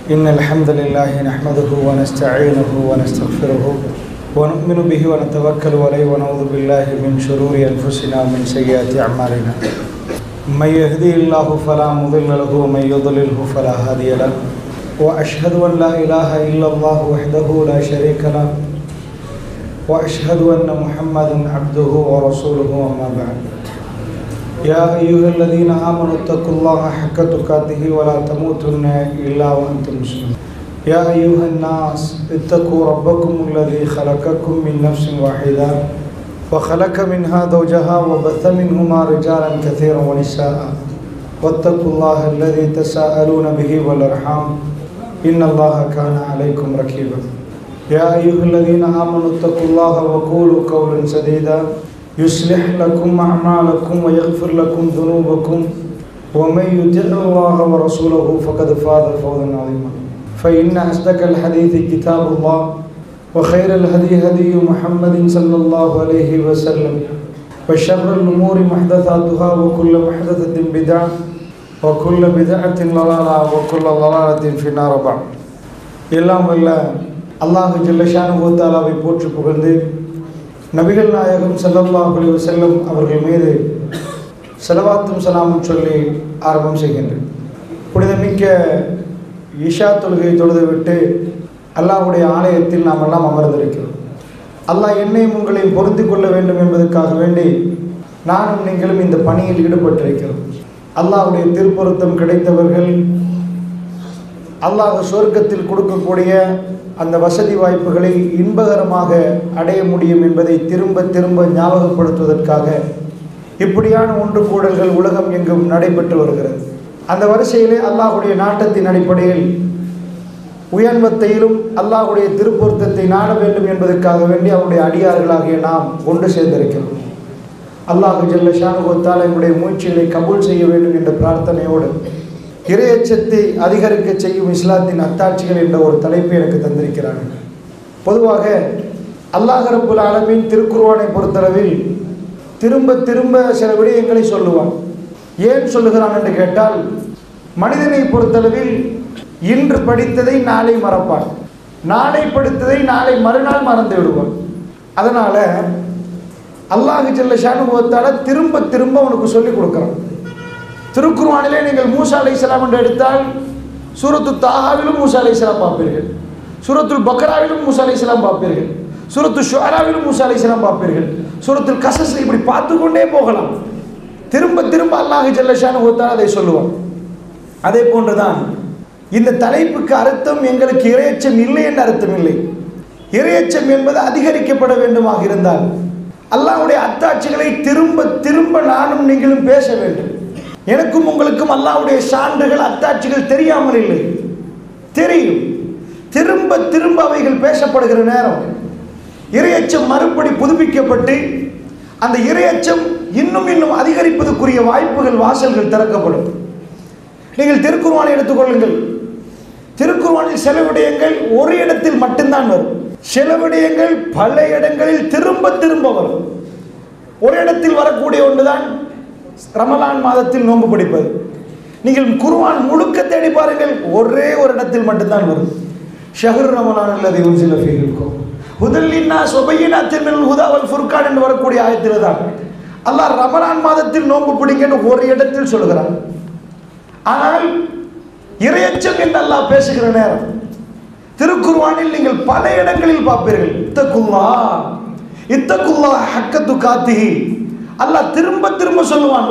إن الحمد لله نحمده ونستعينه ونستغفره ونؤمن به ونتوكل عليه ونعوذ بالله من شرور أنفسنا ومن سيئات أعمالنا من يهدي الله فلا مضل له ومن يضلله فلا هادي له وأشهد أن لا إله إلا الله وحده لا شريك له وأشهد أن محمدا عبده ورسوله أما بعد يا أيها الذين آمنوا اتقوا الله حق تقاته ولا تموتن إلا وأنتم مسلمون يا أيها الناس اتقوا ربكم الذي خلقكم من نفس واحدة وخلق منها زوجها وبث منهما رجالا كثيرا ونساء واتقوا الله الذي تساءلون به والأرحام إن الله كان عليكم رقيبا يا أيها الذين آمنوا اتقوا الله وقولوا قولا سديدا يصلح لكم أعمالكم ويغفر لكم ذنوبكم ومن يطع الله ورسوله فقد فاز فوزا عظيما فإن أصدق الحديث كتاب الله وخير الهدي هدي محمد صلى الله عليه وسلم وشر الأمور محدثاتها وكل محدثة بدعة وكل بدعة ضلالة وكل ضلالة في النار بعد எல்லாம் வல்ல அல்லாஹ் ஜல்ல ஷானுஹு தஆலாவை போற்றி புகழ்ந்து நபிகள் நாயகம் ஸல்லல்லாஹு அலைஹி வஸல்லம் அவர்கள் மீது ஸலவாத்தும் ஸலாமும் சொல்லி ஆரம்பம் செய்கின்றேன். புனிதமிக்க இஷா தொழுகை தொழுதுவிட்டு அல்லாஹ்வுடைய ஆலயத்தில் நாம் எல்லாம் அமர்ந்திருக்கிறோம். அல்லாஹ் என்னையும் உங்களையும் பொருந்திக் கொள்ள வேண்டும் என்பதற்காக வேண்டி நானும் நீங்களும் இந்த பணியில் ஈடுபட்டிருக்கிறோம். அல்லாஹ்வுடைய திருப்பொருத்தம் கிடைத்தவர்கள் அல்லாஹ் சொர்க்கத்தில் கொடுக்கக்கூடிய அந்த வசதி வாய்ப்புகளை இன்பகரமாக அடைய முடியும் என்பதை திரும்ப திரும்ப ஞாபகப்படுத்துவதற்காக இப்படியான ஒன்று கூடல்கள் உலகம் எங்கும் நடைபெற்று வருகிறது. அந்த வரிசையிலே அல்லாஹுடைய நாட்டத்தின் அடிப்படையில் உயர்வத்தையிலும் அல்லாஹுடைய திருப்பொருத்தத்தை நாட வேண்டும் என்பதற்காக வேண்டி அவருடைய அடியார்களாகிய நாம் ஒன்று சேர்ந்திருக்கிறோம். அல்லாஹு ஜல்ல ஷானுஹு தஆலா நம்முடைய முயற்சிகளை கபூல் செய்ய வேண்டும் என்ற பிரார்த்தனையோடு இறையச்சத்தை அதிகரிக்க செய்யும் இஸ்லாத்தின் அத்தாட்சிகள் என்ற ஒரு தலைப்பை எனக்கு தந்திருக்கிறார்கள். பொதுவாக அல்லாஹ் ரப்புல் ஆலமீன் திருக்குர்ஆனை பொறுத்தளவில் திரும்ப திரும்ப சில விடயங்களை சொல்லுவான். ஏன் சொல்லுகிறான் என்று கேட்டால், மனிதனை பொறுத்தளவில் இன்று படித்ததை நாளை மறப்பான், நாளை படித்ததை நாளை மறுநாள் மறந்து விடுவான். அதனால அல்லாஹ் ஜல்ல ஷானுஹு தஆலா திரும்ப திரும்ப அவனுக்கு சொல்லிக் கொடுக்குறான். திருக்குர்ஆனிலே நீங்கள் மூசா அலைஹிஸ்ஸலாம் என்று எடுத்தால் சூரத்து தாஹாவிலும் மூசா அலைஹிஸ்ஸலாம் பார்ப்பீர்கள், சூரத்துல் பக்ராவிலும் மூசா அலைஹிஸ்ஸலாம் பார்ப்பீர்கள், சூரத்து ஷுஆராவிலும் மூசா அலைஹிஸ்ஸலாம் பார்ப்பீர்கள், சூரத்துல் கஸஸ், இப்படி பார்த்து கொண்டே போகலாம். திரும்ப திரும்ப அல்லாஹ் ஜல்ல ஷானுஹு தஆலா அதை சொல்லுவான். அதே போன்றுதான் இந்த தலைப்புக்கு அர்த்தம் எங்களுக்கு இறையச்சம் இல்லை என்ற அர்த்தம் இல்லை. இறையச்சம் என்பது அதிகரிக்கப்பட வேண்டுமாக இருந்தால் அல்லாஹ்வுடைய அத்தாட்சிகளை திரும்ப திரும்ப நானும் நீங்களும் பேச வேண்டும். எனக்கும் உங்களுக்கும் அல்லாஹ்வுடைய சான்றுகள் அத்தாட்சிகள் தெரியாமல் இல்லை, தெரியும். திரும்ப திரும்ப அவைகள் பேசப்படுகிற நேரம் இறையச்சம் மறுபடி புதுப்பிக்கப்பட்டு அந்த இறையச்சம் இன்னும் இன்னும் அதிகரிப்பதற்குரிய வாய்ப்புகள், வாசல்கள் திறக்கப்படும். நீங்கள் திருக்குர்ஆனை எடுத்துக்கொள்ளுங்கள். திருக்குர்ஆனில் சில விடயங்கள் ஒரு இடத்தில் மட்டும்தான் வரும், சில விடயங்கள் பல இடங்களில் திரும்ப திரும்ப வரும். ஒரு இடத்தில் வரக்கூடிய ஒன்றுதான் ரமலான் மாதத்தில் நோன்பு பிடிப்பது. நீங்கள் குர்ஆன் முழுக்க தேடி பாருங்கள், ஒரே ஒரு இடத்தில் மட்டும்தான் வரும். ஷஹ்ரு ரமலான் அல்லதி உன்சில ஃபீஹில் குர்ஆன் ஹுதல் லின்னாஸ் வ பையினாத்தின் மினல் ஹுதா வல் ஃபுர்கான் என்று வரக்கூடிய ஆயத்தில் தான் அல்லாஹ் ரமலான் மாதத்தில் நோன்பு பிடிங்கன்னு ஒரு இடத்தில் சொல்கிறான். ஆனால் இறையச்சம் என்று அல்லாஹ் பேசுகிற நேரம் திருக்குர்ஆனில் நீங்கள் பல இடங்களில் பார்ப்பீர்கள். இத்தகுல்லாஹ் ஹக்க துகாத்திஹி, அல்லாஹ் திரும்ப திரும்ப சொல்லுவான்.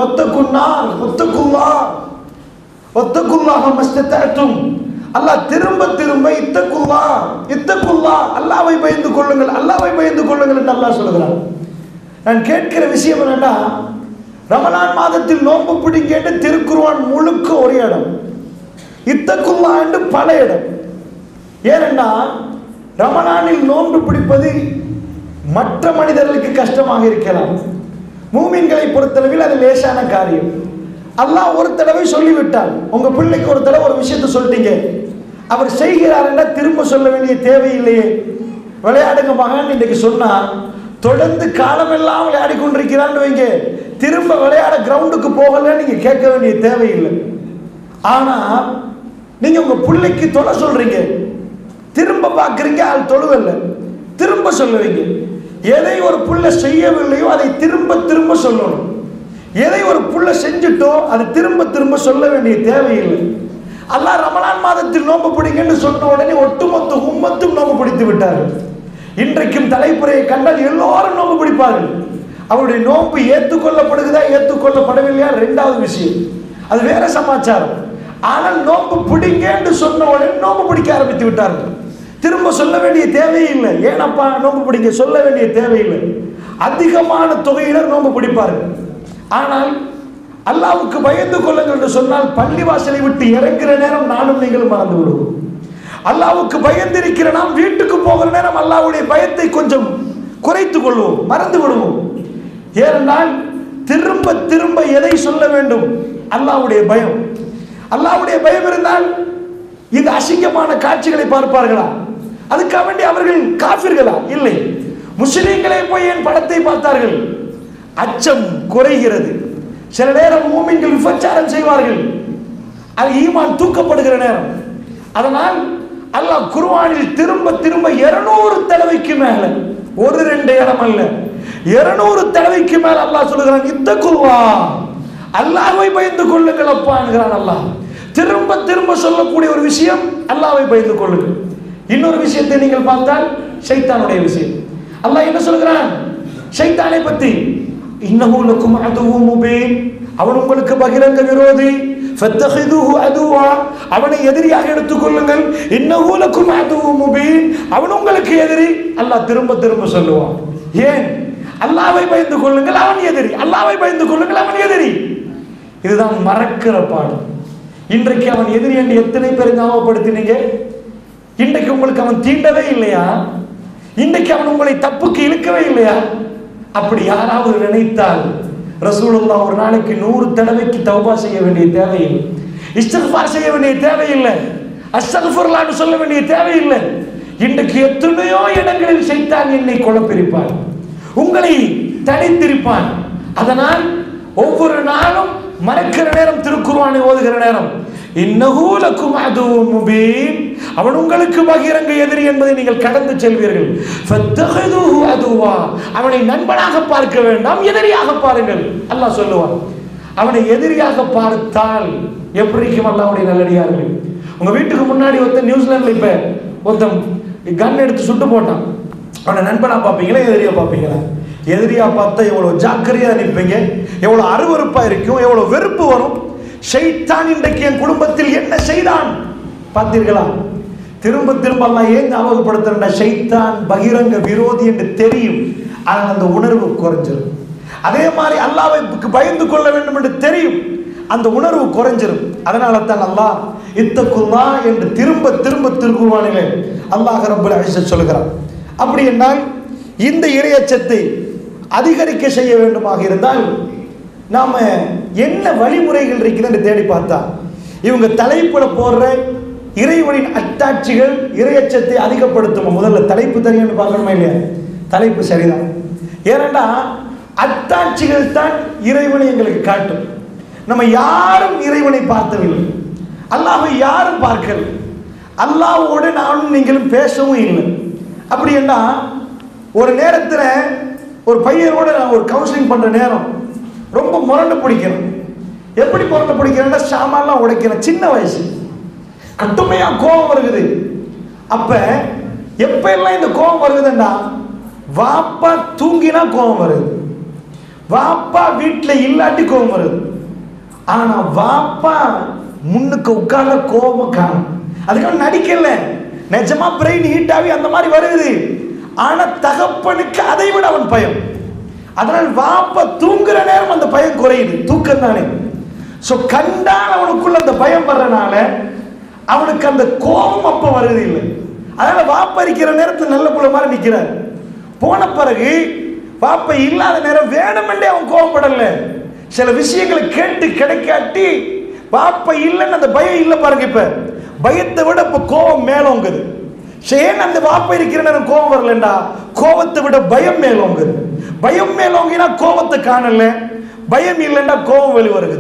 வத்தகுல்லாஹ மஸ்ததஅதும், அல்லாஹ் திரும்ப திரும்ப இத்தகுல்லாஹ் அல்லாஹ்வை பயந்து கொள்ளுங்கள், அல்லாஹ்வை பயந்து கொள்ளுங்கள் என்று அல்லாஹ் சொல்கிறான். நான் கேட்கிற விஷயம் என்னன்னா, ரமலான் மாதத்தில் நோன்பு பிடிங்க என்று திருக்குர்ஆன் முழுக்க ஒரு இடம், இத்தகுல்லாஹ் என்று பல இடம். ஏனென்னா ரமலானில் நோன்பு பிடிப்பது மற்ற மனிதர்களுக்கு கஷ்டமாக இருக்கலாம், மூமின்களை பொறுத்தளவில் அது லேசான காரியம். அல்லாஹ் ஒரு தடவை சொல்லிவிட்டால், உங்க பிள்ளைக்கு ஒரு தடவை ஒரு விஷயத்தை சொல்லிட்டீங்க, அவர் செய்கிறார் என்றால் திரும்ப சொல்ல வேண்டிய தேவையில்லையே. விளையாடுங்க மகன் இன்றைக்கு சொன்னா தொடர்ந்து காலமெல்லாம் விளையாடி கொண்டிருக்கிறான்னு வைங்க, திரும்ப விளையாட கிரவுண்டுக்கு போகல நீங்க கேட்க வேண்டிய தேவையில்லை. ஆனா நீங்க உங்க பிள்ளைக்கு தொலை சொல்றீங்க, திரும்ப பார்க்குறீங்க, அது தொழுவல்ல, திரும்ப சொல்லுவீங்க. எதை ஒரு புள்ள செய்யவில்லையோ அதை திரும்ப திரும்ப சொல்லணும். எதை ஒரு புள்ள செஞ்சுட்டோ அது திரும்ப திரும்ப சொல்ல வேண்டிய தேவையில்லை. அல்லாஹ் ரமலான் மாதத்தில் நோன்பு பிடிங்கன்னு சொன்ன உடனே ஒட்டுமொத்த உம்மத்தும் நோன்பு பிடித்து விட்டார்கள். இன்றைக்கும் தலைப்புறையை கண்டால் எல்லோரும் நோன்பு பிடிப்பார்கள். அவருடைய நோன்பு ஏற்றுக்கொள்ளப்படுகிறதா ஏற்றுக்கொள்ளப்படவில்லையா ரெண்டாவது விஷயம், அது வேற சமாச்சாரம். ஆனால் நோன்பு பிடிங்கன்னு சொன்ன உடனே நோன்பு பிடிக்க ஆரம்பித்து விட்டார்கள். திரும்ப சொல்ல வேண்டிய தேவையில்லை. ஏனப்பா நோன்பு பிடிக்க சொல்ல வேண்டிய தேவையில்லை. அதிகமான தொகையினர் நோன்பு பிடிப்பார்கள். ஆனால் அல்லாஹ்வுக்கு பயந்து கொள்ளுங்கள் என்று சொன்னால் பள்ளிவாசலை விட்டு இறங்குற நேரம் நானும் நீங்களும் மறந்து விடுவோம். அல்லாஹ்வுக்கு பயந்திருக்கிற நாம் வீட்டுக்கு போகிற நேரம் அல்லாஹ்வுடைய பயத்தை கொஞ்சம் குறைத்துக் கொள்வோம், மறந்து விடுவோம். ஏனென்றால் திரும்ப திரும்ப எதை சொல்ல வேண்டும்? அல்லாஹ்வுடைய பயம். அல்லாஹ்வுடைய பயம் இருந்தால் இந்த அசிங்கமான காட்சிகளை பார்ப்பார்களா? அதுக்காக வேண்டி அவர்கள் காஃபிர்களா? இல்லை. முஸ்லிம்களே போய் என் படத்தை பார்த்தார்கள். அச்சம் குறைகிறது. சில நேரம் மூமின்கள் விபச்சாரம் செய்வார்கள், அது ஈமான் தூக்கப்படுகிற நேரம். அதனால் அல்லாஹ் குர்ஆனில் திரும்ப திரும்ப 200 தடவைக்கு மேல, ஒரு ரெண்டு இடம் அல்ல, 200 தடவைக்கு மேல அல்லாஹ் சொல்லுகிறான், இத்தகுல்லாஹ், அல்லாஹ்வை பயந்து கொள்ளுங்கள் அப்பா என்கிறான் அல்லாஹ். திரும்ப திரும்ப சொல்லக்கூடிய ஒரு விஷயம் அல்லாஹ்வை பயந்து கொள்ளுங்கள். இன்னொரு விஷயத்தை நீங்கள் பார்த்தால் ஷைத்தானுடைய விஷயம். அல்லாஹ் என்ன சொல்கிறான் ஷைத்தானை பத்தி? இன்னஹு லக்கும் அதுவும் முபீன், அவன் உங்களுக்கு பகிரங்க விரோதி. ஃபத்தஹிதுஹு அதுவா, அவனை எதிரியாக எடுத்துக்கொள்ளுங்கள். இன்னஹு லக்கும் அதுவும் முபீன், அவன் உங்களுக்கு எதிரி. அல்லாஹ் திரும்ப திரும்ப சொல்லுவான். ஏன்? அல்லாஹ்வை பயந்து கொள்ளுங்கள், அவன் எதிரி. அல்லாஹ்வை பயந்து கொள்ளுங்கள், அவன் எதிரி. இதுதான் மறக்கிற பாடம். இன்றைக்கு அவன் எதிரி என்று எத்தனை பேர் ஞாபகப்படுத்தினீங்க? இன்றைக்கு உங்களுக்கு அவன் தீண்டவே இல்லையா? இன்றைக்கு அவன் உங்களை தப்புக்கு இழுக்கவே இல்லையா? அப்படி யாராவது நினைத்தால் ரசூலுல்லாஹ் ஒரு நாளைக்கு 100 தடவைக்கு தௌபா செய்ய வேண்டிய தேவையில்லை, இஸ்திக்ஃபார் செய்ய வேண்டிய தேவையில்லை, அஸ்தக்ஃபிருல்லாஹ் சொல்ல வேண்டிய தேவையில்லை. இன்றைக்கு எத்தனையோ இடங்களில் ஷைத்தான் என்னை குழப்பிருப்பான், உங்களை தனித்திருப்பான். அதனால் ஒவ்வொரு நாளும் மறக்கிற நேரம், திருக்குர்ஆனை ஓதுகிற நேரம், இன்னஹு லக்கும் அதுவும் முபீன், அவன் உங்களுக்கு பகிரங்க எதிரி என்பதை நீங்கள் கடந்து செல்வீர்கள். ஃபத்தஹிதுஹு அதுவா, அவனை நண்பனாக பார்க்க வேண்டாம், எதிரியாக பாருங்கள். அல்லாஹ் சொல்லுவான். அவனை எதிரியாக பார்த்தால் எப்படி இருக்கும் அல்லாஹ்வுடைய நல்லடியார்கள்? உங்க வீட்டுக்கு முன்னாடி ஒருத்தன் நியூசிலாந்துல இப்ப ஒருத்தன் கன் எடுத்து சுட்டு போட்டான். அவனை நண்பனா பார்ப்பீங்களா எதிரியா பார்ப்பீங்களா? எதிரியா பார்த்தா எவ்வளவு ஜாக்கிரதையா நிற்பீங்க, எவ்வளவு அருவருப்பா இருக்கும், எவ்வளவு வெறுப்பு வரும். ஷைத்தான் இன்றைக்கு என் குடும்பத்தில் என்ன செய்தான் பார்த்தீர்களா? திரும்ப திரும்ப அல்லாஹ் ஏன் ஞாபகப்படுத்துறா? ஷைத்தான் பகிரங்க விரோதி என்று தெரியும், ஆனால் அந்த உணர்வு குறைஞ்சிரும். அதே மாதிரி அல்லாஹ்வை பயந்து கொள்ள வேண்டும் என்று தெரியும், அந்த உணர்வு குறைஞ்சிரும். அதனால தான் அல்லாஹ் இத்தகுல்லாஹ் என்று திரும்ப திரும்ப திருக்குர்ஆனிலே அல்லாஹ் ரப்பல் இஸ்ஸத் சொல்கிறான். அப்படி என்றால் இந்த இறையச்சத்தை அதிகரிக்க செய்ய வேண்டுமாக இருந்தால் நாம என்ன வழிமுறைகள் இருக்குதுன்னு தேடி பார்த்தா, இவங்க தலைப்புல போடுற இறைவனின் அத்தாட்சிகள் இறையச்சத்தை அதிகப்படுத்தும். முதல்ல தலைப்பு தெரியும்னு பார்க்கணுமா இல்லையா? தலைப்பு சரிதான். ஏனென்றா அத்தாட்சிகள் தான் இறைவனை எங்களுக்கு காட்டும். நம்ம யாரும் இறைவனை பார்த்ததில்லை, அல்லாஹ்வை யாரும் பார்க்கல, அல்லாஹ்வோடு நானும் நீங்களும் பேசவும் இல்லை. அப்படி என்ன, ஒரு நேரத்தில் ஒரு பையனோட நான் ஒரு கவுன்சிலிங் பண்ற நேரம் ரொம்ப முரண்டு பிடிக்கிறேன். எப்படி முரண்டு பிடிக்கிறேன்னா சாமான்லாம் உடைக்கிறேன். சின்ன வயசு, கட்டுமையா கோபம் வருகுது. அப்ப எப்ப எல்லாம் இந்த கோபம் வருகுதுன்னா, வாப்பா தூங்கினா கோபம் வருது, வாப்பா வீட்டுல இல்லாட்டி கோபம் வருது. ஆனா வாப்பா முன்னுக்கு உட்கார்ந்த கோபம் காணும். அதுக்காக நடிக்கல, நிஜமா பிரெயின் ஹீட் ஆகி அந்த மாதிரி வருது. ஆனா தகப்பனுக்கு அதை விட அவன் பயம். அதனால் வாப்பா தூங்குற நேரம் அந்த பயம் குறையுது, தூக்கம் தானே. சோ கண்டால் அவனுக்குள்ள அந்த பயம் வர்றனால அவனுக்கு அந்த கோபம் அப்ப வருது இல்லை. அதனால வாப்பா இருக்கிற நேரத்தில் நல்ல புள்ள மாதிரி நிக்கிறார். போன பிறகு வாப்பா இல்லாத நேரம் வேணுமென்றே அவன் கோபப்படல. சில விஷயங்களை கேட்டு கிடைக்காட்டி வாப்பா இல்லைன்னு அந்த பயம் இல்லை பாருங்க. இப்ப பயத்தை விட இப்ப கோபம் மேலோங்குது. ஏன் அந்த வாப்பா இருக்கிற நேரம் கோபம் வரலண்டா, கோபத்தை விட பயம் மேலோங்குது. பயம் மேலோங்கினா கோபத்தை காணல, பயம் இல்லைன்னா கோபம் வெளி வருது.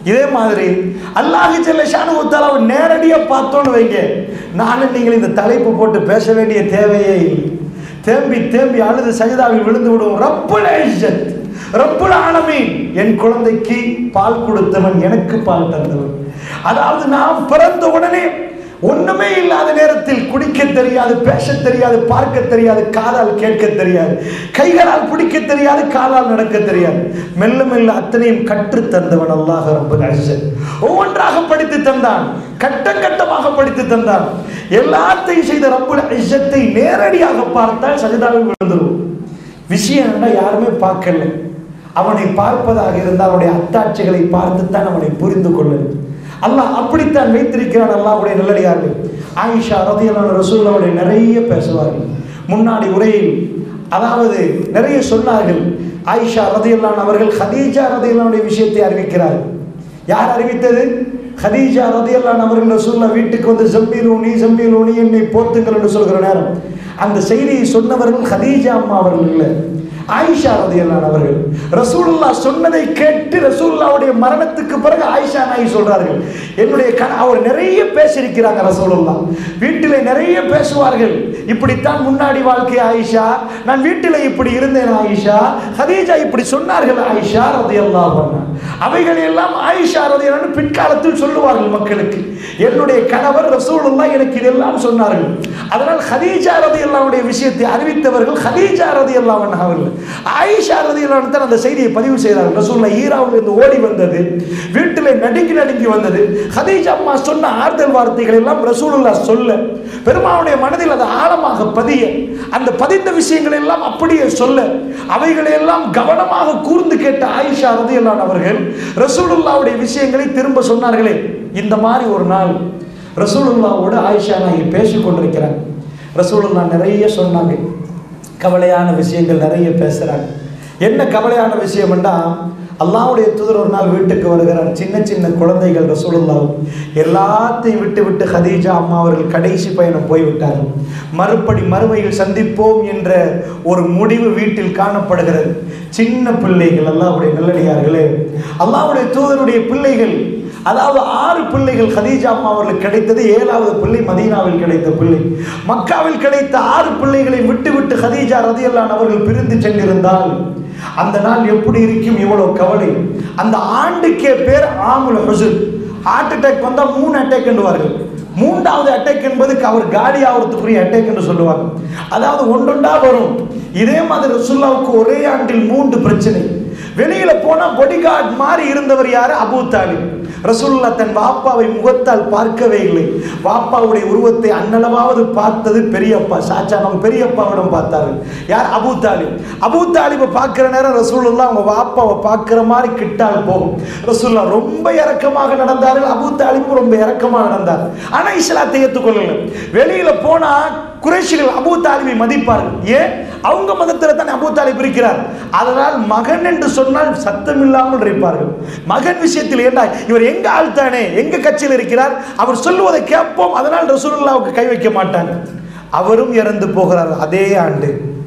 இதே மாதிரி அல்லாஹ் ஜல்ல ஷானுஹு தஆலா நேரடியா பார்த்தோன்னு வைங்க, நானும் நீங்கள் இந்த தலைப்பு போட்டு பேச வேண்டிய தேவையே இல்லை. தேம்பி தேம்பி அழுது சஜிதாவில் விழுந்து விடுவோம். ரப்புல் இஸ்ஸத், ரப்புல் ஆலமீன், என் குழந்தைக்கு பால் கொடுத்தவன், எனக்கு பால் தந்தவன். அதாவது நாம் பிறந்த உடனே ஒண்ணுமே இல்லாத நேரத்தில் குடிக்க தெரியாது, பேச தெரியாது, பார்க்க தெரியாது, காதால் கேட்க தெரியாது, கைகளால் பிடிக்க தெரியாது, காலால் நடக்க தெரியாது. மெல்ல மெல்ல அத்தனையும் கற்று தந்தவன் அல்லாஹ் ரப்புல் இஸ்ஸத். ஒவ்வொன்றாக படித்து தந்தான், கட்டம் கட்டமாக படித்து தந்தான். எல்லாத்தையும் செய்த ரப்புல் இஸ்ஸத்தை நேரடியாக பார்த்தால் சஜிதாவில் விழுந்துரும். விஷயம் என்ன, யாருமே பார்க்கல. அவனை பார்ப்பதாக இருந்தால் அவனுடைய அத்தாட்சிகளை பார்த்துத்தான் அவனை புரிந்து கொள்ளணும். அல்லாஹ் அப்படித்தான் வைத்திருக்கிறான். அல்லாஹ்வுடைய நல்லடியார்கள் ஆயிஷா ரலியல்லாஹு அன்ஹா ரசூலுல்லாஹ்வுடைய நிறைய பேசுவார்கள். முன்னாடி உரையில் அதாவது நிறைய சொன்னார்கள். ஆயிஷா ரலியல்லாஹு அன்ஹா அவர்கள் ஹதீஜா ரலியல்லாஹு அன்ஹா விஷயத்தை அறிவிக்கிறார்கள். யார் அறிவித்தது? ஹதீஜா ரலியல்லாஹு அன்ஹா அவர்கள் ரசூலுல்லாஹ் வீட்டுக்கு வந்து ஜம்பீலூனி என்னை போத்துங்கள் என்று சொல்கிற நேரம் அந்த செய்தியை சொன்னவர்கள் ஹதீஜா அம்மா அவர்கள் இல்லை, ஆயிஷா ரலியல்லாஹு அன்ஹா அவர்கள். ரசூலுல்லாஹ் சொன்னதை கேட்டு ரசூலுல்லாஹ்வுடைய மரணத்துக்கு பிறகு ஆயிஷா நாயகி சொல்றார்கள், என்னுடைய அவர் நிறைய பேசியிருக்கிறாங்க. ரசூலுல்லாஹ் வீட்டிலே நிறைய பேசுவார்கள். இப்படித்தான் முன்னாடி வாழ்க்கை ஆயிஷா, நான் வீட்டிலே இப்படி இருந்தேன் ஆயிஷா, ஹதீஜா இப்படி சொன்னார்கள் ஆயிஷா ரலியல்லாஹு அன்ஹா. அவைகள் எல்லாம் ஆயிஷா ரலியல்லாஹு அன்ஹா பிற்காலத்தில் சொல்லுவார்கள் மக்களுக்கு, என்னுடைய கணவர் ரசூலுல்லாஹ் எனக்கு இதெல்லாம் சொன்னார்கள். அதனால் ஹதீஜா ரலியல்லாஹு அன்ஹா விஷயத்தை அறிவித்தவர்கள் ஹதீஜா ரலியல்லாஹு அன்ஹா அவர்கள். ஆயிஷா ரலியல்லாஹு அன்ஹா அந்த செய்தியை பதிவு செய்தார்கள். ரசூலுல்லாஹ் ஈராவில் இருந்து ஓடி வந்தது, வீட்டிலே நடுங்கி வந்தது. ஹதீஜா அம்மா சொன்ன ஆறுதல் வார்த்தைகள் எல்லாம் ரசூலுல்லாஹ் சொல்ல பெருமானுடைய மனதில் அது ஆழமாக பதிய, அந்த பதிந்த விஷயங்கள் எல்லாம் அப்படியே சொல்ல, அவைகளை எல்லாம் கவனமாக கூர்ந்து கேட்ட ஆயிஷா ரலியல்லாஹு அன்ஹா அவர்கள் ரசூலுல்லாஹ்வுடைய விஷயங்களை திரும்ப சொன்னார்களே. இந்த மாதிரி ஒரு நாள் ரசூலுல்லாஹ்வோடு ஆயிஷா நாயகி பேசிக் கொண்டிருக்கிறாங்க. ரசூலுல்லாஹ் நிறைய சொன்னாங்க, கவலையான விஷயங்கள் நிறைய பேசுறாங்க. என்ன கவலையான விஷயம் என்றால், அல்லாஹ்வுடைய தூதர் ஒரு நாள் வீட்டுக்கு வருகிறார். சின்ன சின்ன குழந்தைகள் ரசூலுல்லாஹ் எல்லாத்தையும் விட்டு ஹதீஜா அம்மா அவர்கள் கடைசி பயணம் போய்விட்டார்கள். மறுமையில் சந்திப்போம் என்ற ஒரு முடிவு வீட்டில் காணப்படுகிறது. சின்ன பிள்ளைகள், அல்லாஹ்வுடைய நல்லடியார்களே, அல்லாஹ்வுடைய தூதருடைய பிள்ளைகள், அதாவது 6 பிள்ளைகள் ஹதீஜா அம்மா அவர்களுக்கு கிடைத்தது. 7வது பிள்ளை மதீனாவில் கிடைத்த பிள்ளை. மக்காவில் கிடைத்த 6 பிள்ளைகளை விட்டு ஹதீஜா ரலியல்லாஹு அன்ஹா அவர்கள் பிரிந்து சென்றிருந்தால் அந்த நாள் எப்படி இருக்கும்? இவ்வளவு கவலை. அந்த ஆண்டுக்கே பேர் ஆமுல் ஹுஸ்ன். ஹார்ட் அட்டாக் வந்தா 3 அட்டாக் என்றுவார்கள். 3வது அட்டாக் என்பதுக்கு அவர் காலி ஆகிறதுக்குரிய அட்டாக் என்று சொல்லுவாங்க. அதாவது ஒன்றொன்றா வரும். இதே மாதிரி ரசூலுல்லாஹ்வுக்கு ஒரே ஆண்டில் 3 பிரச்சனை. வெளியில போனா பாடிகார்ட் மாதிரி இருந்தவர் யாரு? அபூ தாலிப். ரசூலுல்லாஹ் தன் வாப்பாவை முகத்தால் பார்க்கவே இல்லை. வாப்பாவுடைய உருவத்தை அன்னளவாவது பார்த்தது பெரியப்பா சாச்சா, நம்ம பெரியப்பாவிடம் பார்த்தார்கள். யார்? அபூ தாலிப். அபூ தாலிபை பார்க்கிற நேரம் ரசூலுல்லாஹ் அவங்க வாப்பாவை பார்க்கிற மாதிரி கிட்டால் போகும். ரசூலுல்லாஹ் ரொம்ப இரக்கமாக நடந்தார்கள். அபூ தாலிப் ரொம்ப இரக்கமாக நடந்தார். ஆனா இஸ்லாத்தை ஏற்றுக்கொள்ளல. வெளியில போனா குறைஷிகள் அபூ தாலிபை மதிப்பார்கள். ஏன்? அவங்க மதத்தில் தான் அபூ தாலிப் இருக்கிறார். அதனால் மகன் என்று சொன்னால் சத்தம் இல்லாமல் இருப்பார்கள். மகன் விஷயத்தில் ஏண்டா இவர் எங்க ஆள் தானே, எங்க கட்சியில் இருக்கிறார், அவர் சொல்லுவதை கேட்போம். அதனால் ரசூலுல்லாஹ்வுக்கு கை வைக்க மாட்டாங்க. அவரும் இறந்து போகிறார் அதே ஆண்டு.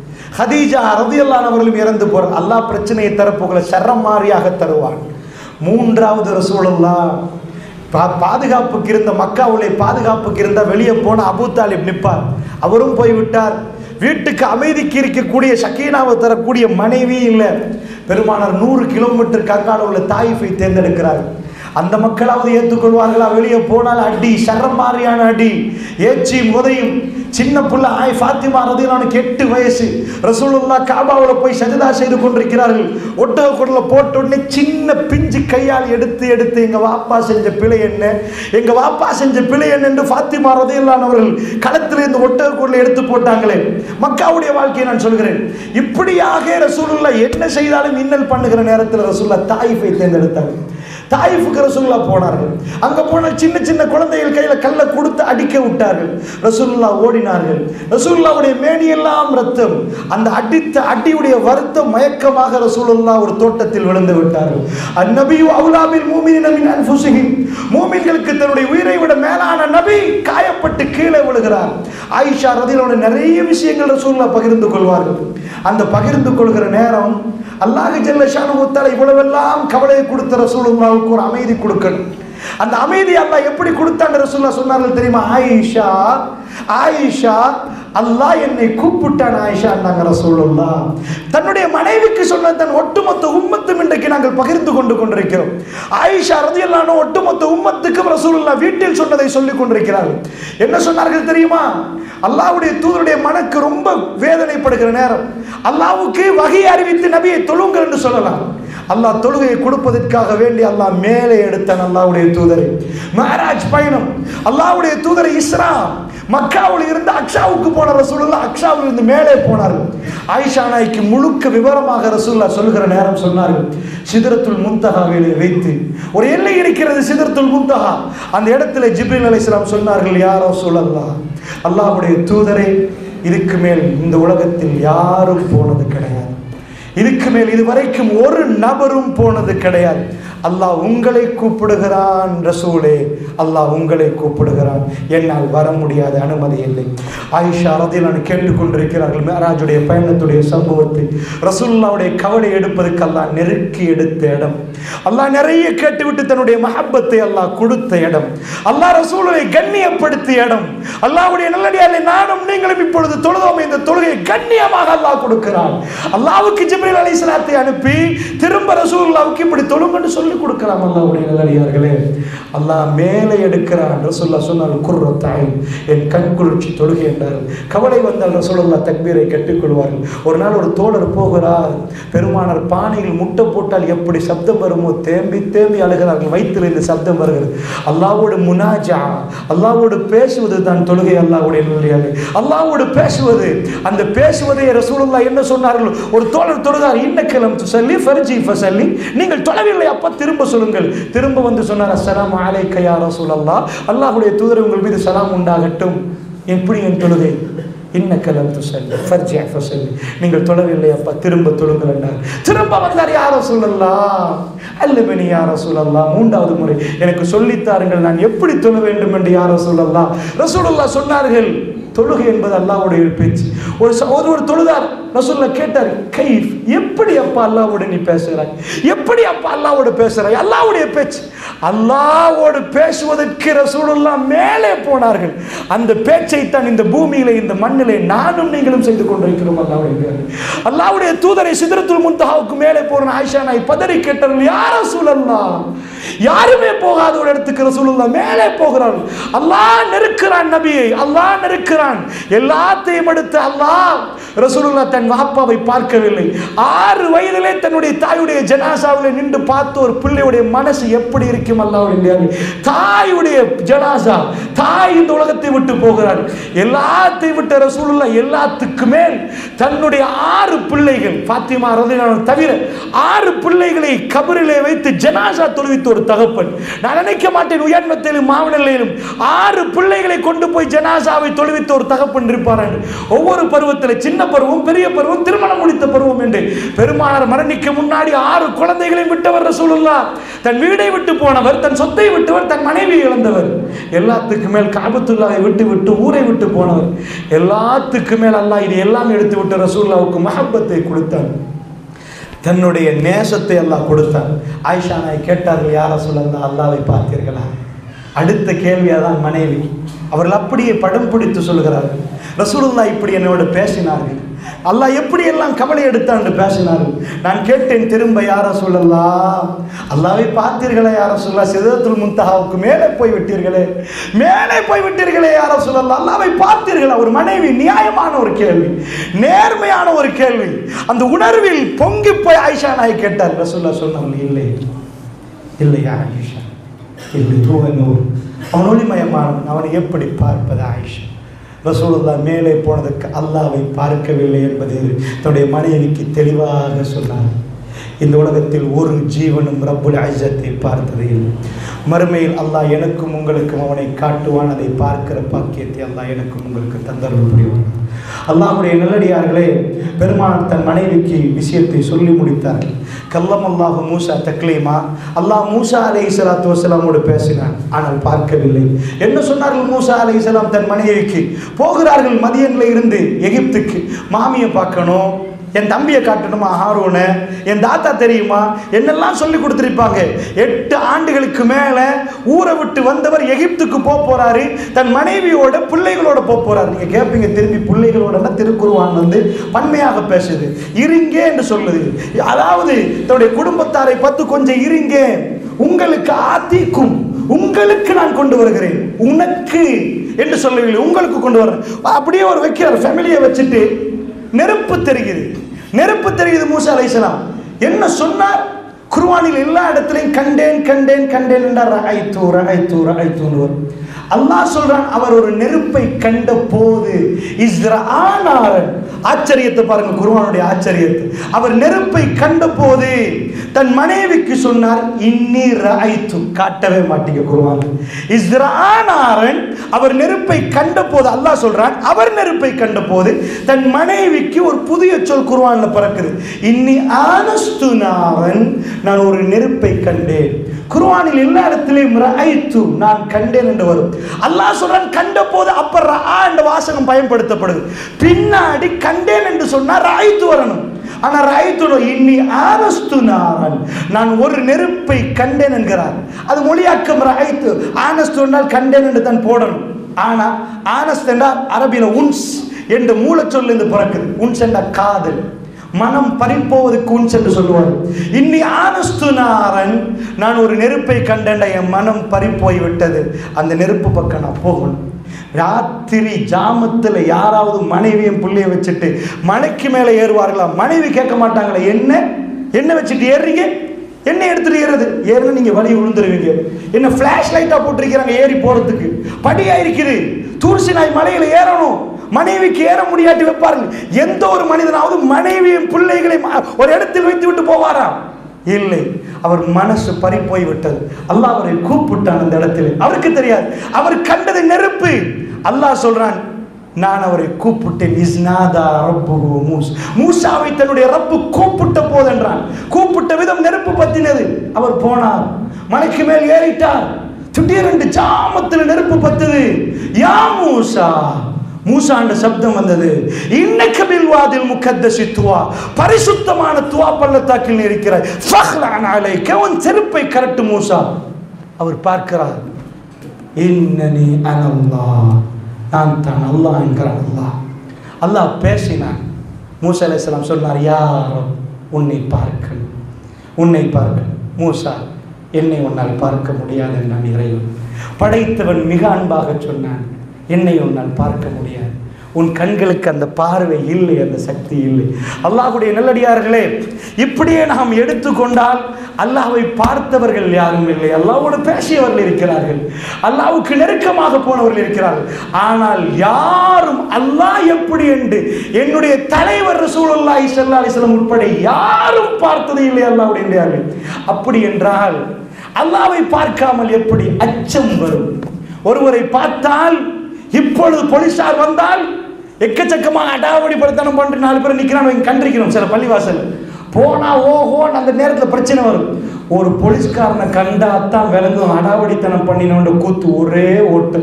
ஹதீஜா ரலியல்லாஹு அன்ஹா அவர்களும் இறந்து போறார். அல்லாஹ் பிரச்சனையை தரப்போகல, சர்ரம் மாறியாக தருவான். 3வது ரசூலுல்லாஹ் பாதுகாப்புக்கு இருந்த, மக்காவுடைய பாதுகாப்புக்கு இருந்த, வெளியே போன அபூ தாலிப் நிற்பார். அவரும் போய்விட்டார். வீட்டுக்கு அமைதிக்கு இருக்கக்கூடிய சக்கீனாவை தரக்கூடிய மனைவி இல்லை. பெருமானார் 100 கிலோமீட்டருக்கு அங்கால உள்ள தாயிஃபை தேர்ந்தெடுக்கிறார். அந்த மக்களாவது ஏற்றுக்கொள்வார்களா? வெளியே போனால் அடி, சரம் மாறியான அடி, ஏச்சி உதையும். சின்ன பிள்ளை ஃபாத்திமா ரலியல்லாஹு அன்ஹா 8 வயசு. ரசூலுல்லாஹ் காபாவுல போய் சஜதா செய்து கொண்டிருக்கிறார்கள். ஒட்டக குடல போட்ட உடனே சின்ன பிஞ்சு கையால் எடுத்து எங்க வாப்பா செஞ்ச பிழை என்ன, எங்க வாப்பா செஞ்ச பிழை என்ன என்று ஃபாத்திமா ரலியல்லாஹு அன்ஹா அவர்கள் களத்திலிருந்து ஒட்டக குடல எடுத்து போட்டாங்களே. மக்காவுடைய வாழ்க்கையை நான் சொல்கிறேன். இப்படியாக ரசூலுல்லாஹ் என்ன செய்தாலும் இன்னல் பண்ணுகிற நேரத்தில் ரசூலுல்லாஹ் தாயிஃபை தேர்ந்தெடுத்தார்கள். தாயிஃபுக்கு ரசூலுல்லாஹ் போனார்கள். அங்க போன சின்ன சின்ன குழந்தைகள் கையில கல்லை கொடுத்து அடிக்க விட்டார்கள். ரசூலுல்லாஹ் ஓடினார்கள். ரசூலுல்லாஹ்வுடைய மேனியெல்லாம் ரத்தம். அந்த அடித்த அடியுடைய வருத்தம் மயக்கமாக ரசூலுல்லாஹ் ஒரு தோட்டத்தில் விழுந்து விட்டார்கள். அந்நபியு அவுலா பில் முஃமினீன மின் அன்ஃபுஸிஹிம். மூமின்களுக்கு தன்னுடைய உயிரை விட மேலான நபி காயப்பட்டு கீழே கொள்கிறார். ஆயிஷா ரலியல்லாஹு அன்ஹா நிறைய விஷயங்கள் ரசூலுல்லாஹ் பகிர்ந்து கொள்வார்கள். அந்த பகிர்ந்து கொள்கிற நேரம் அல்லாஹ் ஜல்ல ஷானுஹு வ தஆலா இவ்வளவெல்லாம் கவலையை கொடுத்த ரசூலுல்லாஹ்வுக்கு ஒரு அமைதி கொடுக்கணும். அந்த அமைதி அல்லாஹ் எப்படி கொடுத்தான்னு ரசூலுல்லாஹ் சொன்னார்கள் தெரியுமா? ஆயிஷா ஆயிஷா அல்லாஹ் என்னை கூப்பிட்டான் ஆயிஷா நாங்க ரசூலுல்லாஹ். தன்னுடைய மனைவிக்கு சொன்ன தன் ஒட்டுமொத்த உம்மத்தும் இன்றைக்கு நாங்கள் பகிர்ந்து கொண்டிருக்கிறோம். ஆயிஷா ரலியல்லாஹு அன்ஹா ஒட்டுமொத்த உம்மத்துக்கும் ரசூலுல்லாஹ் வீட்டில் சொன்னதை சொல்லிக் கொண்டிருக்கிறார்கள். என்ன சொன்னார்கள் தெரியுமா? அல்லாஹ்வுடைய தூதருடைய மனக்கு ரொம்ப வேதனைப்படுகிற நேரம் அல்லாஹ்வுக்கு வஹி அறிவித்து நபியை தொழுங்கள் என்று சொல்லலாம். அல்லாஹ் தொழுகையை கொடுப்பதற்காக வேண்டி அல்லாஹ் மேலே எடுத்தான் அல்லாஹ்வுடைய தூதரை. மிஅராஜ் பயணம் அல்லாஹ்வுடைய தூதரை இஸ்ரா மக்காவில் இருந்து அக்ஷாவுக்கு போன ரசூலுல்லாஹ் அக்ஷாவில் இருந்து மேலே போனார்கள். ஆயிஷா நாய்க்கு முழுக்க விவரமாக ரசூலுல்லாஹ் சொல்கிற நேரம் சொன்னார்கள். சிதறத்துல் முன்தஹாவிலே வைத்து ஒரு எல்லை இருக்கிறது, சிதறத்துல் முன்தஹா. அந்த இடத்துல ஜிப்ரீல் அலைஹிஸ்ஸலாம் சொன்னார்கள், யா ரசூலல்லாஹ், அல்லாஹ்வுடைய தூதரே, இதுக்கு மேல் இந்த உலகத்தில் யாரும் போனது கிடையாது, இதுக்கு மேல் இதுவரைக்கும் ஒரு நபரும் போனது கிடையாது. அல்லாஹ் உங்களை கூப்பிடுகிறான் ரசூலே, அல்லாஹ் உங்களை கூப்பிடுகிறான், என்னால் வர முடியாத அனுமதி இல்லை. ஆயிஷா ரலியல்லாஹு அன்ஹா கேட்டுக்கொண்டிருக்கிறார்கள் மிஅராஜுடைய பயணத்துடைய சம்பவத்தை. ரசூலுல்லாஹ்வுடைய கவலை எடுப்பதற்கு அல்லாஹ் நெருக்கி எடுத்த இடம், அல்லாஹ் நிறைய கேட்டுவிட்டு தன்னுடைய மஹப்பத்தை அல்லாஹ் கொடுத்த இடம், அல்லாஹ் ரசூலை கண்ணியப்படுத்திய இடம். அல்லாஹ்வுடைய நல்லடியார்களே, நானும் நீங்களும் இப்பொழுது தொழுதோம், இந்த தொழுகையை கண்ணியமாக அல்லாஹ் கொடுக்கிறான். அல்லாஹ்வுக்கு ஜிப்ரீல் அலைஹிஸ்ஸலாத்தை அனுப்பி திரும்ப ரசூலுல்லாஹ்வுக்கு இப்படி தொழுங்கன்னு சொல்லி கொடுக்கலாம். அல்லாஹ்வுடைய நல்லடியார்களே, அல்லாஹ் மேலே எடுக்கிறான். ரசூலுல்லாஹ் சொன்னார், குர்ரத் ஐன், என் கண் குளிர்ச்சி தொழுகை என்றார். கவலை வந்தால் ரசூலுல்லாஹ் தக்பீரை கற்றுக்கொள்வார்கள். ஒரு நாள் ஒரு தோழர் போகிறார், பெருமானார் பானையில் முட்டை போட்டால் எப்படி சப்தம் வருமோ தேம்பி தேம்பி அழுகிறார்கள். வயிற்றில் இந்த சப்தம் வருகிறது. அல்லாஹ்வோடு முனாஜா, அல்லாஹ்வோடு பேசுவது தான் தொழுகை. அல்லாஹ்வுடைய நல்லடியார்களே, அல்லாஹ்வோடு பேசுவது, அந்த பேசுவதை ரசூலுல்லாஹ் என்ன சொன்னார்கள்? ஒரு தோழர் தொழுதார், இன்னக்கலம் துஸல்லி ஃபர்ஜி ஃபஸல்லி, நீங்கள் தொழவில்லை அப்ப திரும்ப சொல்லுங்கள். திரும்ப வந்து சொன்னார், அஸ்ஸலாமு அலைக்க யா ரசூலல்லாஹ், அல்லாஹ்வுடைய தூதரே உங்கள் மீது சலாம் உண்டாகட்டும். எப்படி என் தொழுகை? இன்னக்கலம் துஸல்லி ஃபர்ஜி ஃபஸல்லி, நீங்கள் தொழவில்லை அப்ப திரும்ப தொழுங்கள் என்றார். திரும்ப வந்தார், யா ரசூலல்லாஹ் அல்லமனி யா ரசூலல்லாஹ், மூன்றாவது முறை எனக்கு சொல்லித்தாருங்கள், நான் எப்படி தொழ வேண்டும் என்று யா ரசூலல்லாஹ். ரசூலுல்லாஹ் சொன்னார்கள், தொழுகை என்பது அல்லாஹ்வுடைய பேச்சு. ஒரு தொழுதார், ரசூலுல்லாஹ் கேட்டார், கைஃப், எப்படி அப்பா அல்லாஹ்வோடு நீ பேசுகிறாய், எப்படி அப்பா அல்லாஹ்வோடு பேசுகிறாய்? அல்லாஹ்வுடைய பேச்சு. அல்லாஹ்வோடு பேசுவதற்கு ரசூலுல்லாஹ் மேலே போனார்கள். அந்த பேச்சை தான் இந்த பூமியிலே, இந்த மண்ணிலே நானும் நீங்களும் செய்து கொண்டிருக்கிறோம். அல்லாஹ்வுடைய தூதரை சிதறத்துல் முன்தஹாவுக்கு மேலே போற ஆயிஷா நாய் பதறி கேட்டார்கள், யா ரசூலல்லாஹ், யாருமே போகாத ஒரு இடத்துக்கு ரசூலுல்லாஹ் மேலே போகிறார்கள். அல்லாஹ் நெருக்கிறான் நபியை, அல்லாஹ் நெருக்கிறான். எல்லாத்தையும் அடுத்து அல்லாஹ் ரசூலுல்லாஹ் தன் வாப்பாவை பார்க்கவில்லை. 6 வயதிலே தன்னுடைய தாயுடைய ஜனாசாவிலே நின்று பார்த்த ஒரு பிள்ளையுடைய மனசு எப்படி இருக்கும்? அல்லாஹ்வுடைய தாயுடைய ஜனாசா, தாய் இந்த உலகத்தை விட்டு போகிறார். எல்லாத்தையும் விட்ட ரசூலுல்லாஹ் எல்லாத்துக்கு மேல் தன்னுடைய 6 பிள்ளைகள், ஃபாத்திமா ரலியல்லாஹு அன்ஹா தவிர 6 பிள்ளைகளை கபரிலே வைத்து ஜனாசா தொழுவித்த ஒரு தகப்பன். நான் நினைக்க மாட்டேன் உயர்மத்திலும் மாவனிலையிலும் 6 பிள்ளைகளை கொண்டு போய் ஜனாசாவை தொழுவித்த ஒரு தகப்பன் இருப்பார். ஒவ்வொரு பருவத்தில், சின்ன பருவம், பெரிய பருவம், திருமணம் முடித்த பருவம் என்று பெருமானார் மரணிக்க முன்னாடி 6 குழந்தைகளை விட்டவர் ரசூலுல்லாஹ். தன் வீடை விட்டு போனவர், தன் சொத்தை விட்டவர், தன் மனைவியை இழந்தவர். எல்லாத்துக்கு மேல் காபத்துல்லாஹை விட்டு விட்டு ஊரை விட்டு போனவர். எல்லாத்துக்கு மேல் அல்லாஹ் இது எல்லாம் எடுத்து விட்டு ரசூலுல்லாஹ்வுக்கு மஹப்பத்தை கொடுத்தார், தன்னுடைய நேசத்தை அல்லாஹ் கொடுத்தார். ஆயிஷா நாய் கேட்டார்கள், யா ரசூலல்லாஹ், அல்லாஹ்வை பார்த்தீர்களா? அடுத்த கேள்வியாதான் மனைவி. அவர்கள் அப்படியே படம் பிடித்து சொல்கிறார்கள், ரசூலுல்லாஹ் இப்படி என்னோட பேசினார்கள், அல்லாஹ் எப்படி எல்லாம் கவலை எடுத்தான்னு பேசினார்கள். நான் கேட்டேன் திரும்ப, யா ரசூலல்லாஹ், அல்லாஹ்வை பார்த்தீர்களா யா ரசூலல்லாஹ்? சிதறத்துல் முன்தஹாவுக்கு மேலே போய் விட்டீர்களே, மேலே போய் விட்டீர்களே யா ரசூலல்லாஹ், அல்லாஹ்வை பார்த்தீர்களா? ஒரு மனைவி, நியாயமான ஒரு கேள்வி, நேர்மையான ஒரு கேள்வி. அந்த உணர்வில் பொங்கி போய் ஆயிஷா நாய் கேட்டார். ரசூலுல்லாஹ் சொன்னார்கள், இல்லை இல்லையா ஆயிஷா, இல்லை, தூவனூர், அவன் ஒளிமயமானவன், அவனை எப்படி பார்ப்பது ஆயிஷா? ரசூலுல்லாஹ் மேலே போனதுக்கு அல்லாஹ்வை பார்க்கவில்லை என்பது தன்னுடைய மனைவிக்கு தெளிவாக சொன்னார். இந்த உலகத்தில் ஒரு ஜீவனும் ரப்புல் இஸ்ஸத்தை பார்த்தது இல்லை. மறுமையில் அல்லாஹ் எனக்கும் உங்களுக்கும் அவனை காட்டுவான். அதை பார்க்கிற பாக்கியத்தை அல்லாஹ் எனக்கும் உங்களுக்கு தந்தருள் புரிவான். அல்லாஹ்வுடைய நல்லடியார்களே, பெருமானார் தன் மனைவிக்கு விஷயத்தை சொல்லி முடித்தார்கள். கல்லமல்லாஹு மூசா தக்லீமா, அல்லாஹ் மூசா அலைஹிஸ்ஸலாத்து வஸ்ஸலாமோடு பேசினான், ஆனால் பார்க்கவில்லை. என்ன சொன்னார்கள் மூசா அலைஹிஸ்ஸலாம் தன் மனைவிக்கு? போகிறார்கள் மதியன்ல இருந்து எகிப்துக்கு, மாமியை பார்க்கணும், என் தம்பியை காட்டணுமா, ஹாரூனை, என் தாத்தா தெரியுமா, என்னெல்லாம் சொல்லி கொடுத்துருப்பாங்க. 8 ஆண்டுகளுக்கு மேலே ஊரை விட்டு வந்தவர் எகிப்துக்கு போறாரு, தன் மனைவியோட பிள்ளைகளோட போறாரு. நீங்க கேட்பீங்க, திரும்பி பிள்ளைகளோட திருக்குர்ஆன் வந்து பன்மையாக பேசுது, இருங்க என்று சொல்லுது. அதாவது தன்னுடைய குடும்பத்தாரை பார்த்து கொஞ்சம் இருங்க, உங்களுக்கு ஆத்திக்கும், உங்களுக்கு நான் கொண்டு வருகிறேன், உனக்கு என்று சொல்லவில்லை, உங்களுக்கு கொண்டு வர்றேன். அப்படியே ஒரு வைக்கிறார், ஃபேமிலியை வச்சுட்டு. நெருப்பு தெரியுது மூசா அலைஹிஸ்ஸலாம். என்ன சொன்னார்? குர்ஆனில் எல்லா இடத்திலையும் கண்டேன் என்றார். அல்லாஹ் சொல்றான், அவர் ஒரு நெருப்பை கண்ட போது இஸ்ராஆனாரன். ஆச்சரியத்தை பாருங்க, குர்ஆனுடைய ஆச்சரியத்தை. அவர் நெருப்பை கண்ட போது தன் மனைவிக்கு சொன்னார், இன்னி ரஅய்து. காட்டவே மாட்டீங்க குர்ஆன். இஸ்ராஆனாரன் அவர் நெருப்பை கண்ட போது, அல்லாஹ் சொல்றான், அவர் நெருப்பை கண்ட போது தன் மனைவிக்கு ஒரு புதிய சொல் குர்ஆன்ல பிறக்குது. இன்னி ஆனஸ்து நாரன், நான் ஒரு நெருப்பை கண்டேன். குர்ஆனில் எல்லா இடத்திலையும் ரஅய்து, நான் கண்டேன் என்று வரும். அல்லாஹ் சொல்றான் கண்ட போது, அப்ப ரஆ என்ற வாசகம் பயன்படுத்தப்படுது. பின்னாடி கண்டேன் என்று சொன்னா ரஅய்து வரணும். ஆனா ரஅய்து இன்னி ஆனஸ்து நாரன், நான் ஒரு நெருப்பை கண்டேன் என்கிறார். அது மொழியாக்கம் ரஅய்து. ஆனஸ்து என்றால் கண்டேன் என்று தான் போடணும். ஆனா ஆனஸ்த் என்றால் அரபியில உன்ஸ் என்ற மூலச்சொல் இருந்து பிறக்குது. உன்ஸ் என்ற காதல், மனம் பறிப்போவதுக்கு உன்ஸ் என்று சொல்லுவார். இன்னி ஆனஸ்து நாரன், நான் ஒரு நெருப்பை கண்டேன், என் மனம் பறிப்போய் விட்டது, அந்த நெருப்பு பக்கம் நான் போகணும். ராத்திரி ஜாமத்தில் யாராவது மனைவியும் பிள்ளைய வச்சுட்டு மலைக்கு மேலே ஏறுவார்களா? மனைவி கேட்க மாட்டாங்களா, என்ன வச்சுட்டு ஏறுறீங்க, என்ன எடுத்துட்டு ஏறுனா நீங்க வழி விழுந்துருவீங்க. என்ன பிளாஷ் லைட்டா போட்டிருக்கிறாங்க ஏறி போறதுக்கு, படியா இருக்குது, தூர்சினாய் மலையில ஏறணும், மனைவிக்கு ஏற முடியாட்டி வைப்பாருங்க. எந்த ஒரு மனிதனாவது மனைவியும் பிள்ளைகளை ஒரு இடத்தில் வைத்து விட்டு போவாரா? இல்லை. அவர் மனசு பறி போய் விட்டது. அல்லாஹ் அவரை கூப்பிட்டான் அந்த இடத்துல. அவருக்கு தெரியாது, அவர் கண்டது நெருப்பு. அல்லாஹ் சொல்றான், நான் அவரை கூப்பிட்டேன். இஸ்நாதா ரப்புஹு மூஸ், மூசாவை தன்னுடைய ரப்பு கூப்பிட்ட போது என்றான். கூப்பிட்ட விதம் நெருப்பு பத்தினது. அவர் போனார், மலைக்கு மேல் ஏறிட்டார். திடீரென்று ஜாமத்தில் நெருப்பு பத்துது. யா மூசா, மூசா என்ற சப்தம் வந்தது. இன்னக பில் வாதில் முகத்தஸி துவா, பரிசுத்தமான துவா பள்ளத்தாக்கில் இருக்கிறாய். ஃபக்லஅன் அலைக, உன் செருப்பை கரட்டு மூசா. அவர் பார்க்கிறார், இன்னனி அனல்லாஹ், நான் தான் அல்லாஹ் என்கிறார். அல்லாஹ் பேசினான். மூசா அலைஹிஸ்ஸலாம் சொன்னார், யா ரப், உன்னை பார்க்கணும். மூசா, என்னை உன்னால் பார்க்க முடியாது என்றான் இறைவன். படைத்தவன் மிக அன்பாக சொன்னான், என்னை உன்னால் பார்க்க முடியாது, உன் கண்களுக்கு அந்த பார்வை இல்லை, அந்த சக்தி இல்லை. அல்லாஹ்வுடைய நல்லடியார்களே, இப்படியே நாம் எடுத்துக்கொண்டால் அல்லாஹ்வை பார்த்தவர்கள் யாரும் இல்லை. அல்லாஹ்வோடு பேசியவர்கள் இருக்கிறார்கள், அல்லாஹ்வுக்கு நெருக்கமாக போனவர்கள் இருக்கிறார்கள். ஆனால் யாரும் அல்லாஹ் எப்படி என்று என்னுடைய தலைவர் ரசூலுல்லாஹி ஸல்லல்லாஹு அலைஹி வஸல்லம் உட்பட யாரும் பார்த்தது இல்லை அல்லாஹ்வுடைய நல்லடியார்கள். அப்படி என்றால் அல்லாஹ்வை பார்க்காமல் எப்படி அச்சம் வரும்? ஒருவரை பார்த்தால், இப்பொழுது போலீசார் வந்தால் எக்கச்சக்கமாக அடாவடி படுத்தனம் பண்ணி 4 பேர் நிற்கிறான், கண்டிருக்கிறோம் சில பள்ளிவாசல் போனா ஓஹோன்னு அந்த நேரத்தில் பிரச்சனை வரும். ஒரு போலீஸ்காரனை கண்டாத்தான் விளங்கும் அடாவடித்தனம் பண்ணினோட கூத்து. ஒரே ஓட்டு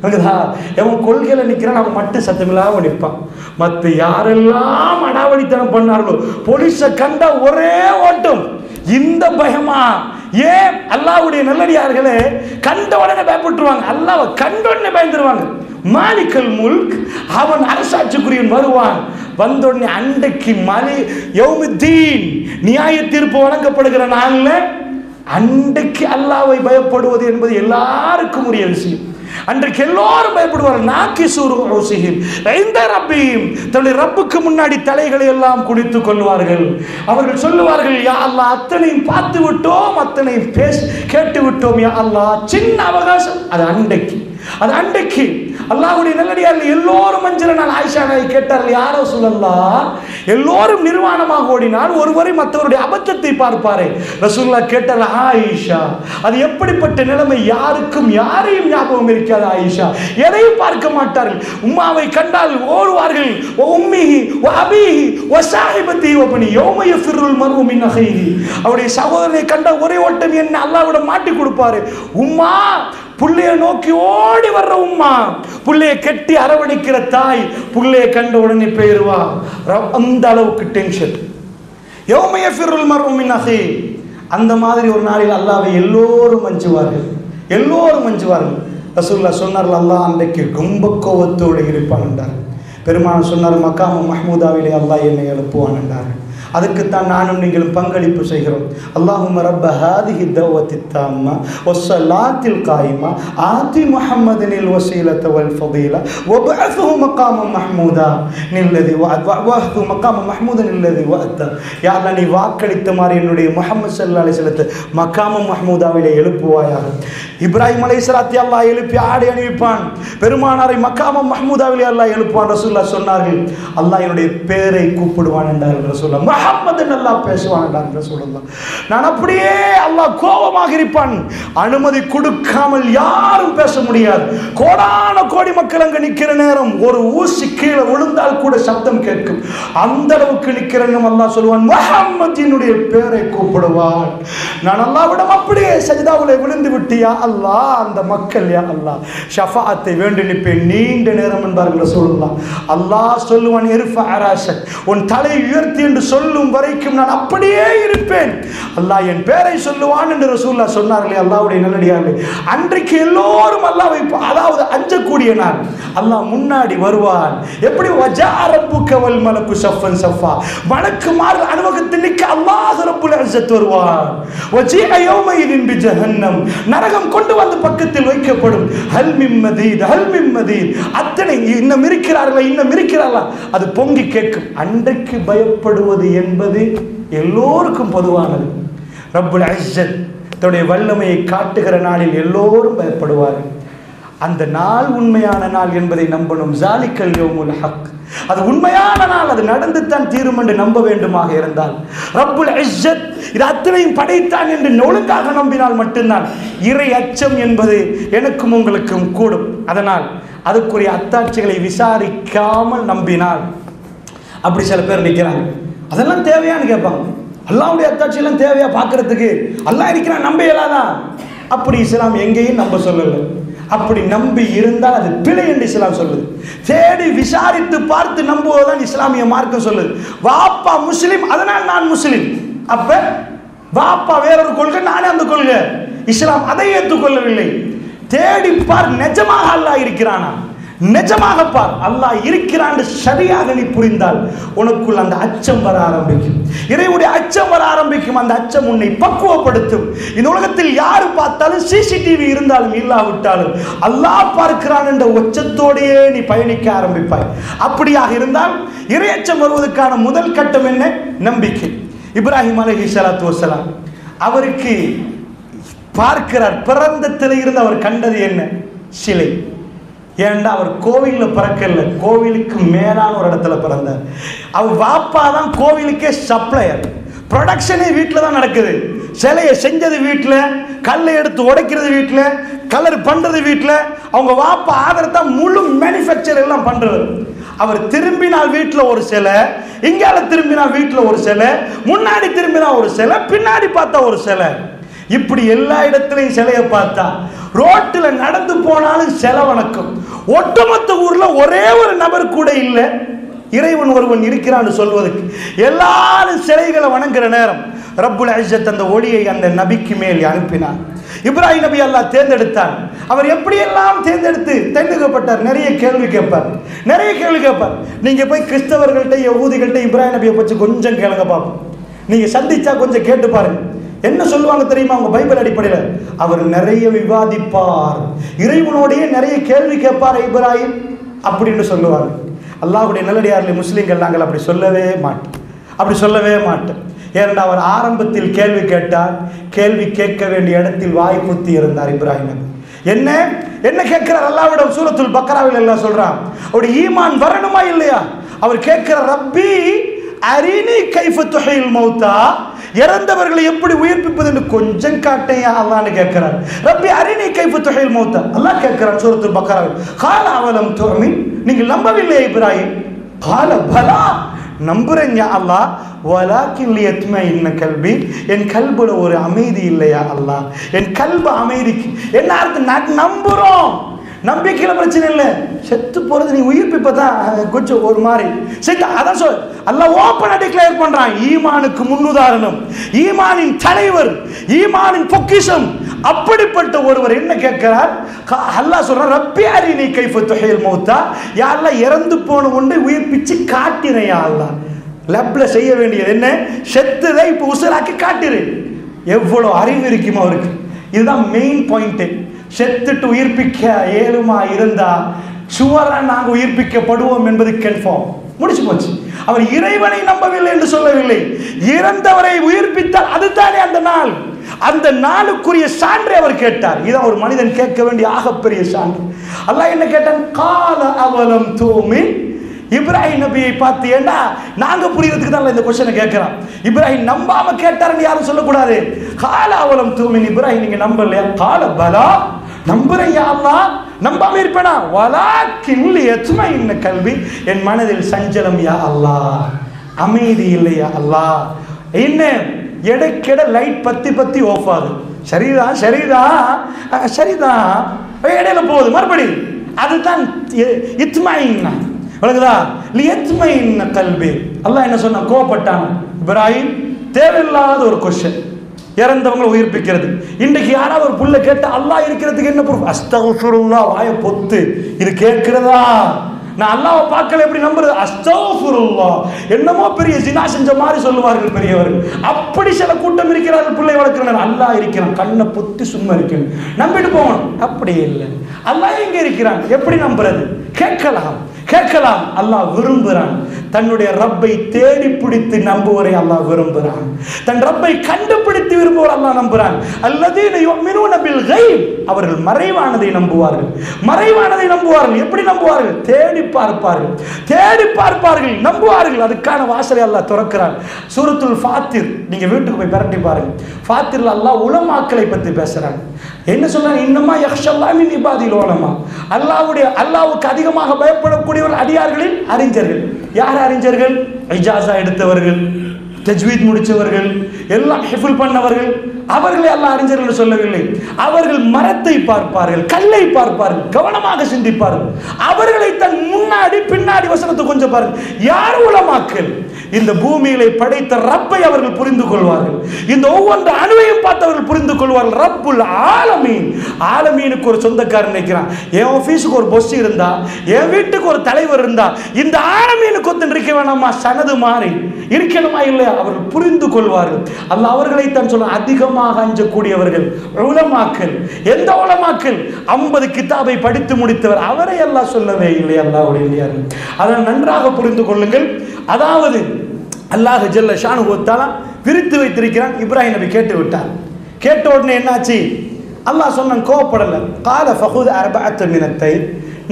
எவன் கொள்கையில நிற்கிறான், அவன் மட்டும் சத்தமில்லாம நிற்பான். மற்ற யாரெல்லாம் அடாவடித்தனம் பண்ணார்களோ போலீஸை கண்டா ஒரே ஓட்டம். இந்த பயமா? ஏன்? அல்லாஹ்வுடைய நல்லடியார்களே கண்ட உடனே பயப்பட்டுருவாங்க, அல்லாஹ்வை கண்ட உடனே பயந்துருவாங்க. மாலிக்கல் முல்க், அவன் அரசாட்சிக்குரியவன் வருவான். வந்தோடனே அன்றைக்கு யௌமுத்தீன், நியாய தீர்ப்பு வழங்கப்படுகிற நாளில் அன்றைக்கு அல்லாஹ்வை பயப்படுவது என்பது எல்லாருக்கும் உரிய விஷயம். அன்றைக்கு எல்லாரும் பயப்படுவார்கள். நாக்கிசூரு ருஸிஹிம் இந்த ரப்பீம், தன்னுடைய ரப்புக்கு முன்னாடி தலைகளை எல்லாம் குடித்துக் கொள்வார்கள். அவர்கள் சொல்லுவார்கள், யா அல்லாஹ், அத்தனையும் பார்த்து விட்டோம், அத்தனையும் கேட்டு விட்டோம், யா அல்லாஹ், சின்ன அவகாசம். அது அன்றைக்கு அல்லாஹ்வுடைய நல்லடியார்கள் எல்லோரும் மஞ்சள் நாள் ஆயிஷா நாயகி கேட்டார்கள், யார் ரசூலல்லாஹ், எல்லோரும் நிர்வாணமாக ஓடினால் ஒருவரை மற்றவருடைய அபத்தத்தை பார்ப்பாரே. ரசூலுல்லாஹ் கேட்டார்கள், ஆயிஷா அது எப்படிப்பட்ட நிலைமை, யாருக்கும் யாரையும் ஞாபகம் இருக்காது ஆயிஷா, எதையும் பார்க்க மாட்டார்கள். உம்மாவை கண்டால் ஓடுவார்கள். உம்மிஹி வ அபீஹி வ ஸாஹிபத்திஹி வ பனி யௌம யஃபிருல் மர்உ மின் அஹீஹி. அவருடைய சகோதரனை கண்டால் ஒரே ஓட்டம் என்ன அல்லாஹ்விடம் மாட்டி கொடுப்பாரு. உம்மா புள்ளைய நோக்கி ஓடி வர்ற உம்மா, புள்ளைய கெட்டி அரவணைக்கிற தாய், புள்ளைய கண்ட உடனே போயிருவா. அந்த அளவுக்கு டென்ஷன். யௌம யஃபிருல் மர்உ மின் அஹீஹி. அந்த மாதிரி ஒரு நாளில் அல்லாஹ்வை எல்லோரும் அஞ்சுவார்கள், எல்லோரும் அஞ்சுவார்கள். ரசூலுல்லாஹ் சொன்னார்கள், அல்லாஹ் அன்றைக்கு ரொம்ப கோபத்தோடு இருப்பான் என்றார். பெருமான் சொன்னார், மக்காம மஹ்மூதாவிலே அல்லாஹ் என்னை எழுப்புவான் என்றார். அதுக்குத்தான் நானும் நீங்களும் பங்களிப்பு செய்கிறோம். அல்லாஹும்ம ரப்ப ஹாதிஹி தஅவத்தி தாம்மா வஸ்ஸலாத்தில் காயிமா ஆதி முஹம்மதினில் வஸீலத வல் ஃபதீலா வபஅத்ஹு மகாமம் மஹ்மூதா நில்லதி வஅத்ஹு மகாமம் மஹ்மூதன் நில்லதி வஅத்த. யா அல்லாஹ், நீ வாக்களித்த மாதிரி என்னுடைய முஹம்மது ஸல்லல்லாஹு அலைஹி வஸல்லத்தை மகாமம் மஹ்மூதாவிலே எழுப்புவாயாக. இப்ராஹிம் அலைஹிஸ்ஸலாத்தை அல்லாஹ் எழுப்பி ஆடை அணிவிப்பான். பெருமானாரை மகாமம் மஹ்மூதாவிலே அல்லாஹ் எழுப்புவான். ரசூலுல்லாஹ் சொன்னார்கள், அல்லாஹ் என்னுடைய பேரை கூப்பிடுவான் என்றார்கள். ரசூலுல்லாஹ் முஹம்மது அல்லாஹ் பேசுவான் என்றார்கள். ரசூலுல்லாஹ் நான் அப்படியே அல்லாஹ் கோபமாக இருப்பான். அனுமதி கொடுக்காமல் யாரும் பேச முடியாது. கோடான கோடி மக்கள் அங்க நிக்கிற நேரம் ஒரு ஊசி கீழே விழுந்தால் கூட சப்தம் கேட்கும். அந்த அளவுக்கு நிக்கிற நேரம் அல்லாஹ் சொல்லுவான், முஹம்மதினுடைய பேரை கூப்பிடுவான். நான் அல்லாஹ்விடம் அப்படியே சஜ்தாவிலே விழுந்து விட்டியா அல்லாஹ், அந்த மக்கள் யா அல்லாஹ் ஷஃபாஅத்தை வேண்டி நிற்பேன் நீண்ட நேரம் என்பார்கள் ரசூலுல்லாஹ். அல்லாஹ் சொல்லுவான், இர்ஃபா ராஸக், உன் தலை உயர்த்தி என்று சொல்லும் வரைக்கும் நான் அப்படியே இருப்பேன். அல்லாஹ் என் பேரை சொல்லுவான் என்று ரசூலுல்லாஹ் சொன்னார்களே. அல்லாஹ்வுடைய நல்லடியார்களே, அன்றைக்கு எல்லோரும் அல்லாஹ்வை அதாவது அஞ்சக்கூடிய நாள். அல்லாஹ் முன்னாடி வருவான். எப்படி வஜா ரப்புக வல் மலக்கு ஸஃபன் ஸஃபா, மலக்குமார்கள் அனுமகத்தில் நிற்க அல்லாஹ் ரப்புல் இஸ்ஸத் வருவான். வஜீஅ யௌமைதின் பிஜஹன்னம், நரகம் கொண்டு வந்து பக்கத்தில் வைக்கப்படும். ஹல் மின் மதீத் ஹல் மின் மதீத், அத்தனை இன்னும் இருக்கிறார்களா இன்னும் இருக்கிறார்களா அது பொங்கி கேட்கும். அன்றைக்கு பயப்படுவது என்பது எல்லோருக்கும் பொதுவானது. ரப்புல் இஸ்ஸத் தன்னுடைய வல்லமையை காட்டுகிற நாளில் எல்லோரும் பயப்படுவார்கள். அந்த நாள் உண்மையான நாள் என்பதை நம்பணும். ஜாலிக்கல் யௌமுல் ஹக், அது உண்மையான நாள், அது நடந்து தான் தீரும் என்று நம்ப வேண்டுமாக இருந்தால், ரப்புல் இஸ்ஸத் இது அத்தனையும் படைத்தான் என்று ஒழுங்காக நம்பினால் மட்டும்தான் இறை அச்சம் என்பது எனக்கும் உங்களுக்கும் கூடும். அதனால் அதுக்குரிய அத்தாட்சிகளை விசாரிக்காமல் நம்பினால், அப்படி சில பேர் நிற்கிறாங்க, அதெல்லாம் தேவையான்னு கேட்பாங்க. அல்லாஹ்வுடைய அத்தாட்சியெல்லாம் தேவையா பார்க்கறதுக்கு? அல்லாஹ் இருக்கிறான், நம்ப இயலாதான்? அப்படி இஸ்லாம் எங்கேயும் நம்ப சொல்லல. அப்படி நம்பி இருந்தால் அது பிழை என்று இஸ்லாம் சொல்லுது. தேடி விசாரித்து பார்த்து நம்புவதுதான் இஸ்லாமிய மார்க்கம் சொல்லுது. வாப்பா முஸ்லிம், அதனால் நான் முஸ்லிம். அப்ப வாப்பா வேறொரு கொள்கை, நானே அந்த கொள்கை. இஸ்லாம் அதை ஏற்றுக்கொள்ளவில்லை. தேடி பார், நிஜமாக அல்லாஹ் இருக்கிறானா, நிஜமாக பார். அல்லாஹ் இருக்கிறான் சரியாக நீ புரிந்தால் உனக்குள் அந்த அச்சம் வர ஆரம்பிக்கும். இறைவனுடைய அச்சம் வர ஆரம்பிக்கும். அந்த அச்சம் உன்னை பக்குவப்படுத்தும். இந்த உலகத்தில் யாரு பார்த்தாலும், சிசிடிவி இருந்தாலும் இல்லாவிட்டாலும் அல்லாஹ் பார்க்கிறான் என்ற உச்சத்தோடையே நீ பயணிக்க ஆரம்பிப்பாய். அப்படியாக இருந்தால் இறையச்சம் வருவதற்கான முதல் கட்டம் என்ன? நம்பிக்கை. இப்ராஹிம் அலைஹிஸ்ஸலாத்து வஸ்ஸலாம் அவருக்கு பார்க்கிறார். பிறந்தத்தில் இருந்து அவர் கண்டது என்ன? சிலை. ஏன்டா அவர் கோவிலில் பிறக்கல, கோவிலுக்கு மேலான ஒரு இடத்துல பிறந்தார். அவர் வாப்பா தான் கோவிலுக்கே சப்ளையர். ப்ரொடக்ஷனே வீட்டில் தான் நடக்குது. சிலையை செஞ்சது வீட்டில், கல்லை எடுத்து உடைக்கிறது வீட்டில், கலர் பண்ணுறது வீட்டில். அவங்க வாப்பா ஆதரத்தான் முழு மேனுஃபேக்சர் எல்லாம் பண்ணுறது. அவர் திரும்பினால் வீட்டில் ஒரு சிலை, இங்கால திரும்பினால் வீட்டில் ஒரு சிலை, முன்னாடி திரும்பினா ஒரு சிலை, பின்னாடி பார்த்தா ஒரு சிலை. இப்படி எல்லா இடத்துலையும் சிலையை பார்த்தா, ரோட்டில் நடந்து போனாலும் சிலை வணக்கம். ஒட்டுமொத்த ஊர்ல ஒரே ஒரு நபர் கூட இல்லை இறைவன் ஒருவன் இருக்கிறான்னு சொல்வதற்கு. எல்லாரும் சிலைகளை வணங்குற நேரம் ரப்புல் இஸ்ஸத் அந்த ஒளியை அந்த நபிக்கு மேல் அனுப்பினார். இப்ராஹிம் நபி அல்லாஹ் தேர்ந்தெடுத்தான். அவர் எப்படியெல்லாம் தேர்ந்தெடுத்து தேர்ந்தெடுக்கப்பட்டார்? நிறைய கேள்வி கேட்பார், நிறைய கேள்வி கேட்பார். நீங்க போய் கிறிஸ்தவர்கள்ட்ட யகூதிகள்ட்ட இப்ராஹிம் நபியை பற்றி கொஞ்சம் கேளுங்க பார்ப்போம். நீங்க சந்திச்சா கொஞ்சம் கேட்டு பாருங்க, என்ன சொல்லுவாங்க தெரியுமா? அவங்க பைபிள் அடிப்படையில் அவர் நிறைய விவாதிப்பார், இறைவனோடைய நிறைய கேள்வி கேட்பார் இப்ராஹிம் அப்படின்னு சொல்லுவார். அல்லாஹ்வுடைய நல்லடியார்களே, முஸ்லிம்கள் நாங்கள் அப்படி சொல்லவே மாட்டோம், அப்படி சொல்லவே மாட்டோம். ஏனென்றால் அவர் ஆரம்பத்தில் கேள்வி கேட்டார், கேள்வி கேட்க வேண்டிய இடத்தில் வாய் குத்தி இருந்தார் இப்ராஹிம். என்ன என்ன கேட்கிறார் அல்லாஹ்விடம்? சூரத்துல் பக்ராவில் அல்லாஹ் சொல்றான், அவருடைய ஈமான் வரணுமா இல்லையா? அவர் கேட்கிறார், ரப்பி அரினி கைஃப துஹில் மௌதா, இறந்தவர்களை எப்படி உயிர்ப்பிப்பது என்று கொஞ்சம் காட்டையா அல்லாஹ்னு கேட்கிறார். ரப்பி அரினி கைஃப துஹில் மௌதா, அல்லாஹ் கேட்கிறான் சூரத்துல் பக்ராவில், கால அவலம் துமின், நீங்கள் நம்பவில்லையா இப்ராஹிம்? கால பலா, நம்புறேன் யா அல்லாஹ், வலாக்கின் லியத்மஇன்ன கல்பி, என் கல்புல ஒரு அமைதி இல்லையா அல்லாஹ், என் கல்பு அமைதிக்கு என்ன அர்த்தம்? நம்புறோம், நம்பிக்கையில பிரச்சனை இல்லை, செத்து போறது நீ உயிர்ப்பிப்பதான் கொஞ்சம் ஒரு மாதிரி செத்து. அதான் சொல் அல்லாஹ் ஓப்பனா டிக்ளேர் பண்றான், ஈமானுக்கு முன்னுதாரணம், ஈமானின் தலைவர், ஈமானின் பொக்கிஷம். அப்படிப்பட்ட ஒருவர் என்ன கேட்கிறார்? அல்லாஹ் சொல்றான், ரப்பி அரினி கைஃப துஹில் மௌதா, யா அல்லாஹ் இறந்து போன ஒன்றை உயிர்ப்பிச்சு காட்டினையா அல்லாஹ். லப்ல செய்ய வேண்டியது என்ன? செத்துதை இப்ப உசுராக்கி காட்டிரு. எவ்வளவு அறிவு இருக்குமா அவருக்கு? இதுதான் மெயின் பாயிண்ட். செத்துட்டு உயிர்ப்பிக்க ஏழுமா இருந்தா சுவரா நாங்கள் உயிர்ப்பிக்கப்படுவோம் என்பது கன்ஃபார்ம், முடிச்சு போச்சு. அவர் இறைவனை நம்பவில்லை என்று சொல்லவில்லை, இறந்தவரை உயிர்ப்பித்தால் அதுதானே அந்த நாள். அந்த நாளுக்குரிய சான்றை அவர் கேட்டார். இதான் ஒரு மனிதன் கேட்க வேண்டிய ஆகப்பெரிய சான்று. அல்லாஹ் என்ன கேட்டான்? கால அவலம் தூமின், இப்ராஹிம் நபியை பார்த்து, ஏண்டா நாங்க புரியறதுக்கு தான் இந்த கொஸ்டினை கேட்கிறோம். இப்ராஹிம் நம்பாம கேட்டாருன்னு யாரும் சொல்லக்கூடாது. கால அவலம் தூமின், இப்ராஹிம் நீங்க நம்பலையா? கால பலா, நம்புறேன் யா அல்லாஹ், நம்பாம இருப்பேனா? வலாக்கின் லியத்மஇன்ன கல்பி, என் மனதில் சஞ்சலம் யா அல்லாஹ், அமைதி இல்லையா அல்லாஹ். என்ன எடைக்கெட லைட் பத்தி பத்தி ஆஃப் ஆகுது. சரிதான் சரிதான் சரிதான், இடையில போகுது மறுபடி. அதுதான் இத்மஇன்ன, வழங்குதா? லியத்மஇன்ன கல்பி. அல்லாஹ் என்ன சொன்னா? கோபப்பட்டான். இப்ராஹிம் தேவையில்லாத ஒரு கொஸ்டின், இறந்தவங்களை உயிர்ப்பிக்கிறது. இன்றைக்கு யாராவது ஒரு புள்ள கேட்ட அல்லாஹ் இருக்கிறதுக்கு என்ன ப்ரூஃப்? அஸ்தக்ஃபிருல்லாஹ், வாயை பொத்து. இது கேட்கிறதா? நான் அல்லாஹ்வை பார்க்கல, எப்படி நம்புறது? அஸ்தக்ஃபிருல்லாஹ், என்னமோ பெரிய ஜினா செஞ்ச மாதிரி சொல்லுவார்கள் பெரியவர்கள். அப்படி சில கூட்டம் இருக்கிறார்கள் பிள்ளை வளர்க்கிறார். அல்லாஹ் இருக்கிறான், கண்ணை பொத்தி சும்மா இருக்கணும், நம்பிட்டு போகணும். அப்படி இல்லை. அல்லாஹ் எங்க இருக்கிறான்? எப்படி நம்புறது? கேட்கலாம் கேட்கலாம். அல்லாஹ் விரும்புகிறான். தன்னுடைய ரப்பை தேடி பிடித்து நம்புவரை அல்லாஹ் விரும்புகிறான். தன் ரப்பை கண்டுபிடித்து விரும்புவோர் அல்லாஹ் நம்புகிறான். அல்லதீன யுமினூன பில் கைப், அவர்கள் மறைவானதை நம்புவார்கள். மறைவானதை நம்புவார்கள். எப்படி நம்புவார்கள்? தேடி பார்ப்பார்கள், தேடி பார்ப்பார்கள், நம்புவார்கள். அதுக்கான வாசலை அல்லாஹ் திறக்கிறான். சூரத்துல் ஃபாத்திர் நீங்க வீட்டுக்கு போய் பிரட்டி பாருங்க. ஃபாத்திர்ல அல்லாஹ் உலமாக்களை பத்தி பேசுறாங்க. என்ன சொல்றாங்க? இன்னமா யக்ஷல்லாஹ் மின் இபாதில் உலமா, அல்லாஹ்வுக்கு அதிகமாக பயப்படக்கூடியவர்கள் அடியார்களில் அறிஞர்கள். யார் அறிஞர்கள்? இஜாஸா எடுத்தவர்கள், தஜ்வீத் முடிச்சவர்கள், எல்லாம் ஹிஃபுல் பண்ணவர்கள். அவர்களை அல்லாஹ் அறிஞர்கள் சொல்லவில்லை. அவர்கள் மரத்தை பார்ப்பார்கள், கல்லை பார்ப்பார்கள், கவனமாக சிந்திப்பார்கள். அவர்களை தன் முன்னாடி பின்னாடி வசனத்தை கொஞ்சம் பாருங்கள். யார் உலமாக்கள்? இந்த பூமியிலே படைத்த ரப்பை அவர்கள் புரிந்து கொள்வார்கள். இந்த ஒவ்வொரு அணுவையும் பார்த்தவர்கள் புரிந்து கொள்வார்கள். ரப்புல் ஆலமீன், ஆலமீனுக்கு ஒரு சொந்தக்காரன் நினைக்கிறான். என் ஆபீஸுக்கு ஒரு பொஸ் இருந்தா, என் வீட்டுக்கு ஒரு தலைவர் இருந்தா, இந்த ஆலமீனுக்கு ஒருத்தன் இருக்க வேணாமா? சனது மாறி இருக்கணுமா இல்லையா? அவர்கள் புரிந்து கொள்வார்கள். அல்லாஹ் அவர்களை தான் சொல்ல அதிகமாக அஞ்சக்கூடியவர்கள் உலமாக்கள். எந்த உலமாக்கள்? 50 கிதாபை படித்து முடித்தவர். அவரை அல்லாஹ் சொல்லவே இல்லை. அல்லாஹ்வுடைய அதை நன்றாக புரிந்து கொள்ளுங்கள். அதாவது அல்லாஹ் ஜல்ல ஷானுஹு வ தஆலா விரித்து வைத்திருக்கிறான். இப்ராஹிம் நபி கேட்டு விட்டார். கேட்ட உடனே என்னாச்சு? அல்லாஹ் சொன்னான், கோவப்படல. கால ஃபகுத் அர்பஅத மினத் தைர்,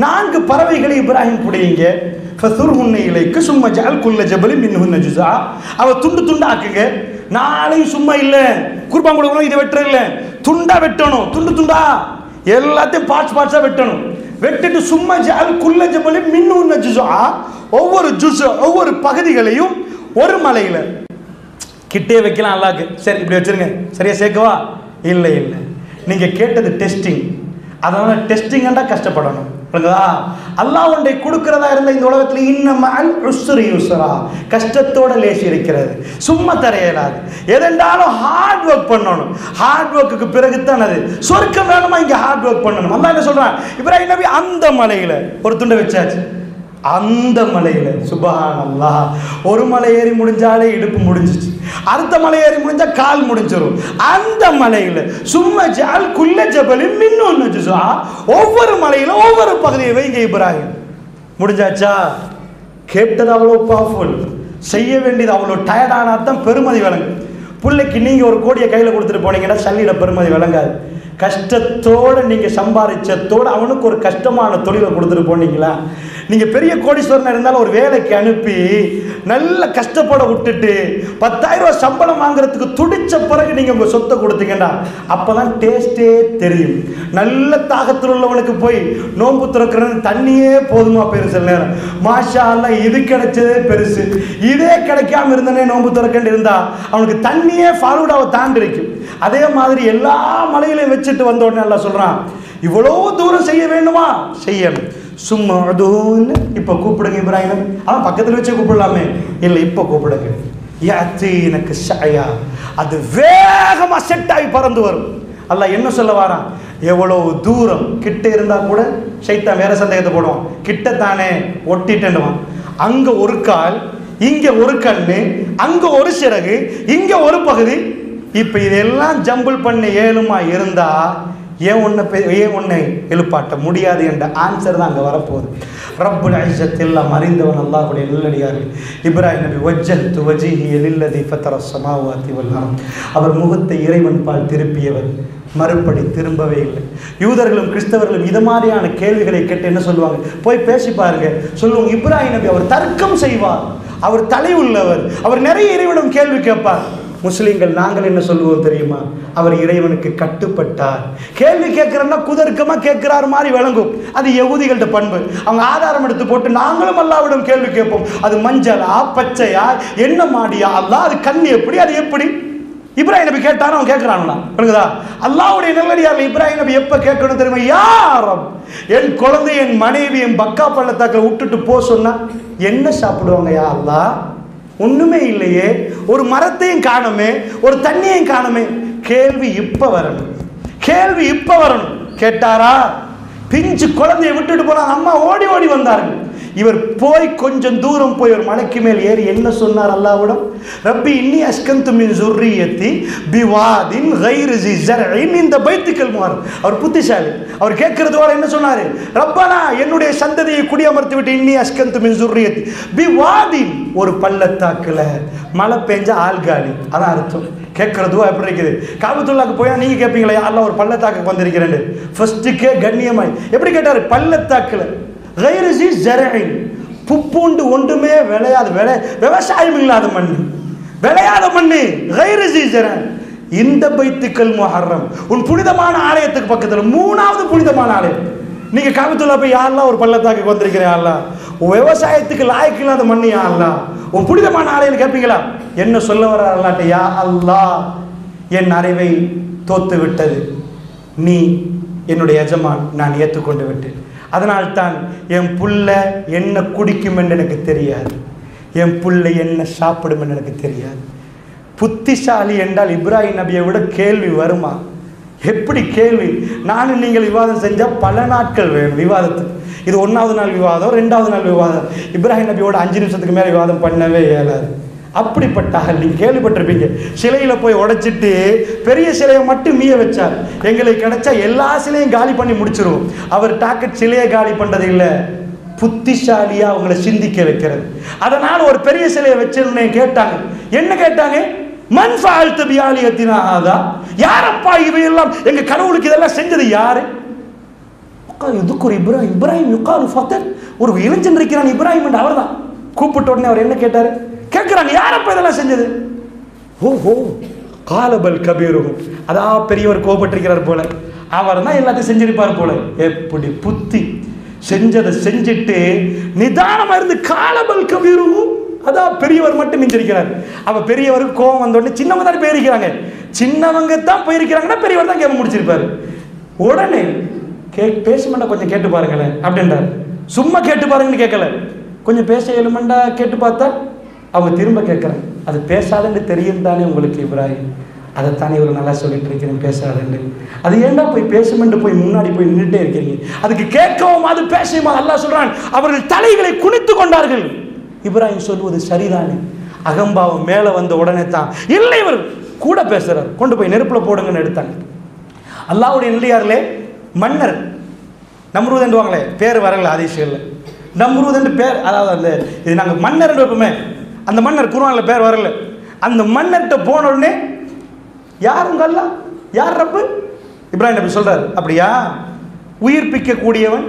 4 பறவைகளை இப்ராஹிம் புடிங்க. ஃபசுர்ஹுன்ன இலைக்கு சும்ம ஜஅல் குல்ல ஜபலின் மின்ஹுன்ன ஜுஸா, அவ துண்டு துண்டாக்குங்க. நாளையும் சும்மா இல்ல, குர்பான் கொடுக்கணும், இதை வெட்டுற இல்ல, துண்டா வெட்டணும். துண்டு துண்டா எல்லாத்தையும் பார்ட்ஸா வெட்டணும். வெட்டிட்டு சும்மா ஜஅல் குல்ல ஜபலின் மின்ஹுன்ன ஜுஸா, ஒவ்வொரு ஜுஸ் ஒவ்வொரு பகுதிகளையும் ஒரு மலையில கிட்டே வைக்கலாம் அல்லாஹ்க்கு. சரி இப்படி வச்சிருங்க, சரியா சேர்க்கவா? இல்லை இல்லை, நீங்க கேட்டது டெஸ்டிங். அதனால டெஸ்டிங்கா கஷ்டப்படணும். அல்லாஹ் ஒன்றை கொடுக்கிறதா இருந்த இந்த உலகத்தில் இன்னமல் உஸ்ரி யுஸ்ரா, கஷ்டத்தோட லேசி இருக்கிறது, சும்மா தரையலாது. எதென்றாலும் ஹார்ட் ஒர்க் பண்ணணும். ஹார்ட் ஒர்க்குக்கு பிறகுதான் அது சொர்க்கம் வேணுமா? இங்க ஹார்ட் ஒர்க் பண்ணணும். அல்லாஹ் என்ன சொல்றான்? இப்ராஹிம் நபி அந்த மலையில ஒரு துண்டை வச்சாச்சு. அந்த மலையில சுப்ஹானல்லாஹ், ஒரு மலை ஏறி முடிஞ்சாலே இடுப்பு முடிஞ்சிச்சு, அடுத்த மலை ஏறி முடிஞ்சா கால் முடிஞ்சிடும். அந்த மலையில சும்மா ஜஅல் குல்ல ஜபலின் மின்ஹுன்ன ஜுஸா, ஒவ்வொரு மலையில ஒவ்வொரு பகுதியை வைங்க. இப்ராஹிம் முடிஞ்சாச்சா? கேட்டது அவ்வளோ பவர்ஃபுல், செய்ய வேண்டியது அவ்வளோ டயர்டானா தான் பெருமதி விளங்கும். பிள்ளைக்கு நீங்க ஒரு கோடியை கையில கொடுத்துட்டு போனீங்கன்னா சல்லிட பெருமதி விளங்காது. கஷ்டத்தோடு நீங்கள் சம்பாதிச்சத்தோடு அவனுக்கு ஒரு கஷ்டமான தொழிலை கொடுத்துட்டு போனீங்களா? நீங்கள் பெரிய கோடீஸ்வரனாக இருந்தாலும் ஒரு வேலைக்கு அனுப்பி நல்ல கஷ்டப்பட விட்டுட்டு 10,000 ரூபா சம்பளம் வாங்குறதுக்கு துடிச்ச பிறகு நீங்கள் உங்கள் சொத்தை கொடுத்தீங்கன்னா அப்போ தான் டேஸ்ட்டே தெரியும். நல்ல தாகத்தில் உள்ளவனுக்கு போய் நோன்பு திறக்கிறன்னு தண்ணியே போதுமா போயிரு சில நேரம். மாஷா அல்லா இது கிடைச்சதே பெருசு, இதே கிடைக்காம இருந்தனே நோன்பு திறக்கண்டு இருந்தா அவனுக்கு தண்ணியே ஃபாலூடாவை தாண்டி இருக்கும். அதே மாதிரி எல்லா மலையிலையும் வச்சுட்டு வந்த உடனே எல்லாம் சொல்றான், இவ்வளோ தூரம் செய்ய வேண்டுமா? செய்யணும். சும்மா அதுன்னு இப்போ கூப்பிடுங்க இப்ராஹிம். அவன் பக்கத்தில் வச்சே கூப்பிடலாமே, இல்லை இப்போ கூப்பிடுங்க. எனக்கு ஷாயா, அது வேகமாக செட் ஆகி பறந்து வரும். அல்லாஹ் என்ன சொல்ல வாரான்? எவ்வளவு தூரம் கிட்ட இருந்தா கூட சைத்தான் வேற சந்தேகத்தை போடுவான், கிட்டத்தானே ஒட்டிட்டுவான். அங்க ஒரு கால், இங்க ஒரு கண்ணு, அங்க ஒரு சிறகு, இங்க ஒரு பகுதி. இப்ப இதெல்லாம் ஜம்பிள் பண்ணி ஏழுமா இருந்தா ஏன் உன்னை எழுப்பாட்ட முடியாது என்ற ஆன்சர் தான் அங்க வரப்போகுது. ரப்புல் இஸ்ஸத் எல்லாம் அறிந்தவன் அல்லாஹ்வுடைய நல்லடியார்கள். இப்ராஹிம் நபி வஜ்ஜஹ்து வஜ்ஹி லில்லதி ஃபத்தர ஸமாவாதி வல் அர்த், அவர் முகத்தை இறைவன் பால் திருப்பியவர், மறுபடி திரும்பவே இல்லை. யூதர்களும் கிறிஸ்தவர்களும் இது மாதிரியான கேள்விகளை கேட்டு என்ன சொல்லுவாங்க? போய் பேசி பாருங்க, சொல்லுவாங்க இப்ராஹிம் நபி அவர் தர்க்கம் செய்வார், அவர் தலை உள்ளவர், அவர் நிறைய இறைவனும் கேள்வி கேட்பார். முஸ்லீம்கள் நாங்கள் என்ன சொல்லுவோம் தெரியுமா? அவர் இறைவனுக்கு கட்டுப்பட்டார். கேள்வி கேட்கிறோம்னா குதர்க்கமா கேட்கிறார் மாதிரி விளங்கும். அது யகூதிகள்ட்ட பண்பு. அவங்க ஆதாரம் எடுத்து போட்டு நாங்களும் அல்லாஹ்விடம் கேள்வி கேட்போம். அது மஞ்சளா பச்சையா என்ன மாடியா அல்லாஹ், அது கண் எப்படி, அது எப்படி? இப்ராஹிம் நபி கேட்டாலும் அவன் கேட்கிறானா? புரியுதா? அல்லாஹ்வுடைய நல்லடியார்கள் இப்ராஹிம் நபி எப்ப கேட்கணும் தெரியுமா? யாரும் என் குழந்தை என் மனைவி என் பக்கா பள்ளத்தாக்க விட்டுட்டு போ சொன்னா என்ன சாப்பிடுவாங்க? யா அல்லாஹ், ஒண்ணுமே இல்லையே, ஒரு மரத்தையும் காணுமே, ஒரு தண்ணியையும் காணுமே. கேள்வி இப்ப வரணும், கேள்வி இப்ப வரணும். கேட்டாரா? பிஞ்சு குழந்தையை விட்டுட்டு போனாங்க, அம்மா ஓடி ஓடி வந்தார்கள். இவர் போய் கொஞ்சம் தூரம் போய் ஒரு மலைக்கு மேல் ஏறி என்ன சொன்னார் அல்லாஹ்விடம்? ரப்பி இன்னி அஸ்கந்து மின் ஸுர்ரிய்யத்தி பிவாதின் கைரி ஸி ஸர்இன் இந்த பைத்துக்கல் முஹர்ரம். அவர் புத்திசாலி. அவர் கேட்கறதோட என்ன சொன்னாரு? ரப்பனா, என்னுடைய சந்ததியை குடியமர்த்தி விட்டு இன்னி அஸ்கந்து மின் ஸுர்ரிய்யத்தி பிவாதின், ஒரு பள்ளத்தாக்குல மழை பெஞ்ச ஆள்காலி. அதான் அர்த்தம். கேட்கறதுவா எப்படி இருக்குது? காபத்துல்லாக்கு போயா நீங்க கேட்பீங்களா அல்லாஹ் ஒரு பள்ளத்தாக்கு வந்திருக்கிறேன்? ஃபர்ஸ்ட்டுக்கே கண்ணியமாய் எப்படி கேட்டாரு? பள்ளத்தாக்குல கைரி ஸி ஸர்இன், புப்புண்டு ஒன்றுமே விளையாது, விவசாயம் இல்லாத மண், விளையாத மண்ணு. கைரி ஸி ஸர்இன், இந்த பைத்துக்கல் முஹர்ரம், உன் புனிதமான ஆலயத்துக்கு பக்கத்தில் 3வது புனிதமான ஆலயம். நீங்க காபத்துல்லா போய் யாரெல்லாம் ஒரு பள்ளத்தாக்கு வந்திருக்கிறேன் அல்லாஹ், உன் விவசாயத்துக்கு லாய்க்கு இல்லாத மண்ணு யா அல்லாஹ், உன் புனிதமான ஆலயம் கேட்பீங்களா? என்ன சொல்ல வர அல்லாட்ட? யா அல்லாஹ், என் அறிவை தோத்து விட்டது, நீ என்னுடைய எஜமான், நான் ஏற்றுக்கொண்டு விட்டேன். அதனால்தான் என் புள்ள என்ன குடிக்கும் என்று எனக்கு தெரியாது, என் புள்ள என்ன சாப்பிடும் என்று எனக்கு தெரியாது. புத்திசாலி என்றால் இப்ராஹிம் நபியை விட கேள்வி வருமா? எப்படி கேள்வி? நானும் நீங்கள் விவாதம் செஞ்சால் பல நாட்கள் வேணும் விவாதத்துக்கு. இது 1வது நாள் விவாதம், 2வது நாள் விவாதம். இப்ராஹிம் நபியோட 5 நிமிஷத்துக்கு மேலே விவாதம் பண்ணவே இயலாது. அப்படிப்பட்ட நீங்கள் கேள்விப்பட்டிருப்பீங்க, சிலையில போய் உடைச்சிட்டு பெரிய சிலையை மட்டும் மீய வச்சார். எங்களுக்கு கிடைச்சா எல்லா சிலையும் காலி பண்ணி முடிச்சிருவோம். அவர் டாக்கெட் சிலையை காலி பண்றது இல்லை, புத்திசாலியா அவங்களை சிந்திக்க வைக்கிறது. அதனால ஒரு பெரிய சிலையை வச்சிருந்தே கேட்டாங்க. என்ன கேட்டாங்க? மன் ஃபஅல்த பிஆலியத்தினா ஹாதா, யாரப்பா இவையெல்லாம், எங்க கடவுளுக்கு இதெல்லாம் செஞ்சது யாரு? இதுக்கு இப்ராஹிம் யுகாலு ஃபதர், ஒரு இளைஞன் இருக்கிறான் இப்ராஹிம் என்று அவர் தான். கூப்பிட்ட உடனே அவர் என்ன கேட்டாரு? கேட்கிறாங்க, யாரப்பா இதெல்லாம் செஞ்சது? ஓஹோ காலபல் கபீரும், அதான் பெரியவர் கோபப்பட்டிருக்கிறார் போல, அவர் தான் எல்லாத்தையும் செஞ்சிருப்பார் போல. எப்படி புத்தி! செஞ்சதை செஞ்சுட்டு நிதானமா இருந்து காலபல் கபீரும், அதான் பெரியவர் மட்டும் மிஞ்சிருக்கிறார். அவ பெரியவருக்கு கோபம் வந்த உடனே சின்னவங்க தான் போயிருக்கிறாங்க, சின்னவங்க தான் போயிருக்கிறாங்கன்னா பெரியவர் தான் கேட்க முடிச்சிருப்பாரு. உடனே பேசுமெண்டா கொஞ்சம் கேட்டு பாருங்களேன் அப்படின்றார். சும்மா கேட்டு பாருங்கன்னு கேட்கல, கொஞ்சம் பேச எழுமண்டா கேட்டு பார்த்தா அவங்க திரும்ப கேட்குறாங்க. அது பேசாதுன்னு தெரியும் தானே உங்களுக்கு இப்ராஹிம், அதைத்தானே இவர் நல்லா சொல்லிட்டு இருக்கிறேன் பேசாதுன்னு. அது ஏண்டா போய் பேசுமென்று போய் முன்னாடி போய் நின்றுட்டே இருக்கிறீங்க? அதுக்கு கேட்கவும் அது பேசுமா? அல்லாஹ் சொல்றான், அவர்கள் தலைகளை குனித்து கொண்டார்கள். இப்ராஹிம் சொல்வது சரிதானே? அகம்பாவம் மேலே வந்த உடனே தான் இல்லை, இவர் கூட பேசுறார், கொண்டு போய் நெருப்புல போடுங்கன்னு எடுத்தாங்க. அல்லாஹ்வுடைய நல்லடியார்களே, மன்னர் நம்ரூத் என்றுவாங்களே, பேர் வரல ஹதீஸ்களில். நம்ரூத் என்று பேர், அதாவது அந்த இது நாங்கள் மன்னர் என்று வைப்போமே, அந்த மன்னர் குர்ஆனில் பேர் வரல. அந்த மன்னர்கிட்ட போன உடனே யாருங்க அல்லாஹ், யார் ரப்பு? இப்ராஹிம் நபி சொல்றாரு, அப்படியா? உயிர்ப்பிக்கக்கூடியவன்,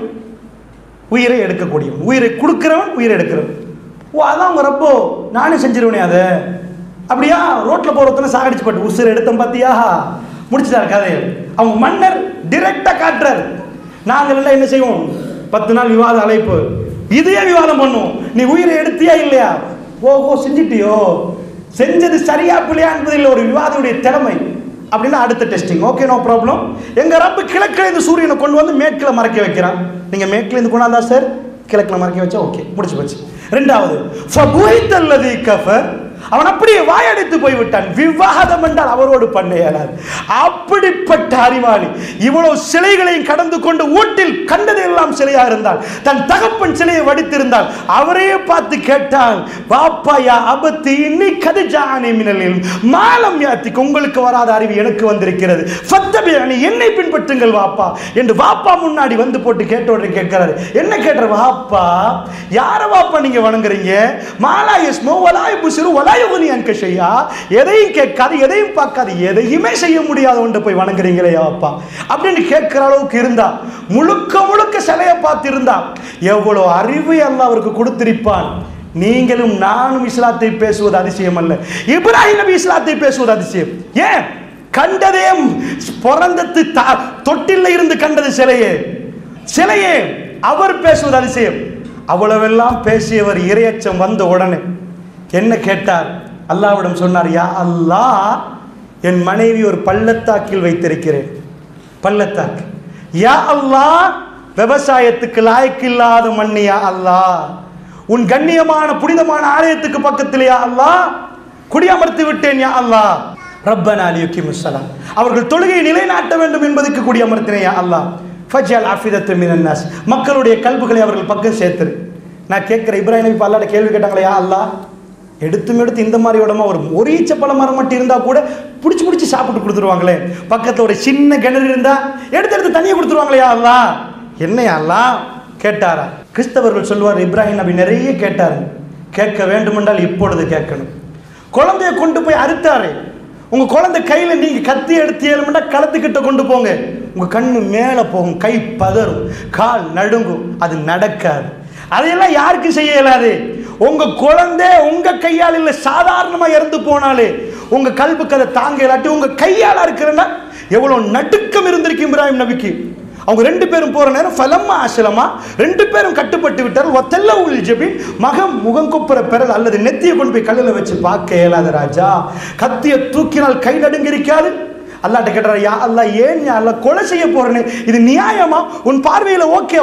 உயிரை எடுக்கக்கூடியவன், உயிரை கொடுக்கிறவன், உயிரை எடுக்கிறவன். ஓ, அதான் உங்க ரப்போ, நானே செஞ்சிருவேனே அதை. அப்படியா? ரோட்ல போறதுல சாகடிச்சு பட்டு உசுரை எடுத்தோம் பார்த்தியா, முடிச்சுட்டாரு கதை. அவங்க மன்னர் டிரெக்டா காட்டுறாரு. நாங்கள் எல்லாம் என்ன செய்வோம், 10 நாள் விவாத அழைப்பு, இதையே விவாதம் பண்ணுவோம். நீ உயிரை எடுத்தியா இல்லையா, ஓஹோ செஞ்சிட்டியோ, செஞ்சது சரியா பிள்ளையா என்பதில் ஒரு விவாதத்துடைய திறமை. அப்படின்னா அடுத்த டெஸ்டிங், ஓகே நோ ப்ராப்ளம். எங்க ரப்பு கிழக்கில் இருந்து சூரியனை கொண்டு வந்து மேற்கில் மறைக்க வைக்கிறான். நீங்க மேற்கில் இருந்து கொண்டாந்தா சார், கிழக்கில் மறைக்க வச்சா ஓகே, முடிச்சு போச்சு. ரெண்டாவது, ஃபபுஹித்தல்லதி கஃபர், அவன் அப்படியே வாயடைத்து போய்விட்டான். விவாதம் என்றால் அவரோடு பண்ண இயலாது. அப்படிப்பட்ட அறிவாளி, இவ்வளவு சிலைகளையும் கடந்து கொண்டு வீட்டில் கண்டது எல்லாம் சிலையா இருந்தால், தன் தகப்பன் சிலையை வடித்திருந்தால் அவரையே பார்த்து கேட்டான், வாப்பா யா அபத்தி இன்னி கதிஜானி மினலில் மாலம் யாத்திக்கு, உங்களுக்கு வராத அறிவு எனக்கு வந்திருக்கிறது, ஃபத்தபிஅனி, என்னை பின்பற்றுங்கள் வாப்பா என்று வாப்பா முன்னாடி வந்து போட்டு கேட்ட உடனே கேட்கிறாரு. என்ன கேட்கிற? வாப்பா, யார வாப்பா நீங்க வணங்குறீங்க? மாலா யஸ்மோ வலா யுப்சிரு வலா யுக்னி அன்க ஷைஆ, எதையும் கேட்காது, எதையும் பார்க்காது, எதையுமே செய்ய முடியாத ஒன்று போய் வணங்குறீங்களே வாப்பா அப்படின்னு கேட்கிற அளவுக்கு இருந்தா, முழுக்க முழுக்க சிலையை பார்த்து இருந்தா, எவ்வளவு அறிவு அல்லாஹ் அவருக்கு கொடுத்திருப்பான். நீங்களும் நானும் இஸ்லாத்தை பேசுவது அதிசயம் அல்ல, இப்ராஹிம் நபி இஸ்லாத்தை பேசுவது அதிசயம். ஏன்? கண்டதே பிறந்தது தொட்டில இருந்து கண்டது சிலையே, சிலையே அவர் பேசுவது அதிசயம். அவ்வளவெல்லாம் பேசியவர் இறையச்சம் வந்த உடனே என்ன கேட்டார்? அல்லாஹ்விடம் சொன்னார், யா அல்லாஹ், என் மனைவி ஒரு பள்ளத்தாக்கில் வைத்திருக்கிறேன், பள்ளத்தாக்கு. யா அல்லாஹ், விவசாயத்துக்கு லாயக்கில்லாத மண்ணு, யா அல்லாஹ், உன் கண்ணியமான புனிதமான ஆலயத்துக்கு பக்கத்தில் யா அல்லாஹ் குடியமர்த்தி விட்டேன், யா அல்லாஹ். ரப்பனா லியுகிமுஸ் ஸலாம், அவர்கள் தொழுகையை நிலைநாட்ட வேண்டும் என்பதற்கு குடியமர்த்தினேன், யா அல்லாஹ். ஃபஜ்அல் அஃபிதத்த மினன் நாஸ், மக்களுடைய கல்புகளை அவர்கள் பக்கம் சேர்த்துரு. நான் கேட்கிற, இப்ராஹிம் நபி அல்லாஹ்ட்ட கேள்வி கேட்டாங்களே, யா அல்லாஹ், எடுத்து இந்த மாதிரி உடம்பா ஒரு ஈச்ச பழ மரம் மட்டும் இருந்தா கூட பிடிச்சி சாப்பிட்டு கொடுத்துருவாங்களே, பக்கத்துல ஒரு சின்ன கிணறு இருந்தா எடுத்து தண்ணியை கொடுத்துருவாங்களே, யா அல்லாஹ், என்னையா அல்லாஹ் கேட்டாரா? கிறிஸ்தவர்கள் சொல்வார், இப்ராஹிம் நபி நிறைய கேட்டாரு. கேட்க வேண்டுமென்றால் இப்பொழுது கேட்கணும். குழந்தைய கொண்டு போய் அறுத்தாரு. உங்க குழந்தை கையில நீங்க கத்தி எடுத்து ஏழுமெண்டா களத்துக்கிட்ட கொண்டு போங்க, உங்க கண்ணு மேல போகும், கை பதறும், கால் நடுங்கும், அது நடக்காது. அதையெல்லாம் யாருக்கும் செய்ய இயலாது. உங்க குழந்தை உங்க கையால் இல்ல, சாதாரணமா இறந்து போனாலே உங்க கல்புக்கு அதை தாங்க இல்லாட்டி உங்க கையால இருக்கிறன்னா எவ்வளவு நடுக்கம் இருந்திருக்கு இப்ராஹிம் நபிக்கு. அவங்க 2 பேரும் போற நேரம் ஃபலம்மா அஸ்லமா, 2 பேரும் கட்டுப்பட்டு விட்டார். ஒத்தல்ல உல் ஜபீன், மகம் முகம் குப்புற பெறல் அல்லது நெத்தியை கொண்டு போய் கல்லில் வச்சு பார்க்க இயலாத ராஜா, கத்தியை தூக்கினால் கை நடுங்க இருக்காது. அல்லாஹ்ட்ட கேட்டார், யா அல்லாஹ், ஏன் யா அல்லாஹ் கொலை செய்ய போறேன்னு, இது நியாயமா உன் பார்வையில? ஓகே,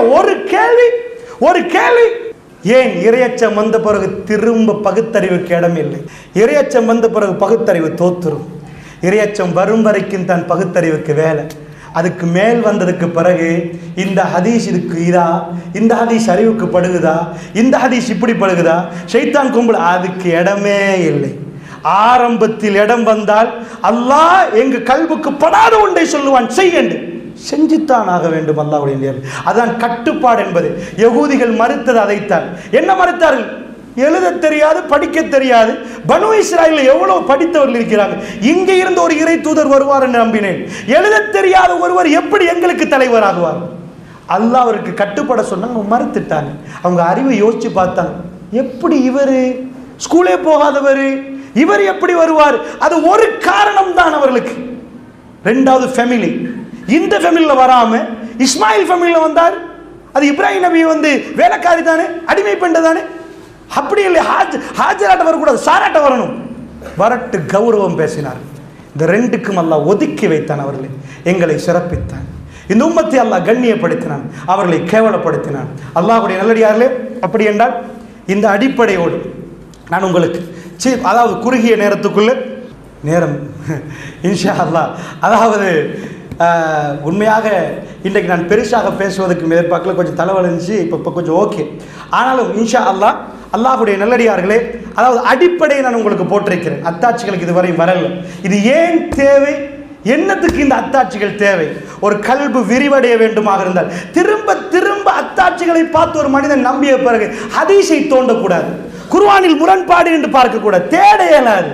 ஒரு கேள்வி, ஏன்? இறையச்சம் வந்த பிறகு திரும்ப பகுத்தறிவுக்கு இடம் இல்லை. இறையச்சம் வந்த பிறகு பகுத்தறிவு தோத்துரும். இறையச்சம் வரும் வரைக்கும் தான் பகுத்தறிவுக்கு வேலை. அதுக்கு மேல் வந்ததுக்கு பிறகு இந்த ஹதீஸ் இதுக்கு இதா, இந்த ஹதீஸ் அறிவுக்கு படுகுதா, இந்த ஹதீஸ் இப்படி படுகுதா, ஷைத்தான் கும்பல், அதுக்கு இடமே இல்லை. ஆரம்பத்தில் இடம் வந்தால் அல்லாஹ் எங்க கல்புக்கு படாத ஒன்றை சொல்லுவான், செய்யண்டு, செஞ்சுத்தான் ஆக வேண்டும். அல்லாஹ்வுடைய நேர், அதான் கட்டுப்பாடு என்பது. யகூதிகள் மறுத்தது அதைத்தான். என்ன மறுத்தார்கள்? எழுத தெரியாது, படிக்க தெரியாது. பனு இஸ்ராயேலில் எவ்வளவு படித்தவர்கள் இருக்கிறாங்க. இங்கே இருந்து ஒரு இறை தூதர் வருவார் என்று நம்பினேன். எழுத தெரியாத ஒருவர் எப்படி எங்களுக்கு தலைவராகுவார்? அல்லாஹ் அவருக்கு கட்டுப்பட சொன்னாங்க, மறுத்துட்டாங்க. அவங்க அறிவை யோசிச்சு பார்த்தாங்க, எப்படி இவர் ஸ்கூலே போகாதவர் இவர் எப்படி வருவார்? அது ஒரு காரணம் தான் அவர்களுக்கு. ரெண்டாவது ஃபேமிலி, இந்த ஃபேமிலியில் வராம இஸ்மாயில் ஃபேமிலியில் வந்தார். அது இப்ராஹிம் நபி வேலைக்காரி தானே, அடிமை பெண் தானே, அப்படி இல்லை. ஹாஜராட்ட வரக்கூடாது, சாராட்ட வரணும். வரட்டு கௌரவம் பேசினார். இந்த 2க்கும் அல்லாஹ் ஒதுக்கி வைத்தான். அவர்களை எங்களை சிறப்பித்தான். இந்த உம்மத்தை அல்லாஹ் கண்ணியப்படுத்தினான், அவர்களை கேவலப்படுத்தினான். அல்லாஹ்வுடைய நல்லடியார்களே, அப்படி என்றால் இந்த அடிப்படையோடு நான் உங்களுக்கு அதாவது குறுகிய நேரத்துக்குள்ள நேரம் இன்ஷா அல்லாஹ், அதாவது உண்மையாக இன்றைக்கு நான் பெருசாக பேசுவதற்கு எதிர்பார்க்கல, கொஞ்சம் தலைவலிச்சு, இப்போ கொஞ்சம் ஓகே. ஆனாலும் இன்ஷா அல்லாஹ், அல்லாஹ்வுடைய நல்லடியார்களே, அதாவது அடிப்படையை நான் உங்களுக்கு போட்டிருக்கிறேன். அத்தாட்சிகளுக்கு இதுவரையும் வரல. இது ஏன் தேவை, என்னத்துக்கு இந்த அத்தாட்சிகள் தேவை? ஒரு கல்பு விரிவடைய வேண்டுமாக இருந்தால் திரும்ப திரும்ப அத்தாட்சிகளை பார்த்து ஒரு மனிதன் நம்பிய பிறகு ஹதீஸை தோண்டக்கூடாது, குர்ஆனில் முரண்பாடு என்று பார்க்கக்கூடாது, தேட இயலாது.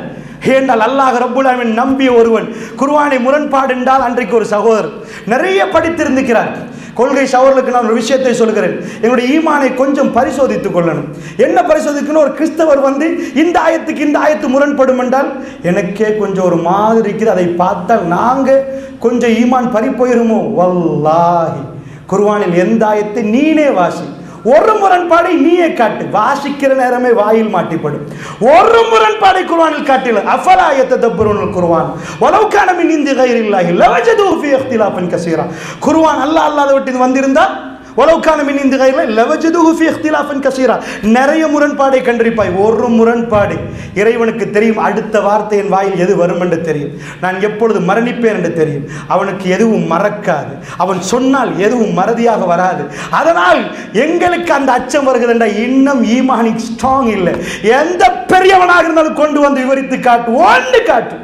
ஏண்டால் அல்லாஹ் ரப்புல் ஆலமீன் நம்பிய ஒருவன் குர்ஆனை முரண்பாடு என்றால் அன்றைக்கு ஒரு சகோதரர் நிறைய படித்திருந்திருக்கிறார். கொள்கை சகோதரர்களுக்கு நான் ஒரு விஷயத்தை சொல்கிறேன். என்னுடைய ஈமானை கொஞ்சம் பரிசோதித்துக் கொள்ளணும். என்ன பரிசோதிக்கணும்? ஒரு கிறிஸ்தவர் வந்து இந்த ஆயத்துக்கு இந்த ஆயத்து முரண்படும் என்றால் எனக்கே கொஞ்சம் ஒரு மாதிரி இருக்குது. அதை பார்த்தால் நாங்கள் கொஞ்சம் ஈமான் பறி போயிருமோ? வல்லாஹி குர்ஆனில் எந்த ஆயத்தை நீனே வாசி, ஒரு முரண்பாடை நீயே காட்டு, வாசிக்கிற நேரமே வாயில் மாட்டிப்படும். ஒரு முரண்பாடை குர்ஆனில் காட்டில அஃபலா யததப்பருனல் குர்ஆன் வலவ் கான மின் இன்தி கைரில்லாஹி லவஜது ஃபீ இக்திலாஃபன் கஸீரா. குர்ஆன் அல்லாஹ் அல்லாஹ்வை விட்டு வந்திருந்தா வலவ் கான மின் இன்தி கைரில்லாஹி லவஜது ஃபீ இக்திலாஃபன் கஸீரா, நிறைய முரண்பாடை கண்டிருப்பாய். ஒரு முரண்பாடு இறைவனுக்கு தெரியும். அடுத்த வார்த்தை என் வாயில் எது வரும் என்று தெரியும். நான் எப்பொழுது மரணிப்பேன் என்று தெரியும். அவனுக்கு எதுவும் மறக்காது. அவன் சொன்னால் எதுவும் மறதியாக வராது. அதனால் எங்களுக்கு அந்த அச்சம் வருகிறது என்றால் இன்னும் ஈமானி ஸ்ட்ராங் இல்லை. எந்த பெரியவனாக இருந்தாலும் கொண்டு வந்து விவரித்து காட்டு, ஒன்று காட்டு,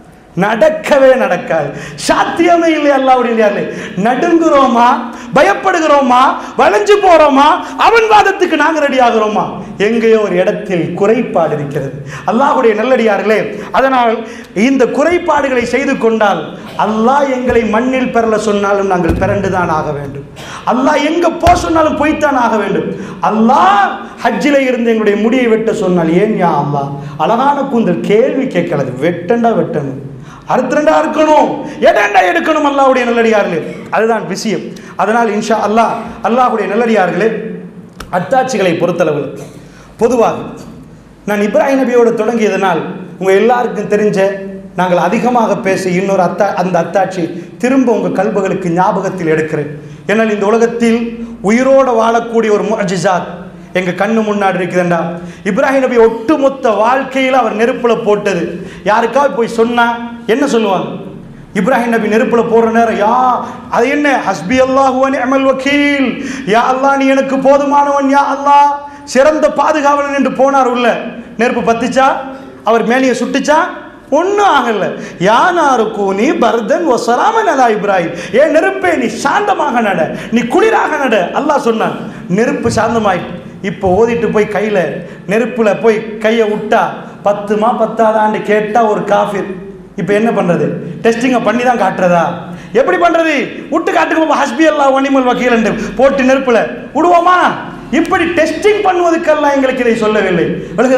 நடக்கவே நடக்காது. சாத்தியமே இல்லை. அல்லாஹ்வுடைய நடுங்குறோமா, பயப்படுகிறோமா, வளைஞ்சு போறோமா, அவன் வாதத்துக்கு நாங்கள் ரெடி ஆகிறோமா? எங்கேயோ ஒரு இடத்தில் குறைபாடு இருக்கிறது. அல்லாஹ்வுடைய நல்லடியார்களே, அதனால் இந்த குறைபாடுகளை செய்து கொண்டால் அல்லாஹ் எங்களை மண்ணில் பெறல சொன்னாலும் நாங்கள் பிறண்டுதான் ஆக வேண்டும். அல்லாஹ் எங்க போ சொன்னாலும் போய்த்தான் ஆக வேண்டும். அல்லாஹ் ஹஜ்ஜில இருந்து எங்களுடைய முடியை வெட்ட சொன்னால் ஏன் யா அல்லாஹ் அழகான கூந்தல், கேள்வி கேட்கலது, வெட்டண்டா வெட்டணும், அறுத்துண்டா இருக்கணும், எடண்டா எடுக்கணும். அல்லாஹ்வுடைய நல்லடியார்களே, அதுதான் விஷயம். அதனால் இன்ஷா அல்லாஹ் அல்லாஹ்வுடைய நல்லடியார்களே, அத்தாட்சிகளை பொறுத்தளவில் பொதுவாக நான் இப்ராஹிம் நபியோடு தொடங்கியதனால் உங்கள் எல்லாருக்கும் தெரிஞ்ச நாங்கள் அதிகமாக பேசி இன்னொரு அந்த அத்தாட்சி திரும்ப உங்கள் கல்புகளுக்கு ஞாபகத்தில் எடுக்கிறேன். ஏன்னால் இந்த உலகத்தில் உயிரோடு வாழக்கூடிய ஒரு முஅஜிசாத் எங்கள் கண்ணு முன்னாடி இருக்குதுண்டா. இப்ராஹிம் நபி ஒட்டுமொத்த வாழ்க்கையில் அவர் நெருப்பில் போட்டது யாருக்காவது போய் சொன்னால் என்ன சொல்லுவாங்க? இப்ராஹிம் நபி நெருப்பில் போடுற நேரம் யா அது என்ன ஹஸ்பி அல்லாஹு வ நிஅமல் வக்கீல், யா அல்லாஹ் நீ எனக்கு போதுமானவன், யா அல்லாஹ் சிறந்த பாதுகாவலன் என்று போனார். உள்ள நெருப்பு பத்திச்சா? அவர் மேனியை சுட்டுச்சா? ஒன்றும் ஆகல. யானாருக்கூனி பர்தன் வசலாமன் அலா இப்ராஹிம், ஏன் நெருப்பே நீ சாந்தமாக நட, நீ குளிராக நட. அல்லாஹ் சொன்னான், நெருப்பு சாந்தமாயிட்டு. இப்போ ஓதிட்டு போய் கையில் நெருப்பில் போய் கையை விட்டா 10மா 10ஆதான்னு கேட்டால் ஒரு காஃபிர். இப்போ என்ன பண்ணுறது? டெஸ்டிங்கை பண்ணி தான் காட்டுறதா? எப்படி பண்ணுறது? விட்டு காட்டுக்கு ஹஸ்பி அல்லாஹ் வ நிஅமல் வக்கீல் என்று போட்டு நெருப்பில் விடுவோமா? இப்படி டெஸ்டிங் பண்ணுவதற்கெல்லாம் எங்களுக்கு இதை சொல்லவில்லை.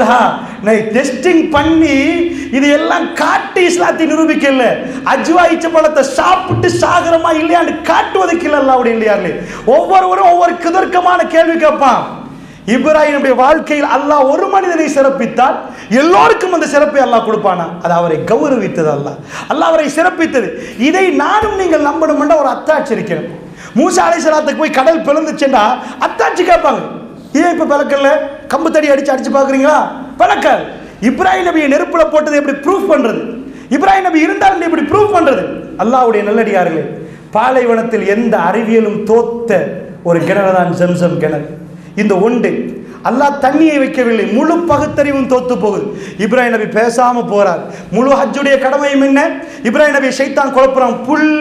டெஸ்டிங் பண்ணி இது எல்லாம் காட்டி இஸ்லாத்தை நிரூபிக்கல. அஜ்வா ஈச்ச பழத்தை சாப்பிட்டு சாகரமா இல்லையான்னு காட்டுவதற்கு இல்லை. அல்லாஹ்வுடைய இல்லையார்களே, ஒவ்வொருவரும் ஒவ்வொரு கிதர்க்கமான கேள்வி கேட்பான். இப்ராஹிமுடைய வாழ்க்கையில் அல்லாஹ் ஒரு மனிதனை சிறப்பித்தால் எல்லோருக்கும் அந்த சிறப்பை அல்லாஹ் கொடுப்பானா? அது அவரை கௌரவித்தது. அல்லாஹ் அவரை சிறப்பித்தது. இதை நானும் நீங்கள் நம்பணும் என்ற ஒரு அத்தாட்சி இருக்கிறது. மூசா அலைஹிஸ்ஸலாத்துக்கு போய் கடல் பிளந்துச்சுண்டா அத்தாட்சி கேட்பாங்க. ஏன் இப்போ பிளக்கல்ல? கம்பு தடி அடிச்சு பார்க்குறீங்களா? பிளக்காது. இப்ராஹிம் நபியை நெருப்புல போட்டது எப்படி ப்ரூஃப் பண்றது? இப்ராஹிம் நபி இருந்தால் எப்படி ப்ரூஃப் பண்றது? அல்லாஹ்வுடைய நல்லடியார்களே, பாலைவனத்தில் எந்த அறிவியலும் தோத்த ஒரு கிணறு தான் ஜம்சம் கிணறு. இந்த ஒன்று அல்லாஹ் தண்ணியை வைக்கவில்லை, முழு பகுத்தறிவும் தோத்து போகுது. இப்ராஹிம் நபி பேசாம போறார். முழு ஹஜ்ஜுடைய கடமையும் என்ன? இப்ராஹிம் நபி ஷைத்தான் குழப்புறான். புல்ல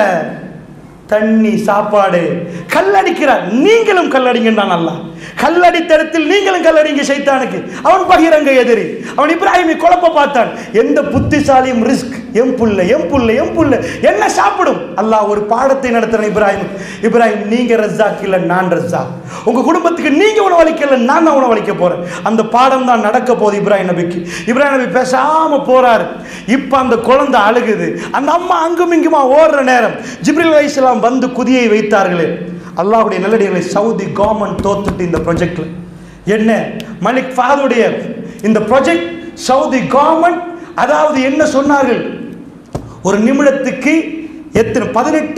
தண்ணி சாப்பாடு கல்லடிக்கிறார். நீங்களும் கல்லடிங்கன்றான் அல்லாஹ். கல்லடித்த இடத்தில் நீங்களும் கல்லடிங்க ஷைத்தானுக்கு. அவன் பகிரங்க எதிரி. அவன் இப்ராஹிமை குழப்ப பார்த்தான். எந்த புத்திசாலியும் ரிஸ்க் எம் புல்ல என்ன சாப்பிடும்? அல்லாஹ் ஒரு பாடத்தை நடத்துறான் இப்ராஹிம் நீங்க ரஸாக் இல்ல நான் ரஸாக். உங்க குடும்பத்துக்கு நீங்க உணவளிக்கல, நான் தான் உணவளிக்க போறேன். அந்த பாடம் தான் நடக்க போகுது இப்ராஹிம் நபிக்கு. இப்ராஹிம் நபி பேசாம போறாரு. இப்ப அந்த குழந்தை அழுகுது. அந்த அம்மா அங்கும் இங்குமா ஓடுற நேரம் ஜிப்ரீல் அலைஹிஸ்ஸலாம் வந்து குதியை வைத்தார்களே. அல்லாஹ்வுடைய நல்லடிகளை சவுதி கவர்மெண்ட் தோத்துட்டு இந்த ப்ராஜெக்ட்ல என்ன மலிக் ஃபஹதுடைய இந்த ப்ராஜெக்ட் சவுதி கவர்மெண்ட் அதாவது என்ன சொன்னார்கள்? ஒரு நிமிடத்துக்கு எத்தனை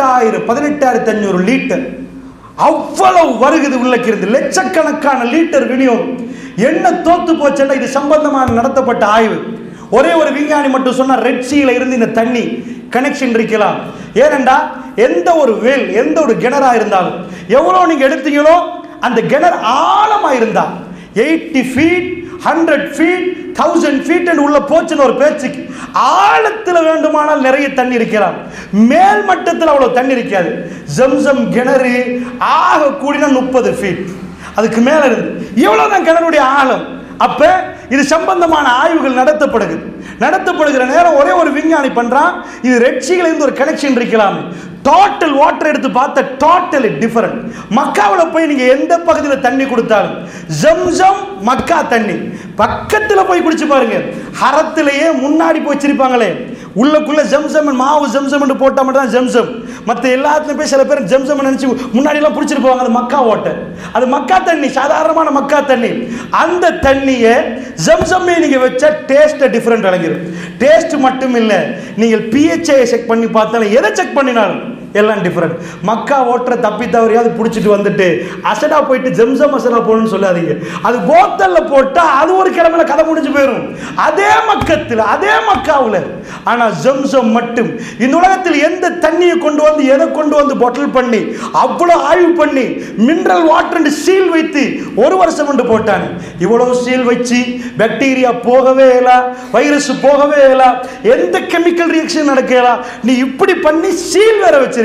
18,500 லிட்டர் அவ்வளவு வருகுது உள்ளக்கிருந்து, லட்சக்கணக்கான லிட்டர் விநியோகம். என்ன தோத்து போச்சுன்னா இது சம்பந்தமாக நடத்தப்பட்ட ஆய்வு. ஒரே ஒரு விஞ்ஞானி மட்டும் சொன்னார், ரெட் சீல இருந்து இந்த தண்ணி கனெக்ஷன் இருக்கலாம். ஏனென்றா எந்த ஒரு வேல் எந்த ஒரு கிணறா இருந்தாலும் எவ்வளவு நீங்க எடுத்தீங்களோ அந்த கிணறு ஆழமா இருந்தா 80 ஃபீட் 100 ஃபீட் 1000 ஃபீட் உள்ள போச்சுன்னு ஒரு பேச்சுக்கு ஆழத்தில் வேண்டுமானால் நிறைய தண்ணி இருக்கலாம், மேல் மட்டத்தில் அவ்வளவு தண்ணி இருக்காது. ஜம்சம் கிணறு ஆக கூடினா 30 ஃபீட் அதுக்கு மேல இருந்து எவ்வளவுதான் கிணறுடைய ஆழம். அப்ப இது சம்பந்தமான ஆய்வுகள் நடத்தப்படுகிற நேரம் ஒரே ஒரு விஞ்ஞானி பண்றான், இது ரெட் சீல இருந்து ஒரு கனெக்ஷன் இருக்கலாம். டோட்டல் வாட்டர் எடுத்து பார்த்தா டோட்டலி டிஃபரண்ட். மக்காவில் போய் நீங்க எந்த பகுதியில் தண்ணி கொடுத்தாலும் ஜம்சம் மக்கா தண்ணி பக்கத்தில் போய் குடிச்சு பாருங்க. ஹரத்திலேயே முன்னாடி போய் வச்சிருப்பாங்களே, உள்ளக்குள்ள ஜம்சம் மாவு ஜம்சம் போட்டா மட்டும் தான் ஜம்சம். மற்ற எல்லாத்துலையும் போய் சில பேர் ஜம்சம் நினைச்சு முன்னாடி எல்லாம் பிடிச்சிருப்பாங்க. அது மக்கா வாட்டர், அது மக்கா தண்ணி, சாதாரணமான மக்கா தண்ணி. அந்த தண்ணியை ஜம்சம்மே நீங்க வச்சா டேஸ்ட் டிஃபரெண்ட் விளங்கிடும். டேஸ்ட் மட்டும் இல்லை, நீங்கள் பிஹெச்ஐ செக் பண்ணி பார்த்தாலும் எதை செக் பண்ணினாலும் எல்லாம் டிஃபரெண்ட். மக்கா ஓட்டரை தப்பி தவறியாவது பிடிச்சிட்டு வந்துட்டு அசடா போயிட்டு ஜம்சம் அசடா போடணும்னு சொல்லாதீங்க. அது போத்தல்ல போட்டா அது ஒரு கிழமையில கதை முடிஞ்சு போயிடும். அதே மக்கத்தில் அதே மக்காவில் ஆனா ஜம்சம் மட்டும் இந்த உலகத்தில் எந்த தண்ணியை கொண்டு வந்து எதை கொண்டு வந்து பாட்டில் பண்ணி அவ்வளவு ஆய்வு பண்ணி மினரல் வாட்டர் சீல் வைத்து ஒரு வருஷம் கொண்டு போட்டாங்க. இவ்வளவு சீல் வச்சு பாக்டீரியா போகவே இல்லை, வைரஸ் போகவே இல்லை, எந்த கெமிக்கல் ரியாக்ஷன் நடக்கல. நீ இப்படி பண்ணி சீல் வேற வச்சிருக்க.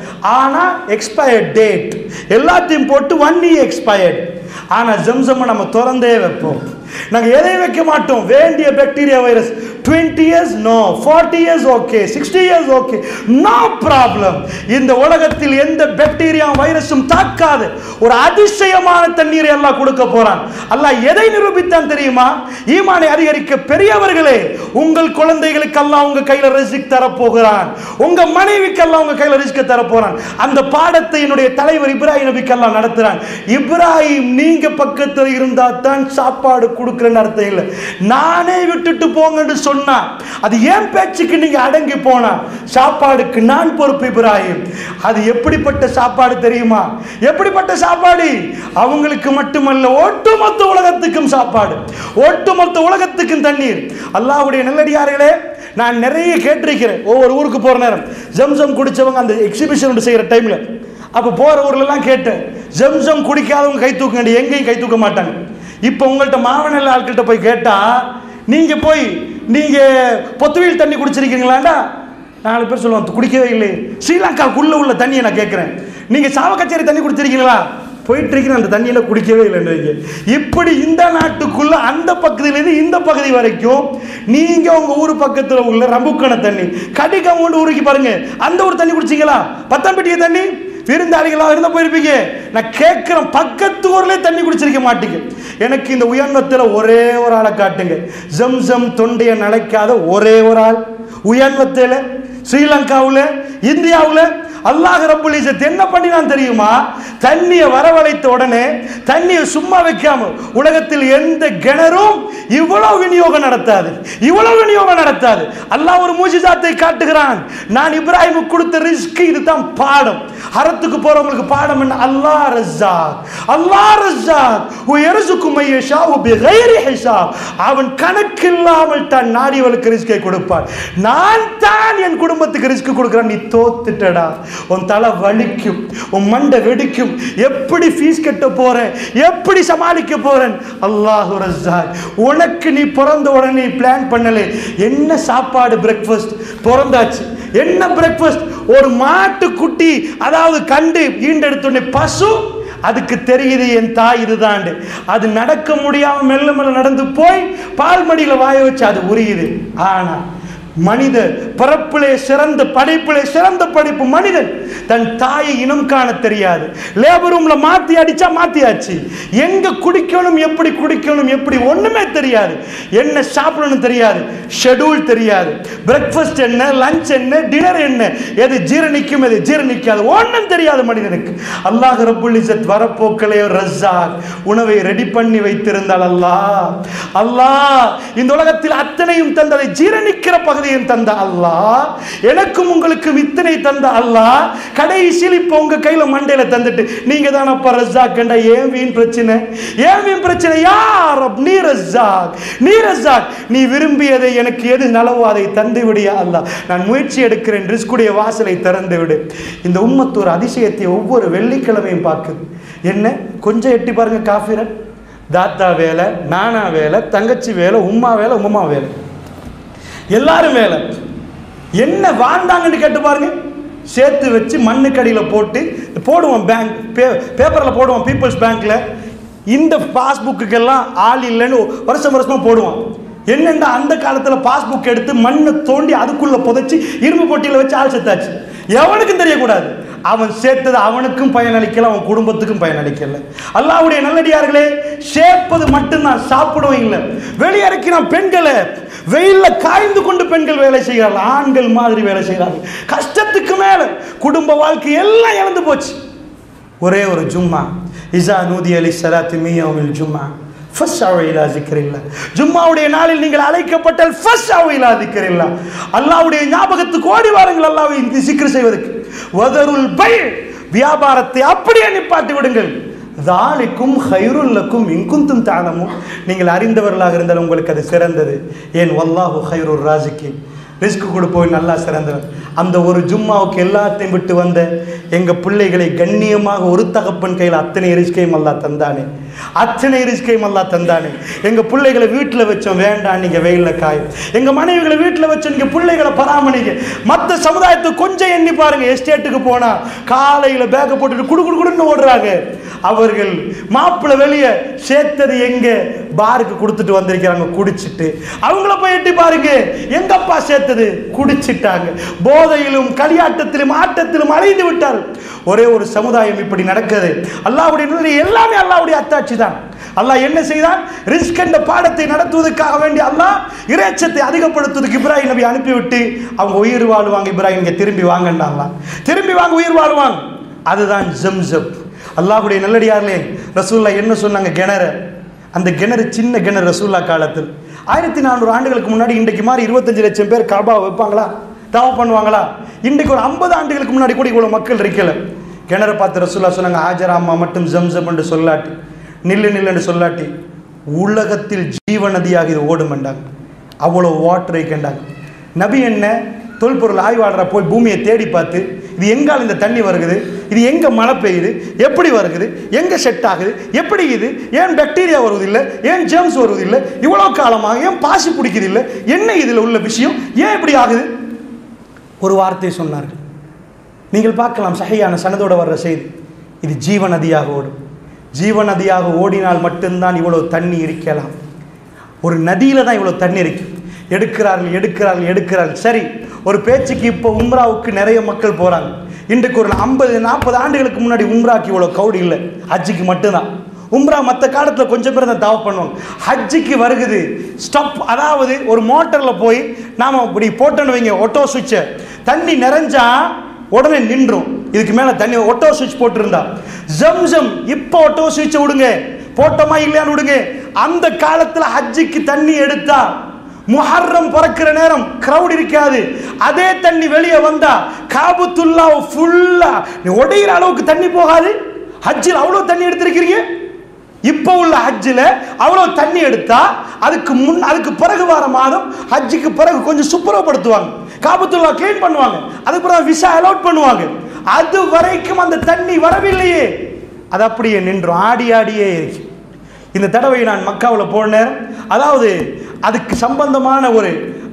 ஆனா எக்ஸ்பயர்ட் டேட் எல்லாத்தையும் போட்டு 1 year எக்ஸ்பயர்ட். ஆனா ஜம்சம் நம்ம திறந்தே வைப்போம். நாங்க எதை வைக்க மாட்டோம். வேண்டிய bacteria virus 20 years no, 40 years okay, 60 years okay, no problem. இந்த உலகத்தில் எந்த பாக்டீரியா வைரஸும் தாக்காது ஒரு அதிசயமான தண்ணீரை அல்லாஹ் கொடுக்க போறான். அல்லாஹ் எதை நிரூபித்தான் தெரியுமா? ஈமானை அதிகரிக்க பெரியவர்களே, உங்கள் குழந்தைகளுக்கு அல்லாஹ் உங்க கையில ரிஸ்க் தர போகிறான், உங்க மனைவிக்கு அல்லாஹ் உங்க கையில ரிஸ்க் தர போறான். அந்த பாடத்தை என்னுடைய தலைவர் இப்ராஹிம் நபிக்கு அல்லாஹ் நடத்துறான். இப்ராஹிம், நீங்க பக்கத்தில் இருந்தா தான் சாப்பாடு கொடுக்கிறேன்னு அர்த்தம் இல்லை. நானே விட்டுட்டு போங்கன்னு சொன்னா அது ஏன் பேச்சுக்கு நீங்க அடங்கி போனா சாப்பாடுக்கு நான் பொறுப்பு. இப்ராஹிம், அது எப்படிப்பட்ட சாப்பாடு தெரியுமா? எப்படிப்பட்ட சாப்பாடு? அவங்களுக்கு மட்டுமல்ல, ஒட்டுமொத்த உலகத்துக்கும் சாப்பாடு, ஒட்டுமொத்த உலகத்துக்கும் தண்ணீர். அல்லாஹ்வுடைய நல்லடியார்களே, நான் நிறைய கேட்டிருக்கிறேன். ஒவ்வொரு ஊருக்கு போற நேரம் ஜம்சம் குடிச்சவங்க அந்த எக்ஸிபிஷன் செய்யற டைம்ல அப்ப போற ஊர்ல எல்லாம் கேட்டேன், ஜம்சம் குடிக்காதவங்க கை தூக்க, எங்கேயும் கை தூக்க மாட்டாங்க. இப்ப உங்கள்ட்ட மாவனல்ல ஆட்கள்கிட்ட போய் கேட்டா, நீங்க பொத்துவில் தண்ணி குடிச்சிருக்கீங்களாண்டா 4 பேர் சொல்லுவாங்க குடிக்கவே இல்லை. ஸ்ரீலங்காக்குள்ள உள்ள தண்ணியை நான் கேட்கிறேன், நீங்க சாவக்கச்சேரி தண்ணி குடிச்சிருக்கீங்களா? போயிட்டு இருக்கிற அந்த தண்ணியில குடிக்கவே இல்லைன்னு. இப்படி இந்த நாட்டுக்குள்ள அந்த பகுதியிலிருந்து இந்த பகுதி வரைக்கும் நீங்க உங்க ஊர் பக்கத்தில் உள்ள ரம்புக்கண தண்ணி கடிக்கமோண்டு ஊருக்கு பாருங்க, அந்த ஒரு தண்ணி குடிச்சிங்களா? பத்தாம்பட்டிய தண்ணி விருந்தாளிகளாக இருந்தா போயிருப்பீங்க. நான் கேட்கிறேன், பக்கத்து ஊர்ல தண்ணி குடிச்சிருக்க மாட்டீங்க. எனக்கு இந்த உயர்வத்தில் ஒரே ஒரு ஆளை காட்டுங்க, ஜம்சம் தொண்டையை நனைக்காத ஒரே ஒரு ஆள். உயர்வத்தில் ஸ்ரீலங்காவில் இந்தியாவில் அல்லாஹ் ரப்புல் இஸ்ஸத் என்ன பண்ணினான் தெரியுமா? தண்ணியை வரவழைத்த உடனே தண்ணியை சும்மா வைக்காம உலகத்தில் எந்த கிணறும் இவ்வளவு விநியோகம் நடத்தாது. அல்லாஹ் ஒரு மூஜிசாத்தை காட்டுகிறான். நான் இப்ராஹிமுக்கு கொடுத்த ரிஸ்க் இதுதான் பாடம். ஹரத்துக்கு போறவங்களுக்கு பாடம் என்ன? அல்லாஹ் ரஸாக் வயர்சுகு மையஷாஉ பிகைரி ஹிசாப். அவன் கணக்கில்லாமல் தான் நாடியவளுக்கு ரிஸ்கை கொடுப்பான். நான் தான் என் குடும்பத்துக்கு ரிஸ்க் கொடுக்கிறேன். நீ தோத்துட்டடா, உன் தலை வலிக்கும், உன் மண்டை வெடிக்கும். எப்படி ஃபீஸ் கட்ட போறேன், எப்படி சமாளிக்க போறேன்? அல்லாஹ் ரஸாக். உனக்கு நீ பிறந்த உடனே பிளான் பண்ணல, என்ன சாப்பாடு பிரேக்ஃபாஸ்ட் பிறந்தாச்சு, என்ன பிரேக்ஃபாஸ்ட்? ஒரு மாட்டு குட்டி, அதாவது கண்டு ஈண்டெடுத்தோடனே பசு, அதுக்கு தெரியுது என் தாய் இதுதான். அது நடக்க முடியாம மெல்ல மெல்ல நடந்து போய் பால் மடியில வாய வச்சு அது உரியுது. ஆனா மனித பரப்பிலே சிறந்த படைப்பிலே சிறந்த படைப்பு மனிதன். தன் தாயை இனம் காண தெரியாது. லேபர் ரூம்ல மாத்தி அடிச்சா மாத்தியாச்சு. எங்க குடிக்கணும், எப்படி குடிக்கணும், எப்படி ஒண்ணுமே தெரியாது. என்ன சாப்பிடணும் தெரியாது, ஷெட்யூல் தெரியாது. பிரேக்ஃபாஸ்ட் என்ன, லஞ்ச் என்ன, டின்னர் என்ன, எது ஜீரணிக்கும் எது ஜீரணிக்காது, ஒன்றும் தெரியாது மனிதனுக்கு. அல்லாஹ் ரப்புல் இஸ்ஸத் வரப்போக்களே ரஸாக், உணவை ரெடி பண்ணி வைத்திருந்தால் அல்லாஹ் இந்த உலகத்தில் அத்தனையும் தந்ததை ஜீரணிக்கிற பகுதி தந்த அல்லாஹ், எனக்கும் உங்களுக்கும் இத்தனை தந்த அல்லாஹ் கடைசியில் இப்ப உங்க கையில மண்டையில தந்துட்டு நீங்க தானப்பா ரஸாக் கண்டா ஏன் வீண் பிரச்சனை? யா ரப், நீ ரஸாக், நீ விரும்பியதை எனக்கு எது நலவோ அதை தந்து விடியா அல்லாஹ். நான் முயற்சி எடுக்கிறேன், ரிஸ்குடைய வாசலை திறந்து விடு. இந்த உம்மத்து ஒரு அதிசயத்தை ஒவ்வொரு வெள்ளிக்கிழமையும் பார்க்குது. என்ன கொஞ்சம் எட்டி பாருங்க, காஃபிரன் தாத்தா வேலை, நானா வேலை, தங்கச்சி வேலை, உம்மா வேலை, உம்மா வேலை, எல்லாரும் வேலை. என்ன வாழ்ந்தாங்கன்னு கேட்டு பாருங்க. சேர்த்து வச்சு மண்ணுக்கடியில் போட்டு போடுவோம், பேங்க் பேப்பரில் போடுவோம், பீப்புள்ஸ் பேங்க்ல இந்த பாஸ்புக்குக்கெல்லாம் ஆள் இல்லைன்னு வருஷம் வருஷமா போடுவான். என்னென்னா அந்த காலத்தில் பாஸ்புக் எடுத்து மண்ணை தோண்டி அதுக்குள்ள புதைச்சி இரும்பு பொட்டியில் வச்சு ஆள் செத்தாச்சு. எவனுக்கும் தெரியக்கூடாது. அவன் சேர்த்தது அவனுக்கும் பயனளிக்கல, அவன் குடும்பத்துக்கும் பயனளிக்கல. அல்லாஹ்வுடைய நல்லடியார்களே, சேர்ப்பது மட்டும்தான், சாப்பிடவும் இல்லை. வெளியறக்கின பெண்களை வெயில்ல காய்ந்து கொண்டு பெண்கள் வேலை செய்கிறார்கள், ஆண்கள் மாதிரி வேலை செய்கிறார்கள். கஷ்டத்துக்கு மேல குடும்ப வாழ்க்கை எல்லாம் இழந்து போச்சு. ஒரே ஒரு ஜும்மா, இஸா நூதிய லிஸ்ஸலாத்தி மின் யௌமில் ஜும்மா ஃபஸ்ஸவு இலா ஸிக்ரில்லாஹ். ஜும்மாவுடைய நாளில் நீங்கள் அழைக்கப்பட்டால் ஃபஸ்ஸவு இலா ஸிக்ரில்லாஹ், அல்லாஹ்வுடைய ஞாபகத்துக்கு ஓடி வாருங்கள் அல்லாஹ்வை ஸிக்ர் செய்வதற்கு. வதருல் பை, வியாபாரத்தை அப்படியே நிப்பாட்டி விடுங்கள். ذَلِكُمْ خَيْرٌ لَكُمْ إِن كُنتُمْ تَعْلَمُونَ. நீங்கள் அறிந்தவர்களாக இருந்தால் உங்களுக்கு அது சிறந்தது. ஏன் வல்லாஹு கைருர் ராஸிகீன், ரிஸ்க் கொடுப்போய் நல்லா சிறந்தவன். அந்த ஒரு ஜும்மாவுக்கு எல்லாத்தையும் விட்டு வந்த எங்கள் பிள்ளைகளை கண்ணியமாக ஒரு தகப்பன் கையில் அத்தனை ரிஸ்கையும் அல்லா தந்தானே, அத்தனை ரிஸ்கையும் அல்லா தந்தானே. எங்கள் பிள்ளைகளை வீட்டில் வச்சோம், வேண்டாம் நீங்கள் வெயிலில் காயும். எங்கள் மனைவிகளை வீட்டில் வச்சோம், நீங்கள் பிள்ளைகளை பராமரிங்க. மற்ற சமுதாயத்தை கொஞ்சம் எண்ணி பாருங்க. எஸ்டேட்டுக்கு போனால் காலையில் பேக்கை போட்டுட்டு குடுன்னு ஓடுறாங்க. அவர்கள் மாப்பிள்ளை வெளியே சேர்த்தது எங்கே, பாருக்கு கொடுத்துட்டு வந்திருக்கிறாங்க குடிச்சிட்டு. அவங்கள போய் எட்டி பாருங்க, எங்கப்பா சேர்த்தது குடிச்சிட்டாங்க. போதையிலும் களியாட்டத்திலும் ஆட்டத்திலும் அலைந்து விட்டார். ஒரே ஒரு சமுதாயம் இப்படி நடக்குது. அல்லாஹ்வுடைய எல்லாமே அல்லாஹ்வுடைய அத்தாட்சி தான். அல்லாஹ் என்ன செய்தான்? ரிஸ்க் என்ற பாடத்தை நடத்துவதற்காக வேண்டி அல்லாஹ் இறைச்சத்தை அதிகப்படுத்துவதற்கு இப்ராஹிம் நபி அனுப்பிவிட்டு அவங்க உயிர் வாழ்வாங்க. இப்ராஹிம் இங்கே திரும்பி வாங்கண்டாங்களா, திரும்பி வாங்க, உயிர் வாழ்வாங்க. அதுதான் ஜம்ஸம். அல்லாஹ்வுடைய நல்லடியார்களே, ரசூலுல்லாஹ் என்ன சொன்னாங்க? கிணறு, அந்த கிணறு சின்ன கிணறு. ரசூலுல்லாஹ் காலத்தில் 1400 ஆண்டுகளுக்கு முன்னாடி இன்றைக்கு மாதிரி 25 லட்சம் பேர் காபா வைப்பாங்களா, தவாப் பண்ணுவாங்களா? இன்றைக்கு ஒரு 50 ஆண்டுகளுக்கு முன்னாடி கூட இவ்வளோ மக்கள் இருக்கல. கிணறு பார்த்து ரசூலுல்லாஹ் சொன்னாங்க, ஆஜரா அம்மா மட்டும் ஜம்ஸம் என்று சொல்லாட்டி, நில்லு நில்லுன்னு சொல்லாட்டி உலகத்தில் ஜீவ நதியாக இது ஓடும் என்றாங்க. அவ்வளோ வாட்டரை கண்டாங்க. நபி என்ன தொல்பொருள் ஆய்வாளரை போய் பூமியை தேடி பார்த்து, இது எங்கால் இந்த தண்ணி வருகுது, இது எங்கே மழை பெய்யுது, எப்படி வருகுது, எங்கே செட் ஆகுது, எப்படி இது, ஏன் பாக்டீரியா வருவதில்லை, ஏன் ஜெர்ம்ஸ் வருவதில்லை, இவ்வளோ காலமாக ஏன் பாசி பிடிக்குதில்லை, என்ன இதில் உள்ள விஷயம், ஏன் இப்படி ஆகுது? ஒரு வார்த்தையை சொன்னார்கள். நீங்கள் பார்க்கலாம், சஹீஹான சனதோட வர்ற செய்தி. இது ஜீவ நதியாக ஓடும். ஜீவ நதியாக ஓடினால் மட்டும்தான் இவ்வளோ தண்ணி இருக்கலாம். ஒரு நதியில் தான் இவ்வளோ தண்ணி இருக்கு. எடுக்கிறார்கள். சரி, ஒரு பேச்சுக்கு இப்போ உம்ராவுக்கு நிறைய மக்கள் போகிறாங்க. இன்றைக்கு ஒரு 50-40 ஆண்டுகளுக்கு முன்னாடி உம்ராக்கு இவ்வளோ கவுடி இல்லை, ஹஜ்ஜுக்கு மட்டும்தான். உம்ரா மற்ற காலத்தில் கொஞ்சம் பேர் தான் தவாப் பண்ணுவாங்க. ஹஜ்ஜுக்கு வருகுது ஸ்டாப், அதாவது ஒரு மோட்டரில் போய் நாம் இப்படி போட்டோன்னு வைங்க, ஒட்டோ சுவிட்சை, தண்ணி நிறைஞ்சா உடனே நின்றும். இதுக்கு மேலே தண்ணி ஒட்டோ சுவிட்ச் போட்டிருந்தா. ஜம்ஸம் இப்போ ஒட்டோ சுவிட்சை விடுங்க, போட்டோமா இல்லையான்னு விடுங்க. அந்த காலத்தில் ஹஜ்ஜுக்கு தண்ணி எடுத்தா முஹர்ரம் பிறக்கிற நேரம் கிரவுட் இருக்காது. அதே தண்ணி வெளியே வந்தா காபத்துல்லா ஃபுல்லா உடையிற அளவுக்கு தண்ணி போகாது. ஹஜ்ஜில் அவ்வளோ தண்ணி எடுத்திருக்கிறீங்க. இப்போ உள்ள ஹஜ்ஜில் அவ்வளோ தண்ணி எடுத்தா அதுக்கு பிறகு வர மாதம் ஹஜ்ஜுக்கு பிறகு கொஞ்சம் சுப்பரப்படுத்துவாங்க, காபத்துல்லா கிளீன் பண்ணுவாங்க, அதுக்கு பிறகு விசா அலோட் பண்ணுவாங்க. அது வரைக்கும் அந்த தண்ணி வரவில்லையே, அது அப்படியே நின்று ஆடியே இருக்கு. இந்த தடவை நான் மக்காவில் போன நேரம், அதாவது அதுக்கு சம்பந்தமான ஒரு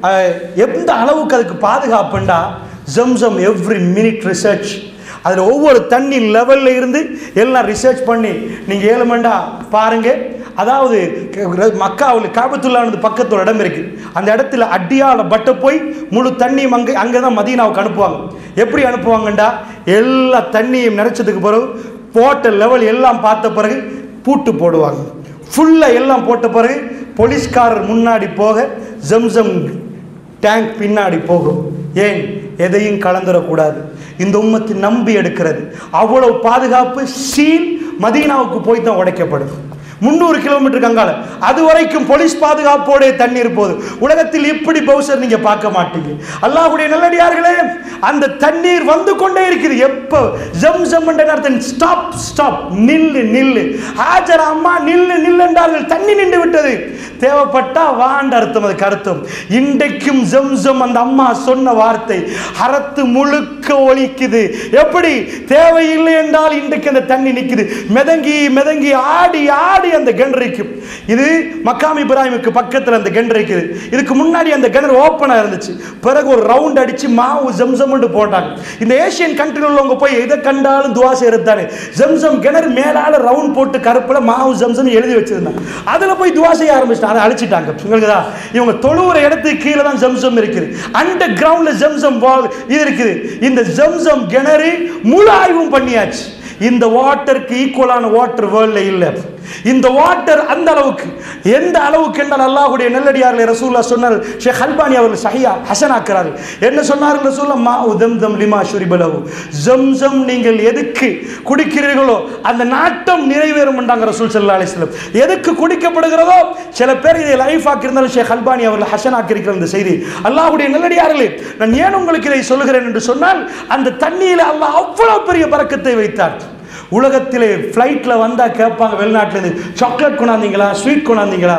எந்த அளவுக்கு அதுக்கு பாதுகாப்புண்டா, ஜம்ஸம் எவ்ரி மினிட் ரிசர்ச். அதில் ஒவ்வொரு தண்ணி லெவலில் இருந்து எல்லாம் ரிசர்ச் பண்ணி நீங்கள் 7 மண்டா பாருங்க. அதாவது மக்காவில் காபத்துல்லானது பக்கத்தோட இடம் இருக்கு. அந்த இடத்துல அடியால பட்டை போய் முழு தண்ணியும் அங்கே தான் மதீனாவுக்கு அனுப்புவாங்க. எப்படி அனுப்புவாங்கண்டா, எல்லா தண்ணியும் நிறைச்சதுக்கு பிறகு போட்ட லெவல் எல்லாம் பார்த்த பிறகு பூட்டு போடுவாங்க. ஃபுல்லாக எல்லாம் போட்ட பிறகு போலீஸ்காரர் முன்னாடி போக, ஜம்ஸம் டேங்க் பின்னாடி போகும். ஏன்? எதையும் கலந்துடக்கூடாது. இந்த உம்மத்து நம்பி எடுக்கிறது. அவ்வளவு பாதுகாப்பு. சீல் மதீனாவுக்கு போய் தான் உடைக்கப்படுது. 300 கிலோமீட்டருக்கு அங்கால அது வரைக்கும் போலீஸ் பாதுகாப்போட தண்ணீர் போகுது. உலகத்தில் இப்படி பவுசர் நீங்க பார்க்க மாட்டீங்க. அல்லாஹ்வுடைய நல்லடியார்களே, அந்த தண்ணீர் வந்து கொண்டே இருக்குது. எப்போ ஜம்ஸம் என்ற அர்த்தம் ஸ்டாப், நில்லு. ஹாஜரா அம்மா நில்லு என்றார்கள். தண்ணி நின்று விட்டது. தேவைப்பட்டா வாண்ட அர்த்தம். அதுக்கு அர்த்தம் இன்றைக்கும் ஜம்சம் அந்த அம்மா சொன்ன வார்த்தை ஹரத்து முழுக்க ஒலிக்குது. எப்படி தேவையில்லை என்றால் இன்றைக்கு அந்த தண்ணி நிற்குது. மிதங்கி மிதங்கி ஆடி ஆடி அந்த கிணறு இருக்கும். இது மக்காம் இப்ராஹிமுக்கு பக்கத்தில் அந்த கிணறு இருக்குது. இதுக்கு முன்னாடி அந்த கிணறு ஓப்பனாக இருந்துச்சு. பிறகு ஒரு ரவுண்ட் அடிச்சு மாவு ஜம்சம் போட்டாங்க. இந்த ஏசியன் கண்ட்ரியில் உள்ளவங்க போய் எதை கண்டாலும் துவா செய்யறதானே. ஜம்சம் கிணறு மேலால ரவுண்ட் போட்டு கருப்புல மாவு ஜம்சம் எழுதி வச்சிருந்தாங்க. அதுல போய் துவா செய்ய ஆரம்பிச்சிட்டாங்க. அதை அழிச்சிட்டாங்க. உங்களுக்குதா இவங்க தொழுவுற இடத்துக்கு கீழே தான் ஜம்சம் இருக்குது. அண்டர் கிரவுண்ட்ல ஜம்சம் இது இருக்குது. இந்த ஜம்சம் கிணறு முழு ஆய்வும் பண்ணியாச்சு. இந்த வாட்டருக்கு ஈக்குவலான வாட்டர் வேர்ல்ட்ல இல்லை. இந்த வாட்டர் அந்த அளவுக்கு, எந்த அளவுக்கு என்றால் அல்லாஹ்வுடைய நல்லடியார்களை ரசூலுல்லாஹ் சொன்னார். ஷேக் அல்பானி அவர்கள் சஹீஹா ஹஸனாக்குறார்கள். என்ன சொன்னார்கள் ரசூலுல்லாஹ்? மா உதம்தம் லிமா ஷுரிபலஹு, ஜம்சம் நீங்கள் எதுக்கு குடிக்கிறீர்களோ அந்த நாட்டம் நிறைவேறும் என்றாங்க ரசூல் ஸல்லல்லாஹு அலைஹி வஸல்லம். எதுக்கு குடிக்கப்படுகிறதோ சில பேர் இதை லைஃப் ஆக்கியிருந்தாலும் ஷேக் அல்பானி அவர்கள் ஹஸனாக்கியிருக்கிற இந்த செய்தி. அல்லாஹ்வுடைய நல்லடியார்களே, நான் ஏன் உங்களுக்கு இதை சொல்லுகிறேன் என்று சொன்னால், அந்த தண்ணியில் அல்லாஹ் அவ்வளவு பெரிய பரக்கத்தை வைத்தார். உலகத்திலே ஃப்ளைட்ல வந்தா கேட்பாங்க வெளிநாட்டிலேருந்து, சாக்லேட் கொண்டாந்தீங்களா, ஸ்வீட் கொண்டாந்தீங்களா?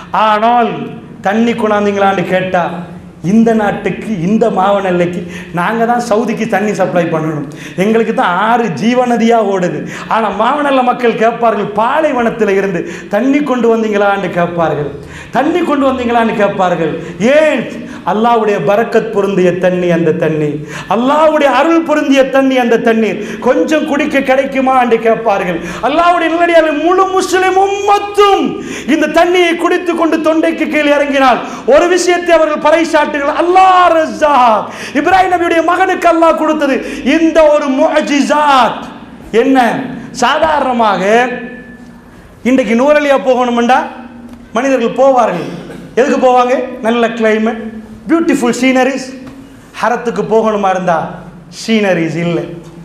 ஆனால் தண்ணி கொண்டாந்தீங்களான்னு கேட்டா இந்த நாட்டுக்கு இந்த மாவனல்லைக்கு நாங்கள் தான் சவுதிக்கு தண்ணி சப்ளை பண்ணணும். எங்களுக்கு தான் 6 ஜீவநதியாக ஓடுது. ஆனால் மாவனல்ல மக்கள் கேட்பார்கள், பாலைவனத்தில் இருந்து தண்ணி கொண்டு வந்தீங்களான்னு கேட்பார்கள், தண்ணி கொண்டு வந்தீங்களான்னு கேட்பார்கள். ஏன்? அல்லாஹ்வுடைய பரக்கத் பொருந்திய தண்ணி அந்த தண்ணி, அல்லாஹ்வுடைய அருள் பொருந்திய தண்ணி அந்த தண்ணீர் கொஞ்சம் குடிக்க கிடைக்குமா என்று கேட்பார்கள். அல்லாஹ்வுடைய நல்லடியார்கள் முழு முஸ்லிம் உம்மத்தும் இந்த தண்ணியை குடித்து கொண்டு தொண்டைக்கு கீழே இறங்கினால் ஒரு விஷயத்தை அவர்கள் பறைசாட்டுகள், அல்லாஹ் ரஸாக். இப்ராஹிம் நபியுடைய மகனுக்கு அல்லாஹ் கொடுத்தது இந்த ஒரு முஅஜிசாத். என்ன? சாதாரணமாக இன்றைக்கு நூறலியா போகணும்டா மனிதர்கள் போவார்கள். எதுக்கு போவாங்க? நல்ல கிளைமேட், பியூட்டிஃபுல் சீனரிஸ். ஹரத்துக்கு போகணுமா இருந்தா சீனரிஸ் இல்லை,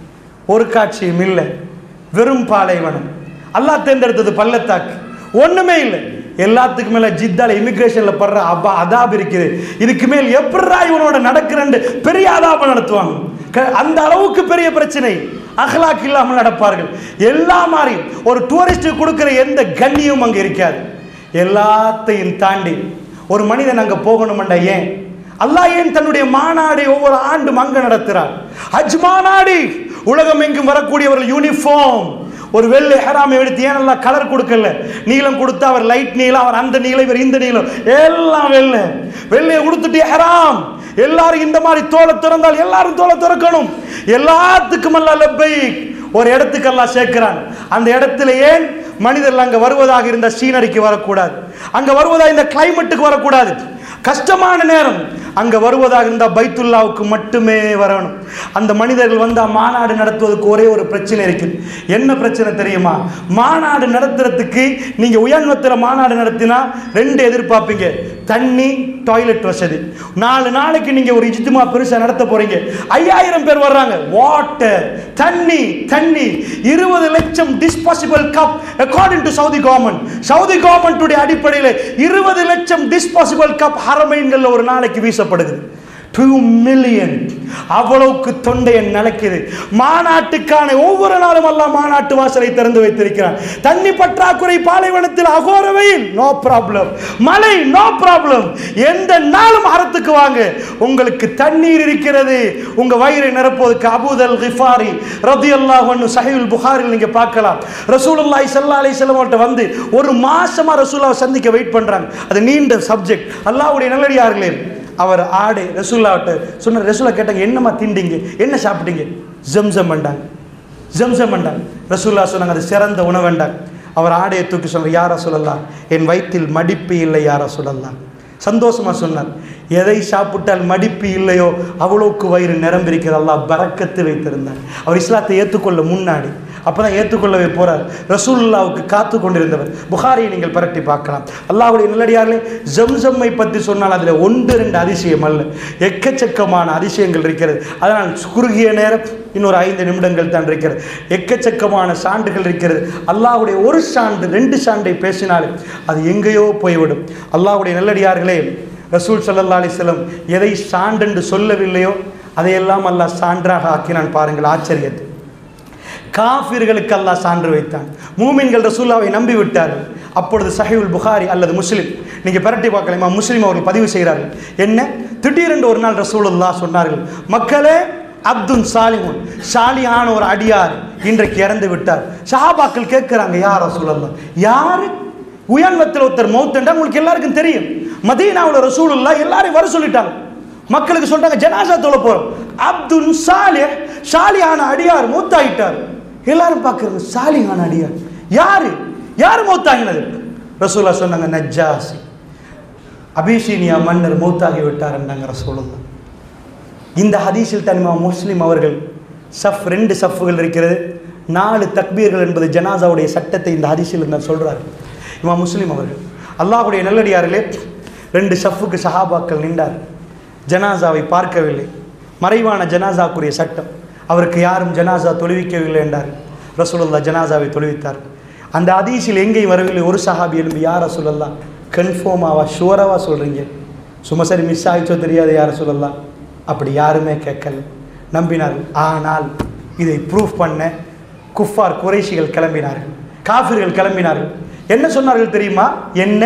ஒரு காட்சியும் இல்லை, வெறும் பாலைவனம். அல்லாஹ் தேர்ந்தெடுத்தது பள்ளத்தாக்கு, ஒண்ணுமே இல்லை. எல்லாத்துக்கு மேல ஜித்தால இமிகிரேஷன்ல படுற அதாப் இருக்குது. இதுக்கு மேல் எப்படா இவனோட நடக்கிறேன்னு பெரிய அதாப நடத்துவாங்க. அந்த அளவுக்கு பெரிய பிரச்சனை. அஹ்லாக் இல்லாமல் நடப்பார்கள். எல்லா மாதிரி ஒரு டூரிஸ்ட் கொடுக்கிற எந்த கண்ணியும் அங்க இருக்காது. எல்லாத்தையும் தாண்டி ஒரு மனிதன் அங்க போகணும்டா. ஏன்? அல்லாஹ் ஏன் தன்னுடைய மாநாடு ஒவ்வொரு ஆண்டும் அங்க நடத்துறார்? ஹஜ் மாநாடு. உலகம் எங்கும் வரக்கூடியவர்கள் யூனிஃபார்ம், ஒரு வெள்ளை ஹராமை எடுத்து ஏன் எல்லாம் கலர் கொடுக்கல? நீளம் கொடுத்தா அவர் லைட் நீளம், அவர் அந்த நீளம், இவர் இந்த நீளம், எல்லாம் வெள்ளை. வெள்ளையை கொடுத்துட்டு ஹராம். எல்லாரும் இந்த மாதிரி தோலை திறந்தால் எல்லாரும் தோலை திறக்கணும். எல்லாத்துக்கும் அல்லாஹ் லப்பைக் ஒரு இடத்துக்கு அல்லாஹ் சேர்க்கிறான். அந்த இடத்துல ஏன் மனிதர்கள் அங்க வருவதாக இருந்த சீனரிக்கு வரக்கூடாது, அங்க வருவதாக இந்த கிளைமேட்டுக்கு வரக்கூடாது. கஷ்டமான நேரம் அங்க வருவதாக இருந்தால் பைத்துல்லாவுக்கு மட்டுமே வரணும். அந்த மனிதர்கள் வந்தா மாநாடு நடத்துவதற்கு ஒரே ஒரு பிரச்சனை இருக்குது. என்ன பிரச்சனை தெரியுமா? மாநாடு நடத்துறதுக்கு நீங்க உயர்நத்துல மாநாடு நடத்தினா 2 எதிர்பார்ப்பீங்க. தண்ணி, டாய்லெட் வசதி. 4 நாளைக்கு நீங்க ஒரு இஜ்திமா பெருசா நடத்த போறீங்க. 5000 பேர் வர்றாங்க. வாட்டர், தண்ணி, தண்ணி. 20 லட்சம் disposable cup according to Saudi government. Saudi government அடிப்படையில் 20 லட்சம் டிஸ்பாசிபிள் கப் ஹரமைன்கள் ஒரு நாளைக்கு வீசப்படுது. 2 மில்லியன். அவ்வளவுக்கு தொண்டையை நடக்குது. மாநாட்டுக்கான ஒவ்வொரு நாளும் அல்லாஹ் மாநாட்டு வாசலை திறந்து வைத்திருக்கிறார். தண்ணி பற்றாக்குறை பாலைவனத்தில் அகோர வெயில், நோ ப்ராப்ளம். மழை, நோ ப்ராப்ளம். எந்த நாளும் ஹரத்துக்கு வாங்க, உங்களுக்கு தண்ணீர் இருக்கிறது. உங்க வயிறை நிரப்புவதற்கு அபூதல் கிஃபாரி ரலியல்லாஹு அன்ஹு சஹீஹுல் புகாரில் நீங்க பார்க்கலாம். ரசூலுல்லாஹி ஸல்லல்லாஹு அலைஹி வஸல்லம் கிட்ட வந்து ஒரு மாசமா ரசூலுல்லாஹ் சந்திக்க வெயிட் பண்றாங்க. அது நீண்ட சப்ஜெக்ட். அல்லாஹ்வுடைய நல்லடியார்களே, அவர் ஆடை ரசூலுல்லாஹ்ட்ட சொன்ன. ரசூலுல்லாஹ் கேட்டாங்க, என்னம்மா திண்டீங்க, என்ன சாப்பிட்டீங்க? ஜம்சம் பண்ணாங்க. ஜம்சம் பண்ணாங்க. ரசூலுல்லாஹ் சொன்னாங்க, அது சிறந்த உணவுண்டாங்க. அவர் ஆடையை தூக்கி சொன்னார், யா ரசூலல்லாஹ், என் வயிற்றில் மடிப்பு இல்லை யா ரசூலல்லாஹ். சந்தோஷமா சொன்னார். எதை சாப்பிட்டால் மடிப்பு இல்லையோ அவ்வளவுக்கு வயிறு நிரம்பிருக்கிறது. அல்லாஹ் பரக்கத்து வைத்திருந்தார். அவர் இஸ்லாத்தை ஏற்றுக்கொள்ள முன்னாடி அப்பதான் ஏற்றுக்கொள்ளவே போறார். ரசூலுல்லாஹ்வுக்கு காத்து கொண்டிருந்தவர். புகாரியை நீங்கள் பரட்டி பார்க்கலாம். அல்லாஹ்வுடைய நல்லடியார்களே, ஜம்சம்மை பற்றி சொன்னால் அதில் 1-2 அதிசயம் அல்ல, எக்கச்சக்கமான அதிசயங்கள் இருக்கிறது. அதனால் குறுகிய நேரம், இன்னொரு 5 நிமிடங்கள் தான் இருக்கிறது. எக்கச்சக்கமான சான்றுகள் இருக்கிறது. அல்லாஹ்வுடைய ஒரு சான்று 2 சான்றை பேசினாலே அது எங்கேயோ போய்விடும். அல்லாஹ்வுடைய நல்லடியார்களே, ரசூல் ஸல்லல்லாஹு அலைஹி வஸல்லம் எதை சான்றென்று சொல்லவில்லையோ அதையெல்லாம் அல்லாஹ் சான்றாக ஆக்கினான். பாருங்கள் ஆச்சரியத்தை. காஃபிர்களுக்கு அல்லாஹ் சான்று வைத்தான். மூமின்கள் ரசூலுல்லாஹ்வை நம்பி விட்டார்கள். அப்பொழுது சஹீஹுல் புகாரி அல்லது முஸ்லிம் நீங்கள் பிரட்டி பார்க்கலாமா? முஸ்லீம் அவர்கள் பதிவு செய்கிறார்கள். என்ன, திடீரென்று ஒரு நாள் ரசூலுல்லாஹ் சொன்னார்கள், மக்களே, அப்துல் சாலிஹுன், சாலிஹான ஒரு அடியார் இன்றைக்கு இறந்து விட்டார். சஹாபாக்கள் கேட்கிறாங்க, யார் ரசூலுல்லாஹ்? யாரு? உயர்வத்தில் ஒருத்தர் மௌத்தண்டா உங்களுக்கு எல்லாருக்கும் தெரியும். மதீனாவில் ரசூலுல்லாஹ் எல்லாரையும் வர சொல்லிட்டாங்க. மக்களுக்கு சொல்றாங்க, ஜனாசா தொழ போறோம். அப்துல் சாலிஹ், சாலிஹான அடியார் மௌத்தாயிட்டார். எல்லாரும் பார்க்கறாங்க, சாலிஹான அடியார் யாரு? யார் மௌத்தாகினது? ரசூலுல்லாஹ் சொன்னாங்க, நஜ்ஜாசி, அபிஷீனியா மன்னர் மௌத்தாகி விட்டார் என்றாங்க ரசூலுல்லாஹ். இந்த ஹதீஸில் தான் இமாம் முஸ்லிம் அவர்கள் சஃப் 2 சஃப்புகள் இருக்கிறது, 4 தக்பீர்கள் என்பது ஜனாசாவுடைய சட்டத்தை இந்த ஹதீஸில் இருந்தால் சொல்றாரு இமாம் முஸ்லிம் அவர்கள். அல்லாஹ்வுடைய நல்லடியார்களே, 2 சஃப்புக்கு சஹாபாக்கள் நின்றார். ஜனாசாவை பார்க்கவில்லை, மறைவான ஜனாசாக்குரிய சட்டம். அவருக்கு யாரும் ஜனாசா தொழுவிக்கவில்லை என்றார். ரசூலுல்லாஹ் ஜனாசாவை தொழுவித்தார். அந்த ஹதீஸில் எங்கேயும் வரவில்லை. ஒரு சஹாபி எழும்பி, யார் ரசூலுல்லாஹ், கன்ஃபார்மாவா, ஷுவராவா சொல்றீங்க? சும்மா சரி மிஸ் ஆயிச்சோ தெரியாது யார் ரசூலுல்லாஹ்? அப்படி யாருமே கேட்கல, நம்பினார்கள். ஆனால் இதை ப்ரூஃப் பண்ண குஃபார் குறைஷிகள் கிளம்பினார்கள், காஃபிர்கள் கிளம்பினார்கள். என்ன சொன்னார்கள் தெரியுமா? என்ன,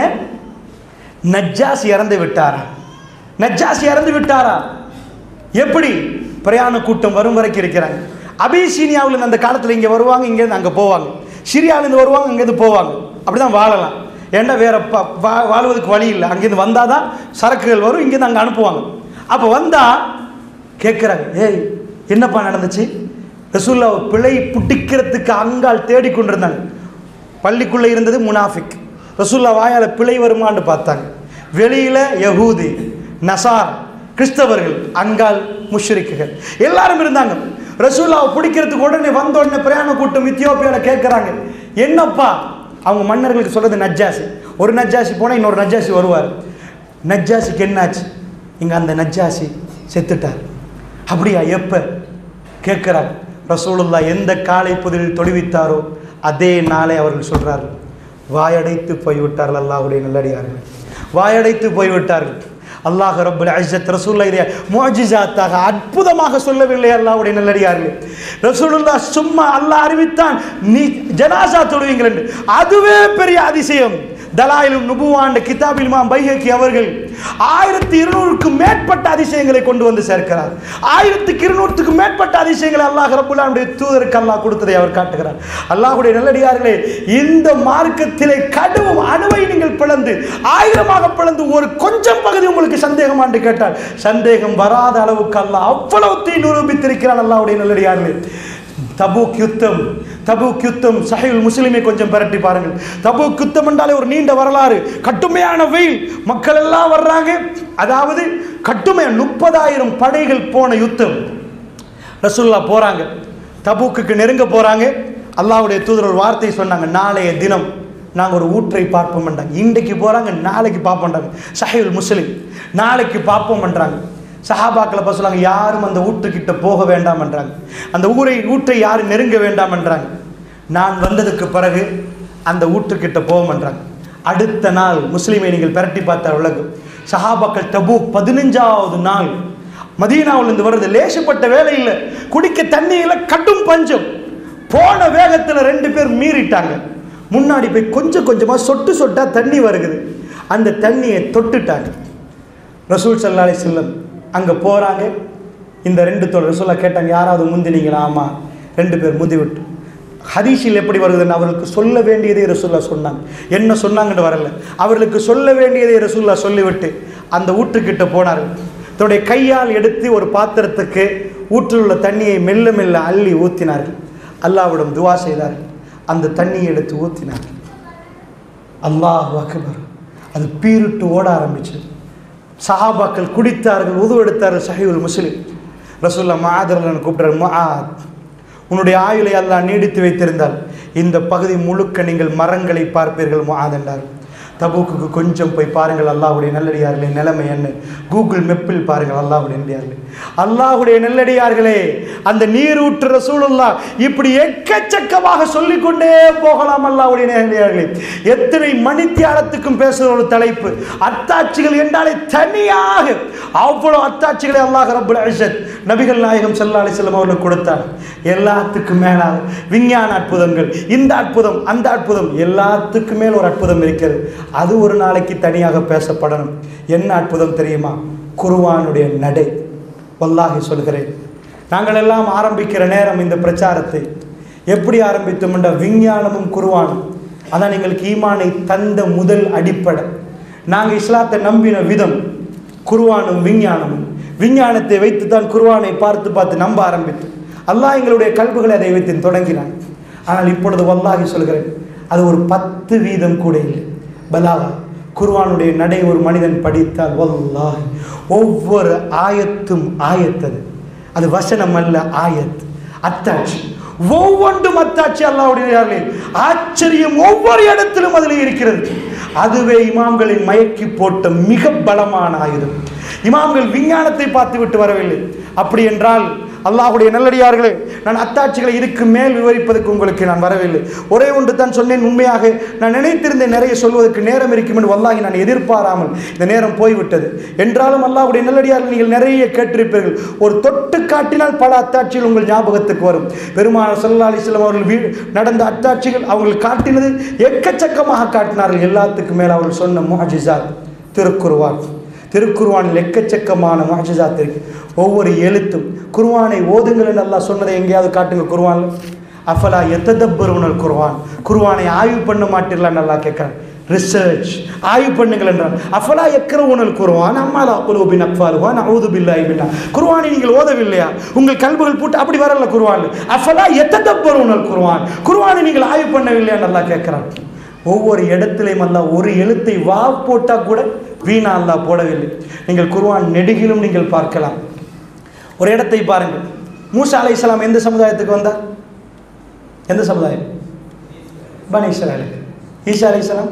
நஜ்ஜாசி இறந்து விட்டாரா? நஜ்ஜாசி இறந்து விட்டாரா? எப்படி? பிரயாண கூட்டம் வரும் வரைக்கும் இருக்கிறாங்க. அபிசீனியாவில் அந்த காலத்தில் இங்கே வருவாங்க, இங்கேருந்து அங்கே போவாங்க. சிரியாவிலேருந்து வருவாங்க, அங்கேருந்து போவாங்க. அப்படி தான் வாழலாம். ஏன்னா வேற வாழ்வதற்கு வழி இல்லை. அங்கேருந்து வந்தால் தான் சரக்குகள் வரும், இங்கேருந்து அங்கே அனுப்புவாங்க. அப்போ வந்தால் கேட்குறாங்க, ஏய் என்னப்பா நடந்துச்சு? ரசூலுல்லாஹ் பிழை புட்டிக்கிறதுக்கு அங்கால் தேடிக்கொண்டிருந்தாங்க. பள்ளிக்குள்ளே இருந்தது முனாஃபிக். ரசூலுல்லாஹ் வாயால் பிழை வருமானு பார்த்தாங்க. வெளியில் யஹூதி, நசார், கிறிஸ்தவர்கள், அங்கால் முஷ்ரிக்குகள் எல்லாரும் இருந்தாங்க. ரசூலுல்லாஹ் பிடிக்கிறதுக்கு உடனே வந்த உடனே பிரயாண கூட்டம் எத்தியோப்பியாவில் கேட்குறாங்க, என்னப்பா? அவங்க மன்னர்களுக்கு சொல்கிறது நஜ்ஜாசி. ஒரு நஜ்ஜாசி போனால் இன்னொரு நஜ்ஜாசி வருவார். நஜ்ஜாசிக்கு என்னாச்சு? இங்கே அந்த நஜ்ஜாசி செத்துட்டார். அப்படியா? எப்போ கேட்குறாங்க. ரசூலுல்லாஹ் எந்த காலை புதிரில் தொழுவித்தாரோ அதே நாளை அவர்கள் சொல்கிறார்கள். வாயடைத்து போய்விட்டார்கள். அல்லாஹ்வுடைய நல்லடியார்கள் வாயடைத்து போய்விட்டார்கள். அல்லாஹ் ரப்பல் இஸ்ஸத் ரசூலுல்லாஹ் இதை முஅஜிஸாத்தாக அற்புதமாக சொல்லவில்லை. அல்லாஹ்வுடைய நல்லடியார்கள், ரசூலுல்லாஹ் சும்மா அல்லாஹ் அறிவித்தான், நீ ஜனாசா தொழுவீங்கள் என்று. அதுவே பெரிய அதிசயம். தலாயிலும் நுபுவாண்ட கிதாபில் இமாம் பைஹகி அவர்கள் 1200க்கும் மேற்பட்ட அதிசயங்களை கொண்டு வந்து சேர்க்கிறார். 1200க்கும் மேற்பட்ட அதிசயங்களை அல்லாஹ் ரப்பல் ஆலமீனுடைய தூதருக்கு அல்லாஹ் கொடுத்ததை அவர் காட்டுகிறார். அல்லாஹ்வுடைய நல்லடியார்களே, இந்த மார்க்கத்திலே கடும் அணுவை நீங்கள் பிளந்து 1000ஆக பிளந்து ஒரு கொஞ்சம் பகுதி உங்களுக்கு சந்தேகம் என்று கேட்டால் சந்தேகம் வராத அளவுக்கு அல்லாஹ் அவ்வளவு நிரூபித்திருக்கிறான். அல்லாஹ்வுடைய நல்லடியார்களே, தபூக் யுத்தம் சஹீஹுல் முஸ்லிமை கொஞ்சம் பரட்டி பாருங்கள். தபூக் யுத்தம் என்றாலே ஒரு நீண்ட வரலாறு. கடுமையான வெயில், மக்கள் எல்லாம் வர்றாங்க. அதாவது கடுமையான 30,000 படைகள் போன யுத்தம். ரசூலுல்லாஹ் போறாங்க, தபூக்குக்கு நெருங்க போறாங்க. அல்லாஹ்வுடைய தூதர் ஒரு வார்த்தை சொன்னாங்க, நாளைய தினம் நாங்கள் ஒரு ஊற்றை பார்ப்போம் என்றாங்க. இன்றைக்கு போறாங்க, நாளைக்கு பார்ப்போம்ன்றாங்க. சஹீஹுல் முஸ்லிம், நாளைக்கு பார்ப்போம் என்றாங்க. சஹாபாக்களை பார்த்து சொல்லுவாங்க, யாரும் அந்த ஊற்றுக்கிட்ட போக வேண்டாம் என்றாங்க. அந்த ஊற்றை யாரும் நெருங்க வேண்டாம் என்றாங்க. நான் வந்ததுக்கு பிறகு அந்த ஊற்றுக்கிட்ட போவோம் என்றாங்க. அடுத்த நாள் முஸ்லீமை நீங்கள் பிரட்டி பார்த்தால் உலகு சஹாபாக்கள் தபூக் 15வது நாள் மதீனாவிலிருந்து வருது. லேசப்பட்ட வேலை இல்லை, குடிக்க தண்ணி இல்லை, கடும் பஞ்சம். போன வேகத்தில் 2 பேர் மீறிட்டாங்க. முன்னாடி போய் கொஞ்சம் கொஞ்சமாக சொட்டு சொட்டா தண்ணி வருகுது. அந்த தண்ணியை தொட்டுட்டாங்க. ரசூல் ஸல்லல்லாஹு அலைஹி வஸல்லம் அங்கே போகிறாங்க. இந்த 2 தோழர் ரசூலுல்லாஹ் கேட்டாங்க, யாராவது முந்தினீங்களா? ஆமாம், 2 பேர் முந்திவிட்டு. ஹதீஸில் எப்படி வருதுன்னு அவர்களுக்கு சொல்ல வேண்டியதை ரசூலுல்லாஹ் சொன்னாங்க. என்ன சொன்னாங்கன்னு வரல, அவர்களுக்கு சொல்ல வேண்டியதை ரசூலுல்லாஹ் சொல்லிவிட்டு அந்த ஊற்றுக்கிட்ட போனார்கள். தன்னுடைய கையால் எடுத்து ஒரு பாத்திரத்துக்கு ஊற்றில் உள்ள தண்ணியை மெல்ல மெல்ல அள்ளி ஊற்றினார்கள். அல்லாஹ்விடம் துவா செய்தார்கள். அந்த தண்ணியை எடுத்து ஊற்றினார்கள். அல்லாஹ் அக்பர், அது பீரிட்டு ஓட ஆரம்பிச்சது. சஹாபாக்கள் குடித்தார்கள், உது எடுத்தார்கள். சஹீஹுல் முஸ்லிம். ரசூலுல்லாஹ் முஆத் கூப்பிட்டார், முஆத், உன்னுடைய ஆயுளை அல்லாஹ் நீடித்து வைத்திருந்தால் இந்த பகுதி முழுக்க நீங்கள் மரங்களை பார்ப்பீர்கள் முஆத் என்றார். தபூக்குக்கு கொஞ்சம் போய் பாருங்கள். அல்லாஹ்வுடைய நல்லடியார்களே, நிலைமை என்ன? கூகுள் மெப்பில் பாருங்கள். அல்லாஹ்வுடைய நல்லடியார்களே, அல்லாஹ்வுடைய நல்லடியார்களே, அந்த நீரூற்று ரசூலுல்லாஹ் இப்படி எக்கச்சக்கமாக சொல்லிக்கொண்டே போகலாம். அல்லாஹ்வுடைய நல்லடியார்களே, எத்தனை மணித்தியாலத்துக்கும் பேசுகிற ஒரு தலைப்பு. அத்தாட்சிகள் என்றாலே தனியாக அவ்வளவு அத்தாட்சிகளை அல்லாஹ் ரப்பல் இஸ்ஸத் நபிகள் நாயகம் ஸல்லல்லாஹு அலைஹி வஸல்லம் அவர்களுக்கு கொடுத்தார். எல்லாத்துக்கும் மேலாக விஞ்ஞான அற்புதங்கள், இந்த அற்புதம் அந்த அற்புதம், எல்லாத்துக்கும் மேல் ஒரு அற்புதம் இருக்கிறது. அது ஒரு நாளைக்கு தனியாக பேசப்படணும். என்ன அற்புதம் தெரியுமா? குர்ஆனுடைய நடை. வல்லாஹி சொல்கிறேன், நாங்கள் எல்லாம் ஆரம்பிக்கிற நேரம் இந்த பிரச்சாரத்தை எப்படி ஆரம்பித்தோம் என்ற விஞ்ஞானமும் குர்ஆனும் அதான் எங்களுக்கு ஈமானை தந்த முதல் அடிப்படை. நாங்கள் இஸ்லாத்தை நம்பின விதம் குர்ஆனும் விஞ்ஞானமும். விஞ்ஞானத்தை வைத்து தான் குர்ஆனை பார்த்து பார்த்து நம்ப ஆரம்பித்து அல்லாஹ் எங்களுடைய கல்புகளை அதை வைத்து தொடங்கினான். ஆனால் இப்பொழுது வல்லாஹி சொல்கிறேன், அது ஒரு 10% கூட இல்லை. பலாகா குர்ஆனுடைய நடை ஒரு மனிதன் படித்தால் வல்லாஹி ஒவ்வொரு ஆயத்தும் ஆயத்தது. அது வசனம் அல்ல, ஆயத், அத்தாட்சி. ஒவ்வொன்றும் அத்தாட்சி. அல்லாஹ்வுடைய ஆச்சரியம் ஒவ்வொரு இடத்திலும் அதில் இருக்கிறது. அதுவே இமாம்களை மயக்கி போட்ட மிக பலமான ஆயுதம். இமாம்கள் விஞ்ஞானத்தை பார்த்து விட்டு வரவில்லை. அப்படி என்றால் அல்லாஹ்வுடைய நல்லடியார்களே, நான் அத்தாட்சிகளை இதுக்கு மேல் விவரிப்பதற்கு உங்களுக்கு நான் வரவில்லை. ஒரே ஒன்று தான் சொன்னேன். உண்மையாக நான் நினைத்திருந்தேன் நிறைய சொல்வதற்கு நேரம் இருக்கும் என்று வல்லாஹி நான் எதிர்பாராமல் இந்த நேரம் போய்விட்டது. என்றாலும் அல்லாஹ்வுடைய நல்லடியார்கள் நீங்கள் நிறைய கேட்டிருப்பீர்கள். ஒரு தொட்டு காட்டினால் பல அத்தாட்சிகள் உங்கள் ஞாபகத்துக்கு வரும். பெருமானார் ஸல்லல்லாஹு அலைஹி வஸல்லம் அவர்கள் நடந்த அத்தாட்சிகள் அவர்கள் காட்டினது எக்கச்சக்கமாக காட்டினார்கள். எல்லாத்துக்கும் மேல் அவர்கள் சொன்ன முஅஜிஸாத் திருக்குர்ஆன். திருக்குர்ஆனில் எக்கச்சக்கமான முஅஜிஸாத் இருக்கு. ஒவ்வொரு எழுத்தும் குர்ஆனை ஓதுங்கள் என்று அல்லாஹ் சொன்னதை எங்கேயாவது காட்டுங்க குர்ஆனில். அஃபலா யததப்பருனல் குர்ஆன். குர்ஆனை ஆய்வு பண்ண மாட்டீர்களான்னு அல்லாஹ் கேட்குறான். ரிசர்ச் ஆய்வு பண்ணுங்கள் என்றான். அஃபலா யக்ரவுனல் குர்ஆன் அம்மாலா குலூபின் அக்ஃபாலுஹா நஊது பில்லாஹி மின்ஹா. குர்ஆனை நீங்கள் ஓதவில்லையா? உங்கள் கல்புகள் பூட்டு அப்படி வரல குர்ஆன். அஃபலா யததப்பருனல் குர்ஆன். குர்ஆனை நீங்கள் ஆய்வு பண்ணவில்லையான்னு அல்லாஹ் கேட்குறான். ஒவ்வொரு இடத்திலையும் அல்லாஹ் ஒரு எழுத்தை வா போட்டால் கூட வீணா அல்லாஹ் போடவில்லை. நீங்கள் குர்ஆன் நெடுகிலும் நீங்கள் பார்க்கலாம். ஒரு இடத்தை பாருங்கள். மூசா அலைஹிஸ்ஸலாம் எந்த சமுதாயத்துக்கு வந்தார்? எந்த சமுதாயம்? பனி இஸ்ராயலுக்கு. ஈசா அலைஹிஸ்ஸலாம்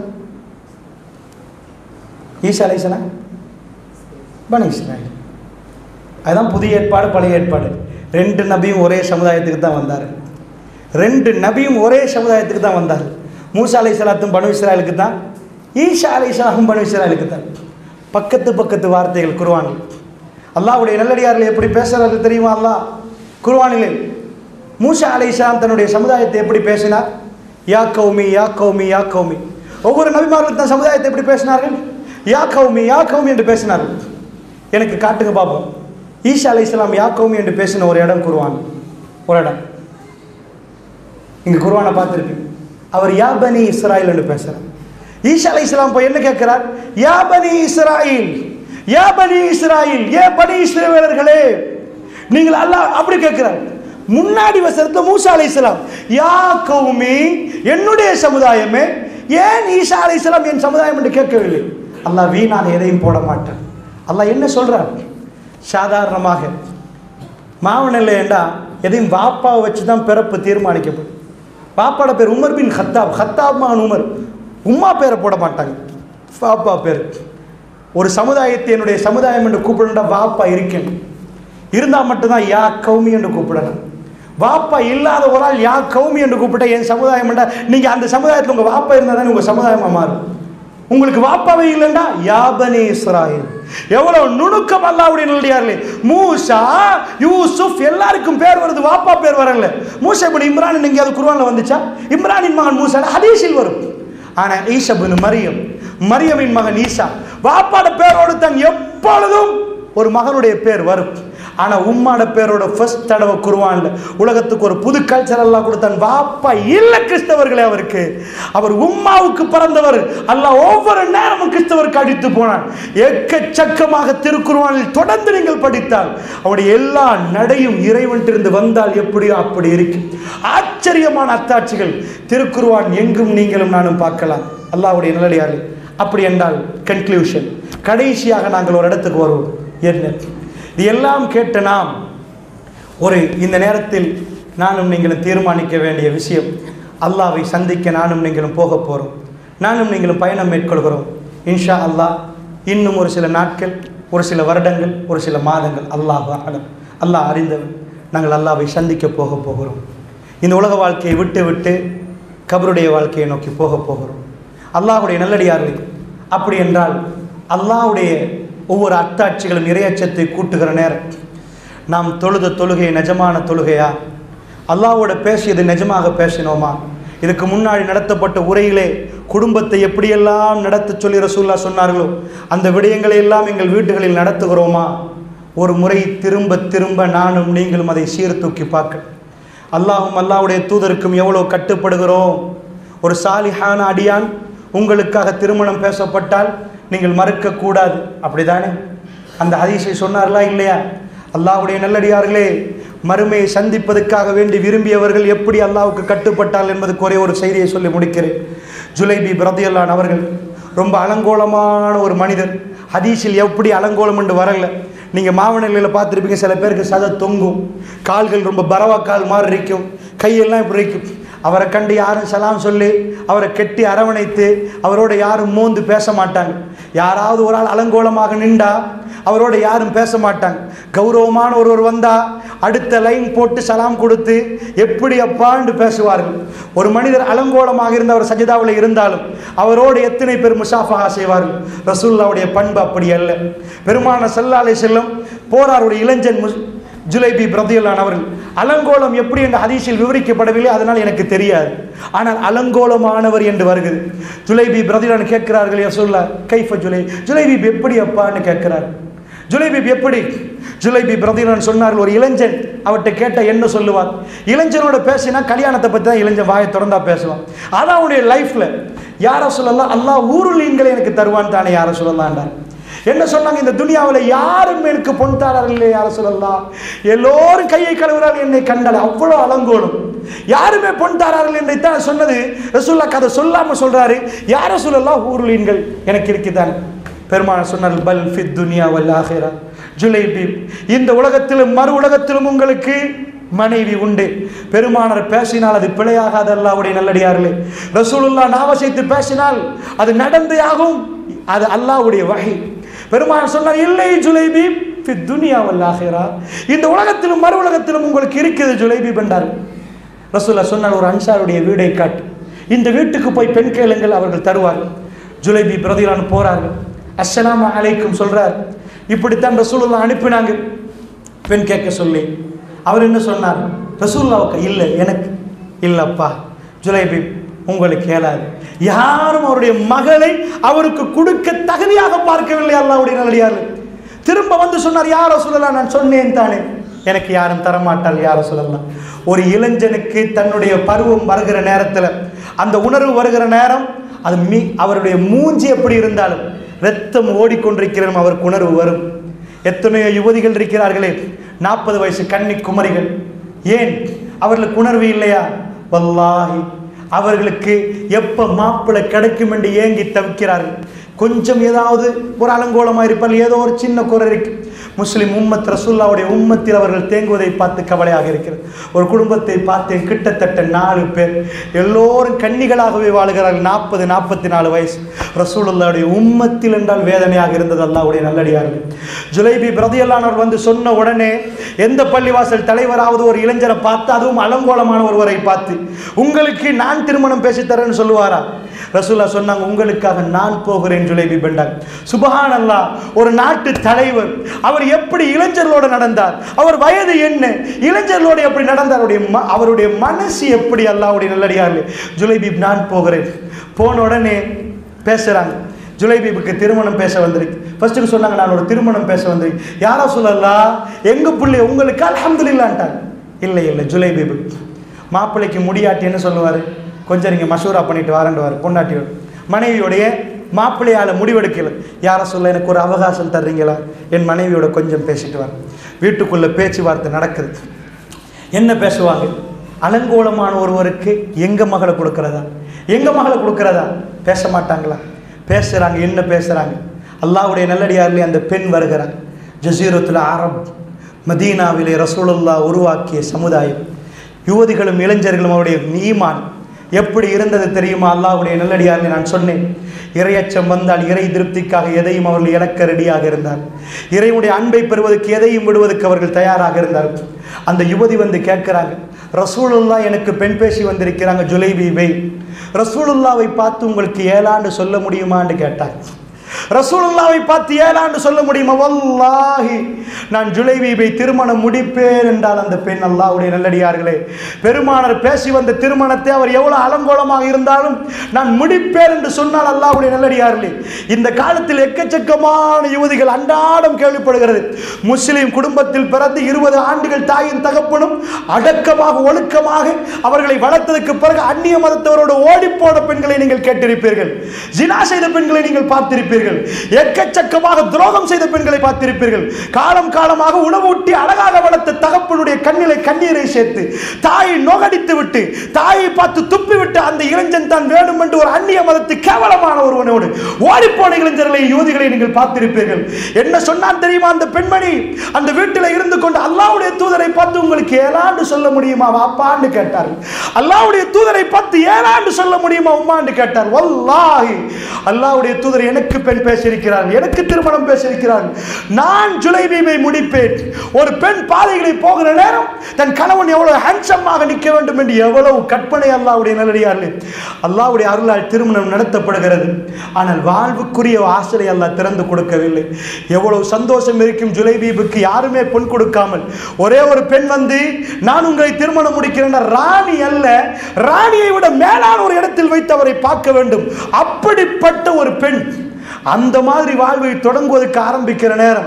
பனி இஸ்ராயல். அதுதான் புதிய ஏற்பாடு பழைய ஏற்பாடு. 2 நபியும் ஒரே சமுதாயத்துக்கு தான் வந்தார். 2 நபியும் ஒரே சமுதாயத்துக்கு தான் வந்தார். மூசா அலைஹிஸ்ஸலாத்தும் பனு இஸ்ராயலுக்கு தான், ஈசா அலைஹிஸ்ஸலாமும் பனு இஸ்ராயலுக்கு தான். பக்கத்து பக்கத்து வார்த்தைகள் குர்ஆனில். அல்லாஹ்வுடைய நல்லடியார்கள் எப்படி பேசுறார்கள் தெரியுமா? அல்லாஹ் குர்ஆனிலே மூசா அலைஹிஸ்ஸலாம் தன்னுடைய சமுதாயத்தை எப்படி பேசினார்? யா கௌமி யா கௌமி யா கௌமி. ஒவ்வொரு நபிமார்கள் தன் சமுதாயத்தை எப்படி பேசினார்கள்? யா கௌமி யா கௌமி என்று பேசினார்கள். எனக்கு காட்டுங்க பார்ப்போம். ஈசா அலைஹிஸ்ஸலாம் யா கௌமி என்று பேசின ஒரு இடம் குர்ஆன். ஒரு இடம் இங்கே குர்ஆனை பார்த்துருக்கு. அவர் யா பனி இஸ்ராயில் என்று பேசுகிறார். ஈசா அலைஹிஸ்ஸலாம் போய் என்ன கேட்கிறார்? யா பனி இஸ்ராயில், யா பனி இஸ்ராயில், ஏ பனி இஸ்ரவேலர்களே நீங்கள் அல்லாஹ் அப்படி கேட்கிறார். முன்னாடி வசனத்தில் மூசா அலைஹிஸ்ஸலாம் யா கௌமி என்னுடைய சமுதாயமே, ஏன் ஈசா அலைஹிஸ்ஸலாம் என் சமுதாயம் என்று கேட்கவில்லை? அல்லாஹ் வீணாக எதையும் போட மாட்டான். அல்லாஹ் என்ன சொல்றார்? சாதாரணமாக மாவனல்ல ஏண்டா எதையும் வாப்பாவை வச்சு தான் பிறப்பு தீர்மானிக்கப்படும். பாப்பாட பேர் உமர் பின் ஹத்தாப், ஹத்தாப் மகன் உமர். உம்மா பேரை போட மாட்டாங்க, பாப்பா பேர். ஒரு சமுதாயத்தை என்னுடைய சமுதாயம் என்று கூப்பிடணும்டா வாப்பா இருக்கணும், இருந்தால் மட்டும்தான் யா கௌமி என்று கூப்பிடணும். வாப்பா இல்லாத ஒரு ஆள் யா கௌமி என்று கூப்பிட்ட என் சமுதாயம் என்றா, நீங்கள் அந்த சமுதாயத்தில் உங்கள் வாப்பா இருந்தால் தானே உங்கள் சமுதாயமாக மாறும். உங்களுக்கு வாப்பாவே இல்லைண்டா யா பனி இஸ்ராயில். எவ்வளவு நுணுக்கம் அல்லாஹ்வுடைய நல்லடியார்களே. மூசா, யூசுப் எல்லாருக்கும் பேர் வருது, வாப்பா பேர் வரல. மூசா இப்னு இம்ரான் எங்கேயாவது குர்ஆன்ல வந்துச்சா? இம்ரானின் மகன் மூசா ஹதீஸில் வரும். ஆனா ஈசா இப்னு மரியம், மரியமின் மகன் ஈசா, வாப்பாட பேரோடு தான் எப்பொழுதும் ஒரு மகனுடைய பேர் வரும். ஆனா உம்மாட பேரோட ஃபர்ஸ்ட் தடவை குர்ஆன்ல உலகத்துக்கு ஒரு புது கல்ச்சர் அல்லாஹ் கொடுத்தான். வாப்பா இல்ல கிறிஸ்தவர்களே அவருக்கு, அவர் உம்மாவுக்கு பிறந்தவர். அல்லாஹ் ஒவ்வொரு நேரமும் கிறிஸ்தவருக்கு அடித்து போனான். எக்கச்சக்கமாக திருக்குர்ஆனில் தொடர்ந்து நீங்கள் படித்தால் அவருடைய எல்லா நடையும் இறைவனிலிருந்து வந்தால் எப்படியோ அப்படி இருக்கு. ஆச்சரியமான அத்தாட்சிகள் திருக்குர்ஆன் எங்கும் நீங்களும் நானும் பார்க்கலாம். அல்லாஹ்வுடைய நல்லடியார்களே, அப்படி என்றால் கன்க்ளூஷன், கடைசியாக நாங்கள் ஒரு இடத்துக்கு வருவோம். என்ன இது எல்லாம் கேட்ட நாம் இந்த நேரத்தில் நானும் நீங்களும் தீர்மானிக்க வேண்டிய விஷயம், அல்லாஹ்வை சந்திக்க நானும் நீங்களும் போக போகிறோம், நானும் நீங்களும் பயணம் மேற்கொள்கிறோம். இன்ஷா அல்லாஹ் இன்னும் ஒரு சில நாட்கள், ஒரு சில வருடங்கள், ஒரு சில மாதங்கள், அல்லாஹ் அலம், அல்லாஹ் அறிந்தவன், நாங்கள் அல்லாஹ்வை சந்திக்க போகிறோம். இந்த உலக வாழ்க்கையை விட்டு விட்டு கபருடைய வாழ்க்கையை நோக்கி போகிறோம். அல்லாஹ்வுடைய நல்லடியார்களே, அப்படி என்றால் அல்லாஹ்வுடைய ஒவ்வொரு அத்தாட்சிகளும் இறையச்சத்தை கூட்டுகிற நேரம் நாம் தொழுத தொழுகை நிஜமான தொழுகையா? அல்லாஹ்வோட பேசியது நிஜமாக பேசினோமா? இதுக்கு முன்னாடி நடத்தப்பட்ட உரையிலே குடும்பத்தை எப்படியெல்லாம் நடத்த சொல்லி ரசூலுல்லாஹ் சொன்னார்களோ அந்த விடயங்களை எல்லாம் எங்கள் வீடுகளில் நடத்துகிறோமா? ஒரு முறை திரும்ப திரும்ப நானும் நீங்களும் அதை சீர்தூக்கி பார்க்க. அல்லாஹும் அல்லாஹ்வுடைய தூதருக்கும் எவ்வளோ கட்டுப்படுகிறோம். ஒரு சாலிஹான அடியான் உங்களுக்காக திருமணம் பேசப்பட்டால் நீங்கள் மறுக்கக்கூடாது, அப்படிதானே? அந்த ஹதீஸை சொன்னார்களா இல்லையா? அல்லாஹ்வுடைய நல்லடியார்களே, மறுமையை சந்திப்பதற்காக வேண்டி விரும்பியவர்கள் எப்படி அல்லாஹ்வுக்கு கட்டுப்பட்டால் என்பதுக்கு ஒரே ஒரு செய்தியை சொல்லி முடிக்கிறேன். ஜுலைபீப் ரலியல்லாஹு அன்ஹு அவர்கள் ரொம்ப அலங்கோலமான ஒரு மனிதர். ஹதீஸில் எப்படி அலங்கோலம் என்று வரல. நீங்கள் மாவனங்களில் பார்த்துருப்பீங்க, சில பேருக்கு சதை தொங்கும், கால்கள் ரொம்ப பரவாக்கால் மாதிரி இருக்கும், கையெல்லாம் இப்படி இருக்கும். அவரை கண்டு யாரும் சலாம் சொல்லி அவரை கெட்டி அரவணைத்து அவரோட யாரும் மோந்து பேச மாட்டாங்க. யாராவது ஒரு ஆள் அலங்கோலமாக நின்றா அவரோட யாரும் பேச மாட்டாங்க. கௌரவமான ஒருவர் வந்தால் அடுத்த லைன் போட்டு சலாம் கொடுத்து எப்படி அப்பான்னு பேசுவார்கள். ஒரு மனிதர் அலங்கோலமாக இருந்து அவர் சஜிதாவில் இருந்தாலும் அவரோடு எத்தனை பேர் முசாஃபஹா செய்வார்கள். ரசூலுல்லாஹ்வுடைய பண்பு அப்படி அல்ல. பெருமானார் ஸல்லல்லாஹு அலைஹி வஸல்லம் போரார் ஒரு இளைஞன் ஜுலைபீப் ரலியல்லாஹு அன்ஹு அவர்கள். அலங்கோலம் எப்படி என்ற ஹதீஸில் விவரிக்கப்படவில்லை, அதனால் எனக்கு தெரியாது. ஆனால் அலங்கோலமானவர் என்று வருகிறது. ஜுலைபீப் ரலியல்லாஹு அன்ஹு கேட்கிறார்கள், யா ரசூலல்லாஹ் கைஃப ஜுலைபீப் எப்படி அப்பான்னு கேட்கிறார். ஜுலைபீப் எப்படி? ஜுலைபீப் ரலியல்லாஹு அன்ஹு சொன்னார்கள், ஒரு இளைஞன் அவர்கிட்ட கேட்டால் என்ன சொல்லுவார்? இளைஞனோட பேசினா கல்யாணத்தை பற்றி தான் இளைஞன் வாயை திறந்தா பேசுவான். அதான் அவனுடைய லைஃப்பில். யா ரசூலல்லாஹ் அல்லாஹ் ஊருலீன்களை எனக்கு தருவான் தானே யா ரசூலல்லாஹ்ன்றார். என்ன சொன்னாங்க? இந்த துனியாவில் யாரும் எனக்கு பொன் தாரார்கள் இல்லை யா ரசூலல்லாஹ். எல்லோரும் கையை கழுவுறார்கள் என்னை கண்டால். அவ்வளோ அலங்கோலம். யாருமே பொன் தாரார்கள் என்று தான் சொன்னது. ரசூலுல்லாஹ் கதை சொல்லாமல் சொல்றாரு, யா ரசூலல்லாஹ் ஊருலீன்கள் எனக்கு இருக்குதான். பெருமானார் சொன்னார்கள், பல் ஃபித் துனியா வல் ஆஹிரா. ஜுலைபீப், இந்த உலகத்திலும் மறு உலகத்திலும் உங்களுக்கு மனைவி உண்டு. பெருமானார் பேசினால் அது பிழையாகாது. அல்லாஹ்வுடைய நல்லடியார்களே, ரசூலுல்லாஹ் நாவசைத்து பேசினால் அது நடந்தே ஆகும். அது அல்லாஹ்வுடைய வஹி. பெருமானார் சொன்னார், இல்லை ஜுலைபீப் ஃபித் துனியா வல் ஆஹிரா, இந்த உலகத்திலும் மறு உலகத்திலும் உங்களுக்கு இருக்குது ஜுலைபீப் என்றார். ரசூலுல்லாஹ் சொன்னார், ஒரு அன்சாருடைய வீடை காட்டு, இந்த வீட்டுக்கு போய் பெண் கேளுங்கள், அவர்கள் தருவார்கள். ஜுலைபீப் ரலியல்லாஹு அன்ஹு போறார்கள். அஸ்ஸலாமு அலைக்கும் சொல்றார். இப்படித்தான் ரசூலுல்லாஹ் அனுப்பினாங்க பெண் கேட்க சொல்லி. அவர் என்ன சொன்னார்? ரசூலுல்லாஹ்வுக்கு இல்லை, எனக்கு இல்லப்பா ஜுலைபீப் உங்களுக்கு இயலாது. யாரும் அவருடைய மகளை அவருக்கு கொடுக்க தகுதியாக பார்க்கவில்லை. அல்லாஹ்வுடைய நல்லடியார்கள் திரும்ப வந்து சொன்னார், யா ரசூலல்லாஹ் நான் சொன்னேன் தானே, எனக்கு யாரும் தரமாட்டார் யா ரசூலல்லாஹ். ஒரு இளைஞனுக்கு தன்னுடைய பருவம் வருகிற நேரத்தில், அந்த உணர்வு வருகிற நேரம், அது அவருடைய மூஞ்சி எப்படி இருந்தாலும் ரத்தம் ஓடிக்கொண்டிருக்கிறோம், அவருக்கு உணர்வு வரும். எத்தனையோ யுவதிகள் இருக்கிறார்களே, 40 வயசு கன்னி குமரிகள். ஏன் அவர்களுக்கு உணர்வு இல்லையா? வல்லாஹி அவர்களுக்கு எப்போ மாப்பிள்ளை கிடைக்கும் என்று ஏங்கி தவிக்கிறார்கள். கொஞ்சம் ஏதாவது ஒரு அலங்கோலமாக இருப்பால், ஏதோ ஒரு சின்ன குறை இருக்கு. முஸ்லிம் உம்மத் ரசூலுல்லாஹ்வுடைய உம்மத்தில் அவர்கள் தேங்குவதை பார்த்து கவலையாக இருக்கிறது. ஒரு குடும்பத்தை பார்த்தேன், கிட்டத்தட்ட 4 பேர், எல்லோரும் கன்னிகளாகவே வாழ்கிறார்கள். 40-44 வயசு. ரசூலுல்லாஹ்வுடைய உம்மத்தில் என்றால் வேதனையாக இருந்தது. அல்லாஹ்வுடைய நல்லடியார்கள். ஜுலைபீப் ரலியல்லாஹு அன்ஹு வந்து சொன்ன உடனே எந்த பள்ளிவாசல் தலைவராவது ஒரு இளைஞரை பார்த்து, அதுவும் அலங்கோலமான ஒருவரை பார்த்து, உங்களுக்கு நான் திருமணம் பேசி தரேன்னு சொல்லுவாரா? ரசூலுல்லாஹ் சொன்னாங்க, உங்களுக்காக நான் போகிறேன் ஜுலைபீப் என்றார். சுப்ஹானல்லாஹ், ஒரு நாட்டு தலைவர் அவர் எப்படி இளைஞர்களோடு நடந்தார், அவர் வயது என்ன, இளைஞர்களோடு எப்படி நடந்தார், அவருடைய மனசு எப்படி? அல்லாஹ்வுடைய நல்லடியார்களே, ஜுலைபீப் நான் போகிறேன். போன உடனே பேசுறாங்க, ஜுலைபீபுக்கு திருமணம் பேச வந்திருக்கு. ஃபர்ஸ்ட்டுக்கு சொன்னாங்க, நான் ஒரு திருமணம் பேச வந்திருக்கு. யா ரசூலல்லாஹ் எங்க பிள்ளை உங்களுக்கு அல்ஹம்துலில்லாஹ்ன்ட்டாங்க. இல்லை இல்லை, ஜுலைபீபு மாப்பிள்ளைக்கு முடியாட்டி என்ன சொல்லுவார்? கொஞ்சம் நீங்கள் மஷூரா பண்ணிட்டு வாரண்டுவார். பொண்டாட்டியோட மனைவியோடைய மாப்பிள்ளையால் முடிவெடுக்கல. யார சொல்ல எனக்கு ஒரு அவகாசம் தர்றீங்களா, என் மனைவியோட கொஞ்சம் பேசிட்டு வர. வீட்டுக்குள்ளே பேச்சுவார்த்தை நடக்குது. என்ன பேசுவாங்க? அலங்கோலமான ஒருவருக்கு எங்கள் மகளை கொடுக்குறதா, எங்கள் மகளை கொடுக்குறதா? பேச மாட்டாங்களா? பேசுகிறாங்க. என்ன பேசுகிறாங்க? அல்லாஹ்வுடைய நல்லடியாரிலே அந்த பெண் வருகிறார். ஜஸீரத்துல் அரப் மதீனாவிலே ரசூலுல்லாஹ் உருவாக்கிய சமுதாயம். யுவதிகளும் இளைஞர்களும் அவருடைய ஈமான் எப்படி இருந்தது தெரியுமா? அல்லாஹ்வுடைய நல்லடியாரிலே நான் சொன்னேன், இறையச்சம் வந்தால் இறை திருப்திக்காக எதையும் அவர்கள் இழக்க ரெடியாக இருந்தார். இறைவனுடைய அன்பை பெறுவதற்கு எதையும் விடுவதற்கு அவர்கள் தயாராக இருந்தார்கள். அந்த யுவதி வந்து கேட்கிறாங்க, ரசூலுல்லாஹ் எனக்கு பெண் பேசி வந்திருக்கிறாங்க ஜுலைபீபை, ரசூலுல்லாவை பார்த்து உங்களுக்கு ஏலாண்டு சொல்ல முடியுமான்னு கேட்டாங்க. ரசூலுல்லாஹ்வை பார்த்து ஏலாண்டு சொல்ல முடியுமா? வல்லாஹி நான் ஜுலைபீபை திருமணம் முடிப்பேன் என்றால் அந்த பெண், அல்லாஹ்வுடைய நல்லடியார்களே, பெருமானார் பேசி வந்த திருமணத்தை அவர் எவ்வளவு அலங்கோலமாக இருந்தாலும் நான் முடிப்பேன் என்று சொன்னால் அல்லாஹ்வுடைய நல்லடியார்களே, இந்த காலத்தில் எக்கச்சக்கமான யுவதிகள் அன்றாடம் கேள்விப்படுகிறது. முஸ்லிம் குடும்பத்தில் பிறந்து 20 ஆண்டுகள் தாயின் தகப்பனும் அடக்கமாக ஒழுக்கமாக அவர்களை வளர்த்ததற்கு பிறகு அந்நிய மதத்தவரோடு ஓடிப்போன பெண்களை நீங்கள் கேட்டிருப்பீர்கள். ஜினா செய்த பெண்களை நீங்கள் பார்த்திருப்பீர்கள். எக்கச்சக்கமாக துரோகம் செய்த பெண்களை பார்த்திருப்பீர்கள். காலம் காலமாக உணவூட்டி அழகாக வளர்த்த தகப்பனுடைய கண்ணிலே கண்ணீரை சேர்த்து தாயை நோகடித்து விட்டு தாயை பார்த்து துப்பி விட்டு அந்த இளைஞன் தான் வேண்டும் என்று ஒரு அந்நிய மதத்து கேவலமான ஒருவனோடு ஓடிப்போன இளைஞர்களை யுவதிகளை நீங்கள் பார்த்திருப்பீர்கள். என்ன சொன்னான் தெரியுமா அந்த பெண்மணி? அந்த வீட்டில் இருந்து கொண்டு அல்லாஹ்வுடைய தூதரை பார்த்து உங்களுக்கு ஏலாண்டு சொல்ல முடியுமா வாப்பான்னு கேட்டார்கள். அல்லாஹ்வுடைய தூதரை பார்த்து ஏலாண்டு சொல்ல முடியுமா உம்மான்னு கேட்டார். வல்லாஹி அல்லாஹ்வுடைய தூதர் எனக்கு பெண் பேசியிருக்கிறார்கள், எனக்கு திருமணம் பேசியிருக்கிறார்கள், நான் ஜுலைபீபை முடிப்பேன். ஒரு பெண் பாதைகளை போகிற நேரம் தன் கணவன் எவ்வளவு ஹேண்ட்ஸமாக நிற்க வேண்டும் என்று எவ்வளவு கற்பனை அல்லாஹ்வுடைய நல்லடியார்களே. அல்லாஹ்வுடைய அருளால் திருமணம் நடத்தப்படுகிறது. ஆனால் வாழ்வுக்குரிய வாசலை அல்லாஹ் திறந்து கொடுக்கவில்லை. எவ்வளவு சந்தோஷம் இருக்கும் ஜுலைபீபுக்கு, யாருமே பொன் கொடுக்காமல் ஒரே ஒரு பெண் வந்து நான் உங்களை திருமணம் முடிக்கிறேன். ராணி அல்ல, ராணியை விட மேலான ஒரு இடத்தில் வைத்து அவரை பார்க்க வேண்டும். அப்படிப்பட்ட ஒரு பெண் அந்த மாதிரி வாழ்வை தொடங்குவதற்கு ஆரம்பிக்கிற நேரம்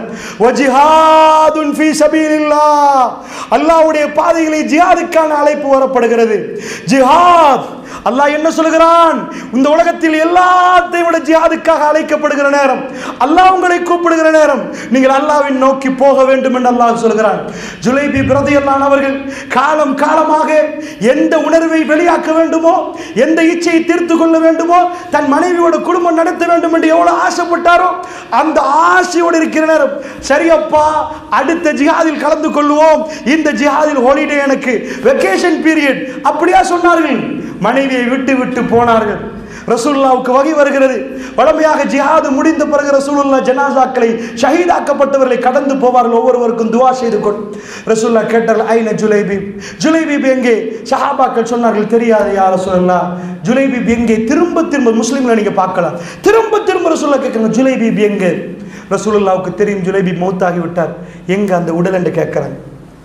வஜிஹாதுன் ஃபீ சபீலில்லாஹ், அல்லாஹ்வுடைய பாதையிலே ஜிஹாதுக்கான அழைப்பு வரப்படுகிறது. ஜிஹாத் அல்லாஹ் என்ன சொல்கிறான்? இந்த உலகத்தில் எல்லாத்தையும் விட ஜிஹாதுக்காக அழைக்கப்படுகிற நேரம், அல்லாஹ் உங்களை கூப்பிடுகிற நேரம் நீங்கள் அல்லாஹ்வின் நோக்கி போக வேண்டும் என்று அல்லாஹ் சொல்கிறான். ஜுலைபீப் ரலியல்லாஹு அன்ஹு அவர்கள் காலம் காலமாக எந்த உணர்வை வெளியாக்க வேண்டுமோ, எந்த இச்சையை தீர்த்து கொள்ள வேண்டுமோ, தன் மனைவியோட குடும்பம் நடத்த வேண்டும் என்று எவ்வளவு ஆசைப்பட்டாரோ அந்த ஆசையோடு இருக்கிற நேரம், சரியப்பா அடுத்த ஜிஹாதில் கலந்து கொள்வோம், இந்த ஜிஹாதில் ஹாலிடே எனக்கு வெக்கேஷன் பீரியட் அப்படியா சொன்னார்கள். மனைவியை விட்டு விட்டு போனார்கள். ரசூலுல்லாஹ்வுக்கு வகை வருகிறது. வளமையாக ஜிஹாது முடிந்த பிறகு ரசூலுல்லாஹ் ஜனாசாக்களை ஷஹீதாக்கப்பட்டவர்களை கடந்து போவார்கள், ஒவ்வொருவருக்கும் துஆ செய்து கொண்டு. ரசூலுல்லாஹ் கேட்டார்கள், ஐன ஜுலைபீப், ஜுலைபீப் எங்கே? சஹாபாக்கள் சொன்னார்கள், தெரியாது யா ரசூலுல்லாஹ், ஜுலைபீப் எங்கே? திரும்ப திரும்ப முஸ்லிம்களை நீங்க பார்க்கலாம், திரும்ப திரும்ப ரசூலுல்லாஹ் கேட்கிறாங்க, ஜுலைபீப் எங்கே? ரசூலுல்லாஹ்வுக்கு தெரியும் ஜுலைபீப் மௌத்தாகி விட்டார். எங்க அந்த உடல் என்று கேட்கிறாங்க.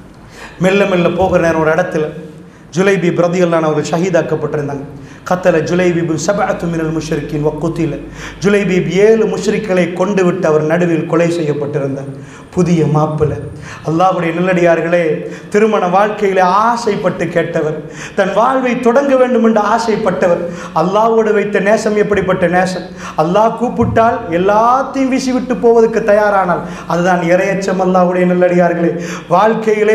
மெல்ல மெல்ல போகிற நேரம் ஒரு இடத்துல ஜுலைபீப் ரலியல்லாஹு அன்ஹு அவர்கள் ஷஹீதாக்கப்பட்டிருந்தாங்க. கத்தல ஜுலைபீப் சபஅத்து மினல் முஷ்ரிக்கீன் வகுத்தில, ஜுலைபீப் 7 முஷ்ரிக்களை கொண்டு விட்டு அவர் நடுவில் கொலை செய்யப்பட்டிருந்தார். புதிய மாப்பிள்ளை. அல்லாஹ்வுடைய நல்லடியார்களே, திருமண வாழ்க்கையிலே ஆசைப்பட்டு கேட்டவர், தன் வாழ்வை தொடங்க வேண்டும் என்று ஆசைப்பட்டவர். அல்லாஹ்வோடு வைத்த நேசம் எப்படிப்பட்ட நேசம்! அல்லாஹ் கூப்பிட்டால் எல்லாத்தையும் வீசிவிட்டு போவதற்கு தயாரானால் அதுதான் இறையச்சம். அல்லாஹ்வுடைய நல்லடியார்களே, வாழ்க்கையிலே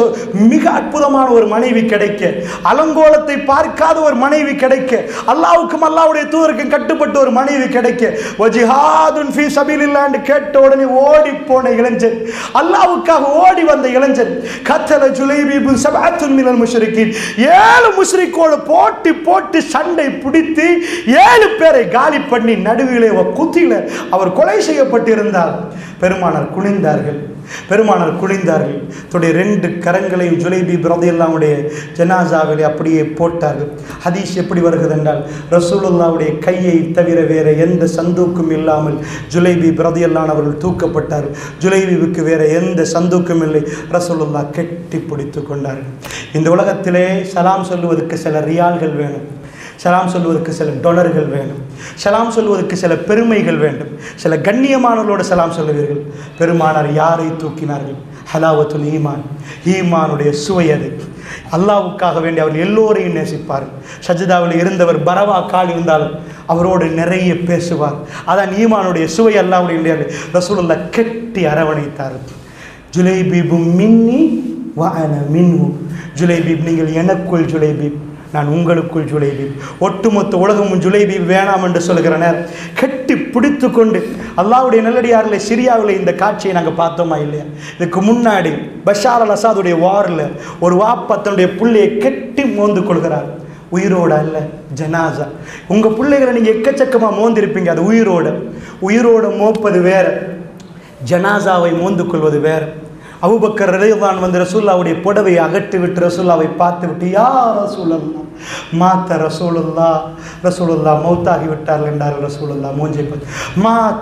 மிக அற்புதமான ஒரு மனைவி கிடைக்க, அலங்கோலத்தை பார்க்காத ஒரு மனைவி கிடைக்க, அல்லாஹ்வுக்கும் அல்லாஹ்வுடைய தூதருக்கும் கட்டுப்பட்ட ஒரு மனைவி கிடைக்க, வஜிஹாதுன் ஃபீ சபீலில்லாஹ் என்று கேட்ட உடனே ஓடி போன இளைஞன், அல்லாஹ்வுக்காக ஓடி வந்த இளைஞன், கத்தல ஜுலைபீப் சபஅத்துன் மினல் முஷ்ரிக்கீன், 7 முஷ்ரிக்கோடு போட்டி போட்டு சண்டை பிடித்து 7 பேரை காலி பண்ணி நடுவிலே குத்தில அவர் கொலை செய்யப்பட்டிருந்தார். பெருமானார் குனிந்தார்கள். தன்னுடைய 2 கரங்களையும் ஜுலைபீப் ரலியல்லாஹு அன்ஹுடைய ஜனாசாவிலே அப்படியே போட்டார்கள். ஹதீஸ் எப்படி வருகிறது என்றால், ரசூலுல்லாஹ்வுடைய கையை தவிர வேற எந்த சந்தூக்கும் இல்லாமல் ஜுலைபீப் ரலியல்லாஹு அன்ஹு அவர்கள் தூக்கப்பட்டார்கள். ஜுலைபீபுக்கு வேற எந்த சந்தூக்கும் இல்லை. ரசூலுல்லாஹ் கெட்டி பிடித்து கொண்டார்கள். இந்த உலகத்திலே சலாம் சொல்லுவதற்கு சில ரியால்கள் வேணும், சலாம் சொல்வதற்கு சில டொலர்கள் வேணும், சலாம் சொல்வதற்கு சில பெருமைகள் வேண்டும், சில கண்ணியமானவர்களோடு சலாம் சொல்லுவீர்கள். பெருமானார் யாரை தூக்கினார்கள்? ஹலாவத்துல் ஈமான், ஈமானுடைய சுவை அது. அல்லாஹ்வுக்காக வேண்டி அவர் எல்லோரையும் நேசிப்பார். சஜிதாவில் இருந்தவர் பரவா கால் இருந்தாலும் அவரோடு நிறைய பேசுவார். அதான் ஈமானுடைய சுவை. அல்லாஹ்வுடைய ரசூலுல்லாஹ் கெட்டி அரவணைத்தார். ஜுலைபீபு மின்னி வ அன மின்ஹு, ஜுலைபீப் நீங்கள் எனக்குள், ஜுலைபீப் நான் உங்களுக்குள். ஜுலைபீப் ஒட்டுமொத்த உலகமும் ஜுலைபீப் வேணாம் என்று சொல்கிற நேரம் கெட்டி பிடித்து கொண்டு, அல்லாஹ்வுடைய நல்லடியாரில் சிரியாவில் இந்த காட்சியை நாங்கள் பார்த்தோமா இல்லையா? இதுக்கு முன்னாடி பஷார் அல் அசாதுடைய வாரில் ஒரு வாப்பா தன்னுடைய பிள்ளையை கெட்டி மோந்து கொள்கிறார். உயிரோட அல்ல, ஜனாசா. உங்கள் பிள்ளைகளை நீங்கள் எக்கச்சக்கமாக மோந்திருப்பீங்க, அது உயிரோட மோப்பது வேற, ஜனாசாவை மோந்து கொள்வது வேற. அபூபக்கர் ரலியல்லாஹு வந்து ரசூலுல்லாஹ்வுடைய புடவையை அகற்றி விட்டு ரசூலுல்லாவை பார்த்து விட்டு, யா ரசூலல்லாஹ் மாத்த ரசூலுல்லாஹ், ரசூலுல்லாஹ் மௌத்தாகி விட்டார்கள் என்றார்கள். ரசூலுல்லாஹ் மூஞ்சை பார்த்து, மாத்த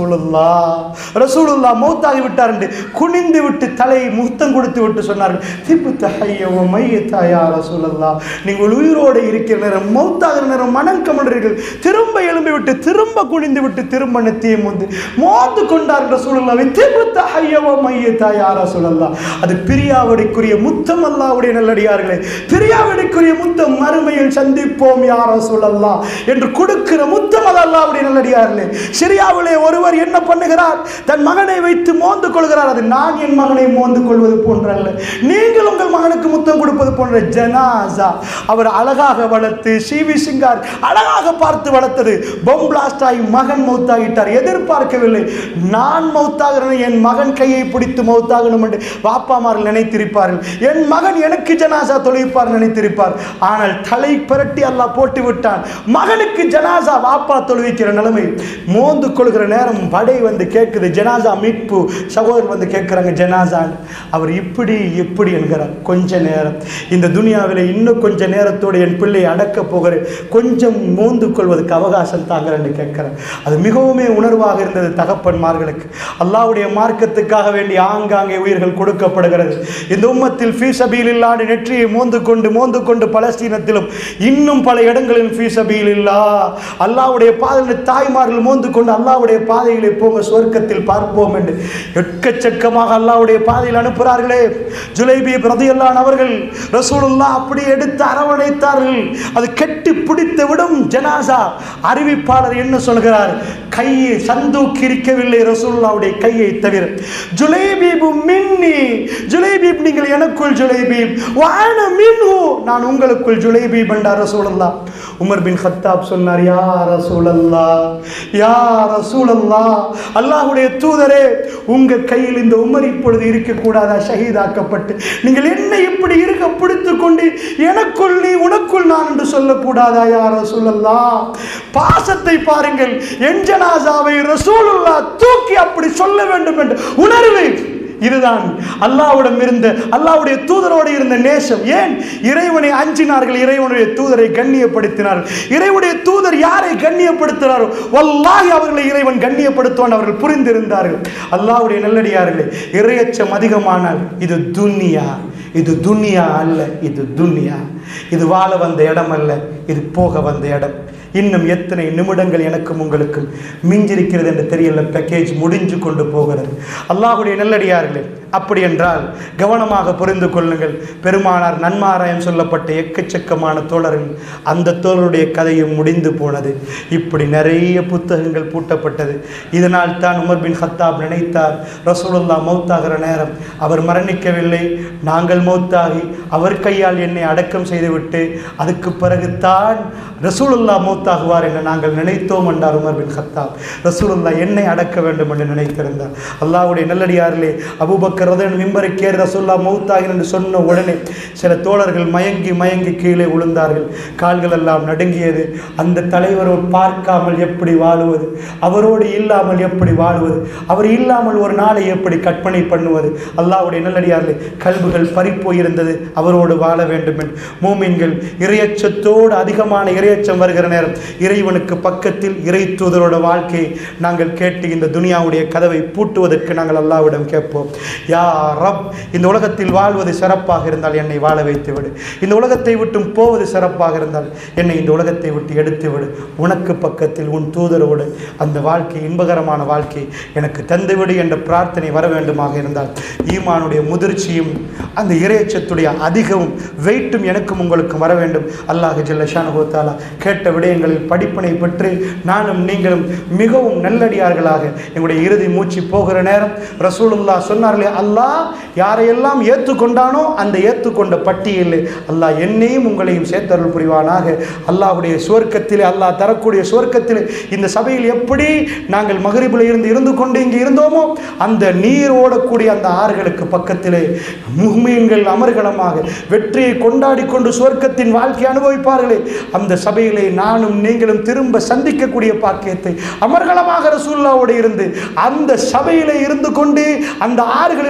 ரசூலுல்லாஹ் மௌத்தாகி விட்டார் என்று குனிந்து விட்டு தலையை முத்தம் கொடுத்து விட்டு சொன்னார்கள், திபுத்த ஹய்ய வ மையத யா ரசூலுல்லாஹ், நீங்கள் உயிரோடு இருக்கிற நேரம் மௌத்தாகிற நேரம் மனம் கமழ்றீர்கள். திரும்ப எழும்பி விட்டு திரும்ப குனிந்து விட்டு திரும்ப நெத்தியை மோந்து கொண்டார்கள் ரசூலுல்லாஹ். திபுத்த ஹய்ய வ மையத யா ரசூலுல்லாஹ். அது பிரியாவிடைக்குரிய முத்தம். அல்லாஹ்வுடைய நல்லடியார்களே, பிரியாவிடைக்குரிய முத்தம், மறுமையில் சந்திப்போம் யா ரசூலல்லாஹ் என்று கொடுக்கிற முத்தம். அது அல்லாஹ்வுடைய நல்லடியார்களே. சிரியாவிலே ஒருவர் என்ன பண்ணுகிறார்? தன் மகனை வைத்து மோந்து கொள்கிறார். அது நான் என் மகனை மோந்து கொள்வது போன்றல்ல, நீங்கள் உங்கள் மகனுக்கு முத்தம் கொடுப்பது போன்ற ஜனாசா. அவர் அழகாக வளர்த்து சிவி சிங்கார் அழகாக பார்த்து வளர்த்தது பொம் பிளாஸ்ட் ஆகி மகன் மௌத்தாகிட்டார். எதிர்பார்க்கவில்லை. நான் மௌத்தாகிறேன், என் மகன் கையை பிடித்து மௌத்தாகணும் என்று வாப்பாமார்கள் நினைத்திருப்பார்கள். என் மகன் எனக்கு ஜனாசா தொழுவிப்பார் நினைத்திருப்பார். ஆனால் தலை புரட்டி அல்லாஹ் போட்டு விட்டான். மகனுக்கு ஜனாசா வாப்பா தொழுவிக்கிற நிலைமை. மோந்து கொள்கிற நேரம் படை வந்து கேட்குது, ஜனாசா மீட்பு. சகோதரர் வந்து கேட்குறாங்க ஜனாசா. அவர் இப்படி எப்படி என்கிறார். கொஞ்ச நேரம் இந்த துனியாவில் இன்னும் கொஞ்ச நேரத்தோடு என் பிள்ளை அடக்க போகிறேன், கொஞ்சம் மோந்து கொள்வதற்கு அவகாசம் தாங்கிறேன்னு கேட்கிறார். அது மிகவும் உணர்வாக இருந்தது தகப்பன்மார்களுக்கு. அல்லாஹ்வுடைய மார்க்கத்துக்காக வேண்டி ஆங்காங்கே உயிர்கள் கொடுக்கப்படுகிறது. இந்த உம்மத்தில் ஃபீ சபீலில்லாஹ் நெற்றியை மோந்து கொண்டு பலஸ்தீனத்திலும் இன்னும் பல இடங்களில் ஃபீ சபீலில்லாஹ் அல்லாஹ்வுடைய பாதையில் தாய்மார்கள் மோந்து கொண்டு அல்லாஹ்வுடைய பாதையிலே போங்க, சொர்க்கத்தில் பார்ப்போம் என்று எக்கச்சக்கமாக அல்லாஹ்வுடைய பாதையில் அனுப்புகிறார்களே. ஜுலைபீப் ரலியல்லாஹு அவர்கள் ரசூலுல்லாஹ் அப்படி எடுத்து அரவணைத்தார்கள். அது கெட்டி பிடித்து விடும் ஜனாசா. அறிவிப்பாளர் என்ன சொல்கிறார்? கையை சந்தூக்கி இருக்கவில்லை ரசூலுல்லாஹ்வுடைய கையை தவிர. ஜுலைபீப் மின்னி, ஜுலைபீப் நீங்கள் எனக்குள், ஜுலைபீப் வான மின்ஹு நான் உங்களுக்குள், ஜுலைபீப் என்றார் ரசூலுல்லாஹ். உமர் பின் கத்தாப் சொன்னார், யா ரசூலல்லாஹ், யா ரசூலல்லாஹ், அல்லாஹ்வுடைய தூதரே, உங்க கையில் இந்த உமர் இப்பொழுது இருக்கக்கூடாதா? ஷஹீதாக்கப்பட்டு நீங்கள் என்னை இப்படி இருக்க பிடித்து கொண்டு எனக்குள் நீ உனக்குள் நான் என்று சொல்லக்கூடாதா? யா ரசூலல்லாஹ், பாசத்தை பாருங்கள். என் ஜனாசாவை ரசூலுல்லாஹ் தூக்கி அப்படி சொல்ல வேண்டும் என்ற உணர்வு. இதுதான் அல்லாஹ்விடம் இருந்த, அல்லாஹ்வுடைய தூதரோடு இருந்த நேசம். ஏன்? இறைவனை அஞ்சினார்கள், இறைவனுடைய தூதரை கண்ணியப்படுத்தினார்கள். இறைவனுடைய தூதர் யாரை கண்ணியப்படுத்தினாரோ வல்லாஹி அவர்களை இறைவன் கண்ணியப்படுத்துவான் அவர்கள் புரிந்திருந்தார்கள். அல்லாஹ்வுடைய நல்லடியார்களே, இறையச்சம் அதிகமானால் இது துன்யா, இது துன்யா அல்ல, இது துன்யா. இது வாழ வந்த இடம் அல்ல, இது போக வந்த இடம். இன்னும் எத்தனை நிமிடங்கள் எனக்கும் உங்களுக்கும் மிஞ்சிருக்கிறது என்று தெரியல. பேக்கேஜ் முடிஞ்சு கொண்டு போகிறது. அல்லாஹ்வுடைய நல்லடியார்களே, அப்படி என்றால் கவனமாக புரிந்து கொள்ளுங்கள். பெருமானார் நன்மாராயம் சொல்லப்பட்ட எக்கச்சக்கமான தோழர்கள், அந்த தோழருடைய கதையும் முடிந்து போனது. இப்படி நிறைய புத்தகங்கள் பூட்டப்பட்டது. இதனால் தான் உமர் பின் கத்தாப் நினைத்தார், ரசூலுல்லாஹ் மௌத்தாகிற நேரம் அவர் மரணிக்கவில்லை, நாங்கள் மௌத்தாகி அவர் கையால் என்னை அடக்கம் செய்துவிட்டு அதுக்கு பிறகுதான் ரசூலுல்லாஹ் மௌத்தாகுவார் என்று நாங்கள் நினைத்தோம் என்றார் உமர் பின் கத்தாப். ரசூலுல்லாஹ் என்னை அடக்க வேண்டும் என்று நினைத்திருந்தார். அல்லாஹ்வுடைய நல்லடியார்களே, அபூபக்கர் மிம்பருக்கு ஏறி ரசூலுல்லாஹ் மௌத்தாகினார் என்று சொன்ன உடனே சில தோழர்கள் மயங்கி மயங்கி கீழே விழுந்தார்கள். கால்கள் எல்லாம் நடுங்கியது. அந்த தலைவரோடு பார்க்காமல் எப்படி வாழுவது, அவரோடு இல்லாமல் எப்படி வாழுவது, அவர் இல்லாமல் ஒரு நாளை எப்படி கற்பனை பண்ணுவது. அல்லாஹ்வுடைய நல்லடியார்களே, கல்புகள் பறிப்போயிருந்தது. அவரோடு வாழ வேண்டும் என்று மூமின்கள் இறையச்சத்தோடு, அதிகமான இறையச்சம் வருகிற நேரம் இறைவனுக்கு பக்கத்தில் இறை தூதரோட வாழ்க்கையை நாங்கள் கேட்டு இந்த துனியாவுடைய கதவை பூட்டுவதற்கு நாங்கள் அல்லாஹ்விடம் கேட்போம். யா ரப், இந்த உலகத்தில் வாழ்வது சிறப்பாக இருந்தால் என்னை வாழ வைத்து விடு. இந்த உலகத்தை விட்டு போவது சிறப்பாக இருந்தால் என்னை இந்த உலகத்தை விட்டு எடுத்து விடு. உனக்கு பக்கத்தில் உன் தூதரோடு அந்த வாழ்க்கை, இன்பகரமான வாழ்க்கை எனக்கு தந்துவிடு என்ற பிரார்த்தனை வர வேண்டுமாக இருந்தால் ஈமானுடைய முதிர்ச்சியும் அந்த இறையச்சத்துடைய அதிகமும் வெயிட்டும் எனக்கும் உங்களுக்கும் வர வேண்டும். அல்லாஹ் ஜல்ல ஷானஹு தஆலா கேட்ட விடயங்களில் படிப்பினை பெற்று நானும் நீங்களும் மிகவும் நல்லடியார்களாக எங்களுடைய இறுதி மூச்சு போகிற நேரம் ரசூலுல்லாஹ் சொன்னார்களே, அல்லாஹ் யாரையெல்லாம் ஏற்றுக்கொண்டானோ அந்த ஏற்றுக்கொண்ட பட்டியலில் அல்லாஹ் என்னையும் உங்களையும் சேர்த்தருள் புரிவானாக. அல்லாஹ்வுடைய சுவர்க்கத்திலே, அல்லாஹ் தரக்கூடிய சுவர்க்கத்திலே இந்த சபையில் எப்படி நாங்கள் மகரிபில் இருந்து கொண்டு இங்கே இருந்தோமோ அந்த நீர் ஓடக்கூடிய அந்த ஆறுகளுக்கு பக்கத்திலே முஹ்மீன்கள் அமர்கலமாக வெற்றியை கொண்டாடி கொண்டு சுவர்க்கத்தின் வாழ்க்கை அனுபவிப்பார்களே, அந்த சபையிலே நானும் நீங்களும் திரும்ப சந்திக்கக்கூடிய பாக்கியத்தை அமர்கலமாக ரசூலுல்லாஹ்வோடு இருந்து அந்த சபையிலே இருந்து கொண்டு அந்த ஆறுகளில்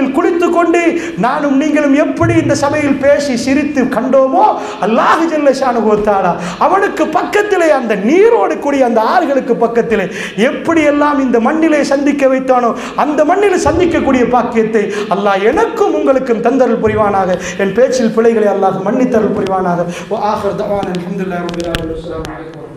சபையில் குளித்துக் கொண்டு நானும் நீங்களும் எப்படி இந்த சபையில் பேசி சிரித்து கண்டோமோ, அல்லாஹ் ஜல்ல ஷானுஹு வ தஆலா அவனுக்கு பக்கத்திலே அந்த நீரோடு கூடிய அந்த ஆறுகளுக்கு பக்கத்திலே எப்படி எல்லாம் இந்த மண்ணிலே சந்திக்க வைத்தானோ அந்த மண்ணில் சந்திக்கக்கூடிய பாக்கியத்தை அல்லாஹ் எனக்கும் உங்களுக்கும் தந்தருள் புரிவானாக. என் பேச்சில் பிழைகளை அல்லாஹ் மன்னித்தருள் புரிவானாக. வ ஆகிர் தஅவானா அல்ஹம்துலில்லாஹி ரப்பில் ஆலமீன். அஸ்ஸலாமு அலைக்கும்.